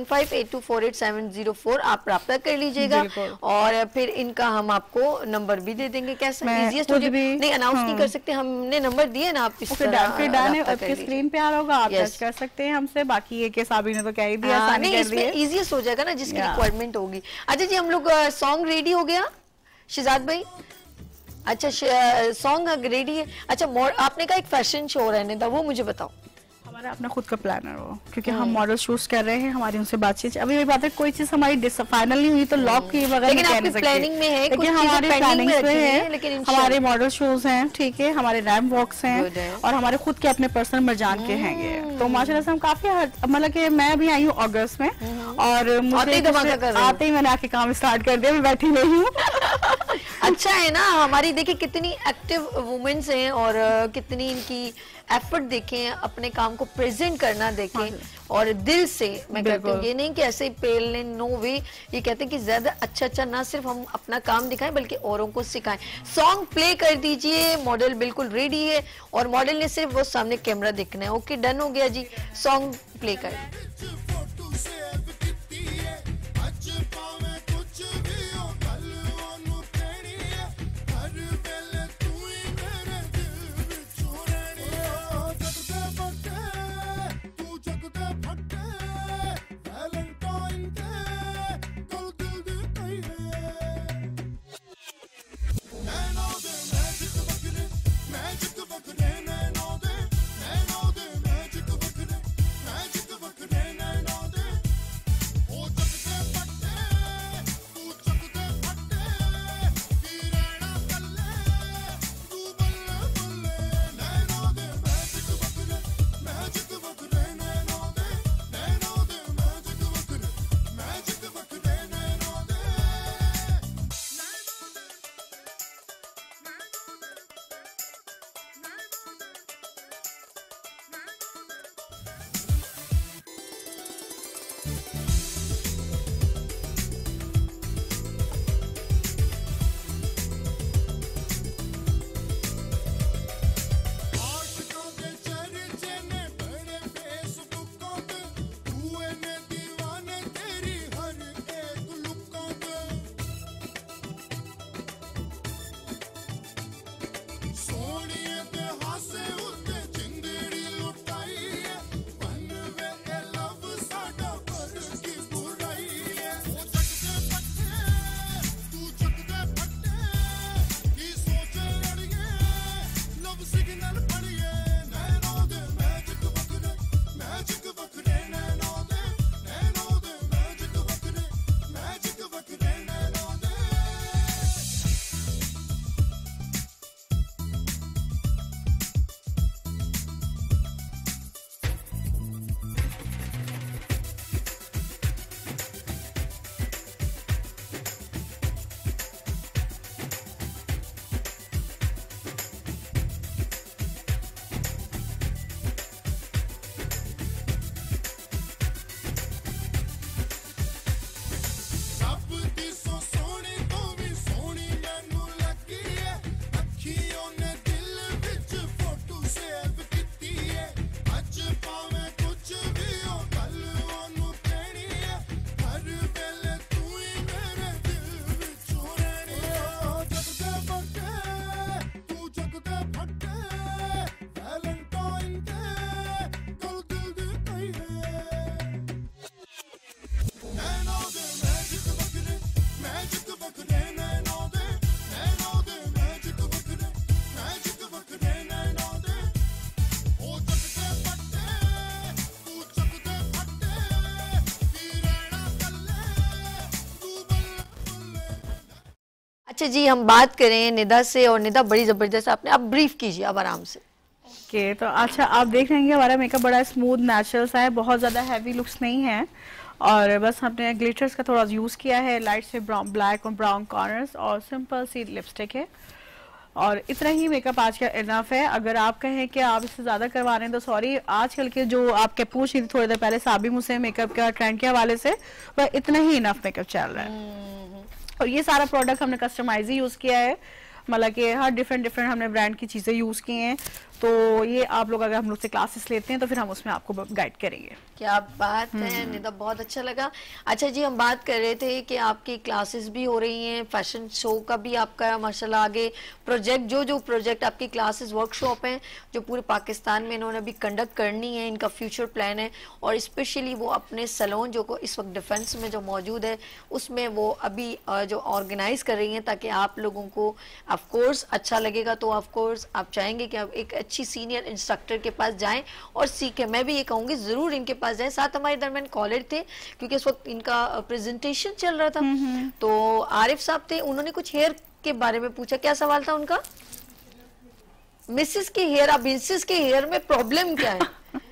031582484704 आप राब्ता कर लीजिएगा और फिर इनका हम आपको नंबर भी दे देंगे। कैसा इजीएस्ट नहीं अनाउंस नहीं कर सकते, हमने नंबर दिए ना, आप स्क्रीन पे आ रहा होगा, आप टच कर सकते हैं हमसे। बाकी ये कि साबी ने तो कह ही दिया, आसानी कर दी है, इजीएस्ट हो जाएगा ना जिसकी रिक्वायरमेंट होगी। अच्छा जी हम लोग सॉन्ग रेडी हो गया शहजाद भाई? अच्छा सॉन्ग रेडी है। अच्छा आपने कहा एक फैशन शो रहने था, वो मुझे बताओ। हमारा अपना खुद का प्लानर हो, क्योंकि हम मॉडल शूट कर रहे हैं, हमारी उनसे बातचीत अभी वही बात है, कोई चीज हमारी फाइनल नहीं हुई तो लॉक की वगैरह लेकिन आपकी प्लानिंग में है, लेकिन हमारी प्लानिंग में है, लेकिन हमारे मॉडल शोज हैं, ठीक है, हमारे रैंप वॉक्स हैं और हमारे खुद के अपने पर्सनल मरजान के हैंगे। तो माशाल्लाह से हम काफी मतलब कि मैं अभी आई हूँ अगस्त में और मुझे आते ही मैंने आके काम स्टार्ट कर दिया, मैं बैठी नहीं हूँ। अच्छा है ना, हमारी देखिए कितनी एक्टिव वुमेन्स हैं और कितनी इनकी एफर्ट देखें, अपने काम को प्रेजेंट करना देखें और दिल से। मैं कहती हूँ ये नहीं कि ऐसे ही पेल ने, नो वे, ये कहते हैं कि ज्यादा अच्छा ना सिर्फ हम अपना काम दिखाएं बल्कि औरों को सिखाएं। सॉन्ग प्ले कर दीजिए, मॉडल बिल्कुल रेडी है और मॉडल ने सिर्फ वो सामने कैमरा देखना है। ओके, डन हो गया जी, सॉन्ग प्ले कर। अच्छा जी, हम बात करें निदा से और निदा बड़ी जबरदस्त आपने, अब ब्रीफ कीजिए अब आराम से। ओके तो अच्छा आप देख रहे हैं हमारा मेकअप बड़ा स्मूथ नेचुरल सा है, बहुत ज़्यादा हैवी लुक्स नहीं है और बस हमने ग्लिटर्स का थोड़ा यूज़ किया है, लाइट से ब्राउन ब्लैक और ब्राउन कॉर्नर्स और सिंपल सी लिपस्टिक है और इतना ही मेकअप आज का इनफ है। अगर आप कहें कि आप इससे ज़्यादा करवा रहे हैं तो सॉरी, आजकल के जो आपके पूछ रही थी थोड़ी देर पहले साबी मुझसे मेकअप का ट्रेंड के हवाले से, वह इतना ही इनफ मेकअप चल रहा है। और ये सारा प्रोडक्ट हमने कस्टमाइज ही यूज़ किया है, मतलब कि हर डिफरेंट हमने ब्रांड की चीज़ें यूज़ की हैं, तो ये आप लोग अगर हम लोग से क्लासेस लेते हैं तो फिर हम उसमें आपको गाइड करेंगे। क्या बात है निदा, बहुत अच्छा लगा। अच्छा जी, हम बात कर रहे थे कि आपकी क्लासेस भी हो रही हैं, फैशन शो का भी आपका माशाल्लाह आगे प्रोजेक्ट, जो प्रोजेक्ट आपकी क्लासेस वर्कशॉप हैं जो पूरे पाकिस्तान में इन्होंने अभी कंडक्ट करनी है, इनका फ्यूचर प्लान है और स्पेशली वो अपने सैलून जो को इस वक्त डिफेंस में जो मौजूद है उसमें वो अभी जो ऑर्गेनाइज कर रही हैं ताकि आप लोगों को ऑफ कोर्स अच्छा लगेगा, तो ऑफ कोर्स आप चाहेंगे कि आप एक अच्छी सीनियर इंस्ट्रक्टर के पास जाएं और सीखें। मैं भी ये कहूँगी ज़रूर इनके पास जाएं। साथ हमारे दरमियान कॉलर थे क्योंकि इस वक्त इनका प्रेजेंटेशन चल रहा था, तो आरिफ साहब थे, उन्होंने कुछ हेयर के बारे में पूछा। क्या सवाल था उनका? मिसेस के हेयर, अब मिसेस के हेयर में प्रॉब्लम क्या है?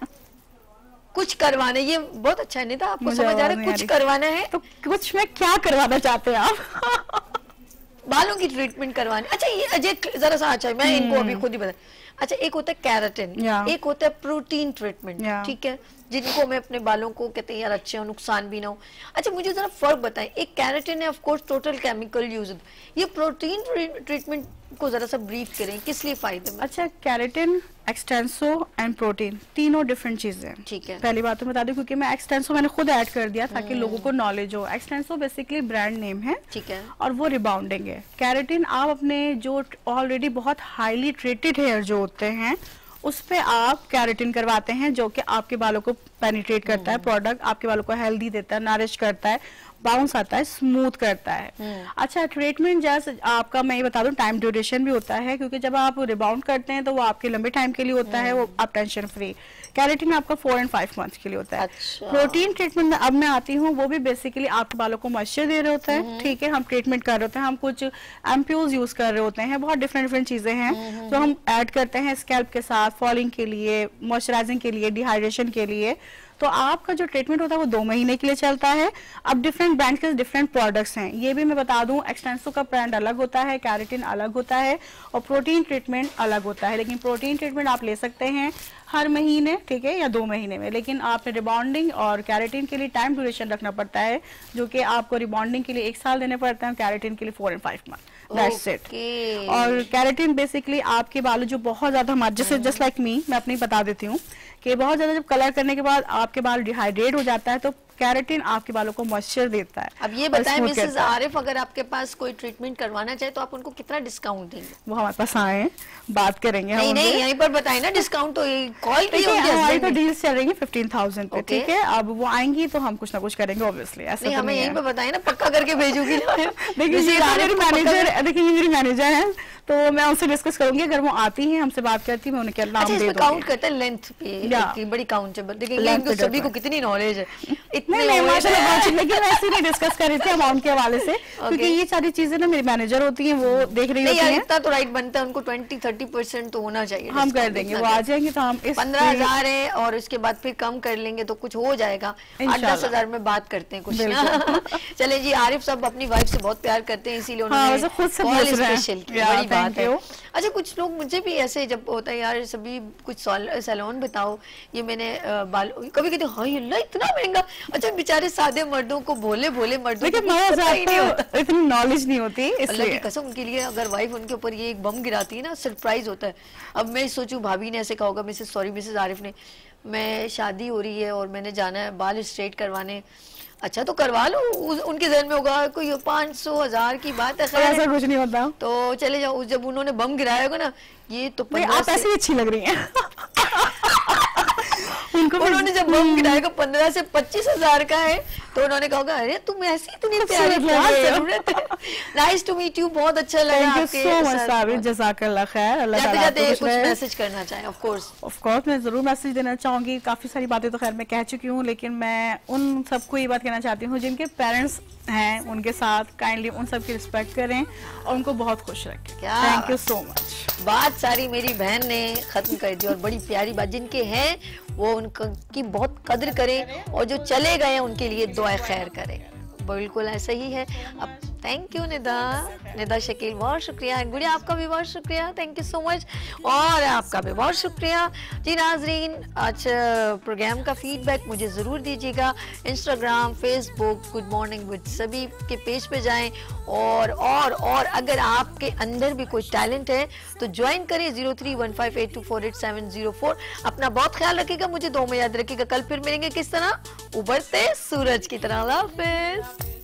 कुछ करवाना, ये बहुत अच्छा है, नहीं था आपको समझ आ रहा है? कुछ करवाना है, तो कुछ में क्या करवाना चाहते हैं आप? बालों की ट्रीटमेंट करवानी। अच्छा ये अजय जरा सा, अच्छा मैं इनको अभी खुद ही बता, अच्छा एक होता है कैराटिन, एक होता है प्रोटीन ट्रीटमेंट, ठीक है, जिनको मैं अपने बालों को कहते हैं यार अच्छे हो, नुकसान भी ना हो। अच्छा मुझे जरा फर्क बताएं, एक कैराटिन है of course total chemical use, ये प्रोटीन ट्रीटमेंट को जरा सा ब्रीफ करें, किस लिए फायदेमंद? अच्छा कैराटिन, एक्सटेंसो एंड प्रोटीन तीनों डिफरेंट चीजें हैं, ठीक है। पहली बात तो बता दूं क्योंकि मैं एक्सटेंसो मैंने खुद ऐड कर दिया ताकि लोगों को नॉलेज हो। एक्सटेंसो बेसिकली ब्रांड नेम है, ठीक है, और वो रिबाउंडिंग है। कैराटिन आप अपने जो ऑलरेडी बहुत हाईली ट्रीटेड हेयर जो होते हैं उस पे आप कैराटिन करवाते हैं, जो कि आपके बालों को पेनिट्रेट करता है, प्रोडक्ट आपके बालों को हेल्दी देता है, नरिश करता है, बाउंस आता है, स्मूथ करता है। अच्छा ट्रीटमेंट जैसे आपका मैं ये बता दूं टाइम ड्यूरेशन भी होता है, क्योंकि जब आप रिबाउंड करते हैं तो वो आपके लंबे टाइम के लिए होता है, वो आप टेंशन फ्री। कैराटिन आपका 4 and 5 months के लिए होता है। अच्छा। प्रोटीन ट्रीटमेंट में अब मैं आती हूँ, वो भी बेसिकली आपके बालों को मॉइस्चर दे रहे होते हैं, ठीक है, हम ट्रीटमेंट कर रहे होते हैं, हम कुछ एम्प्यूल्स यूज कर रहे होते हैं, बहुत डिफरेंट चीजें हैं जो हम ऐड करते हैं स्कैल्प के साथ, फॉलिंग के लिए, मॉइस्चराइजिंग के लिए, डिहाइड्रेशन के लिए। तो आपका जो ट्रीटमेंट होता है वो 2 महीने के लिए चलता है। अब डिफरेंट ब्रांड के डिफरेंट प्रोडक्ट्स हैं, ये भी मैं बता दूं, एक्सटेंसो का ब्रांड अलग होता है, कैराटिन अलग होता है और प्रोटीन ट्रीटमेंट अलग होता है। लेकिन प्रोटीन ट्रीटमेंट आप ले सकते हैं हर महीने, ठीक है, या 2 महीने में, लेकिन आपने रिबॉन्डिंग और कैराटिन के लिए टाइम ड्यूरेशन रखना पड़ता है, जो कि आपको रिबॉन्डिंग के लिए 1 साल देने पड़ते हैं, कैराटिन के लिए 4 and 5 months। That's it। और कैराटिन बेसिकली आपके बालों जो बहुत ज्यादा जैसे जस्ट लाइक मी, मैं अपनी बता देती हूँ कि बहुत ज्यादा जब कलर करने के बाद आपके बाल डिहाइड्रेट हो जाता है तो कैराटिन आपके बालों को मॉइस्चर देता है। अब ये बताएं मिसेस आरिफ, अगर आपके पास कोई ट्रीटमेंट करवाना चाहे तो आप उनको कितना डिस्काउंट देंगे? वो हमारे पास आए, बात करेंगे। नहीं नहीं यहीं पर बताएं ना, डिस्काउंट तो कॉल की हमारी तो डील्स चल रही है 15,000 पे, ठीक है। अब वो आएंगी तो हम कुछ ना कुछ करेंगे ऑब्वियसली, ऐसा हमें यहीं पे बताएं ना, पक्का करके भेजूंगी। देखिए मेरी मैनेजर है तो मैं उनसे डिस्कस करूंगी, अगर वो आती हैं हमसे बात करती है मैं उनके नाम दे दूंगी। काउंट करते हैं लेंथ पे, बड़ी काउंट है, देखिए सभी को कितनी नॉलेज है, इतने माशाल्लाह, लेकिन मैं ऐसे नहीं डिस्कस कर रही थी अमाउंट के हवाले से, क्योंकि ये सारी चीजें ना मेरी मैनेजर होती हैं, वो देख रही होती हैं। इतना तो राइट बनता है, उनको 20-30% तो होना चाहिए। हम कर देंगे, वो आ जाएंगे तो हम 15,000 है और उसके बाद फिर कम कर लेंगे तो कुछ हो जाएगा, 8-10,000 में बात करते हैं कुछ ना। चले जी, आरिफ साहब अपनी वाइफ से बहुत प्यार करते हैं, इसीलिए उन्होंने खुद से स्पेशल बड़ी बात है। अच्छा कुछ लोग मुझे भी ऐसे जब होता है यार सभी कुछ सैलून बताओ, ये मैंने बाल कभी कहते हाँ अल्लाह इतना महंगा। अच्छा बेचारे सादे मर्दों को, भोले भोले मर्दों को इतनी नॉलेज नहीं होती, अल्लाह की कसम उनके लिए अगर वाइफ उनके ऊपर ये एक बम गिराती है ना, सरप्राइज होता है। अब मैं सोचूं भाभी ने ऐसे कहा होगा, मिसेस आरिफ ने, मैं शादी हो रही है और मैंने जाना है बाल स्ट्रेट करवाने, अच्छा तो करवा लो, उनके जहन में होगा कोई 500,000 की बात है, ऐसा कुछ नहीं होता, तो चले जाओ। जब उन्होंने बम गिराया होगा ना, ये तो आप ऐसे ही अच्छी लग रही हैं। उन्होंने जब बम गिराएगा 15 से 25,000 का है तो उन्होंने कहा अरे तुम ऐसी इतनी प्यारी, क्या जरूरत है। नाइस टू मीट यू, बहुत अच्छा लगा आपके साथ। जज़ाकल्लाह खैर। अल्लाह ताला आपको कुछ मैसेज करना चाहे? ऑफ कोर्स मैं जरूर मैसेज देना चाहूंगी। काफी सारी बातें तो खैर मैं कह चुकी हूँ, लेकिन मैं उन सबको ये बात कहना चाहती हूँ जिनके पेरेंट्स हैं, उनके साथ काइंडली उन सबकी रिस्पेक्ट करें और उनको बहुत खुश रखें। Thank you so much. बात सारी मेरी बहन ने खत्म कर दी और बड़ी प्यारी बात, जिनके हैं वो उनकी बहुत कदर करें और जो चले गए उनके लिए दुआ खैर करें। बिल्कुल ऐसा ही है। अब थैंक यू निदा शकील, बहुत शुक्रिया। गुड़िया आपका भी बहुत शुक्रिया, थैंक यू सो मच। और आपका भी बहुत शुक्रिया जी नाजरीन। आज प्रोग्राम का फीडबैक मुझे ज़रूर दीजिएगा। Instagram, Facebook good morning with सभी के पेज पे जाएं और अगर आपके अंदर भी कोई टैलेंट है तो ज्वाइन करें 0315824870 अपना बहुत ख्याल रखिएगा, मुझे 2 में याद रखिएगा। कल फिर मिलेंगे किस तरह, उभरते सूरज की तरह। अल्लाह हाफिज़।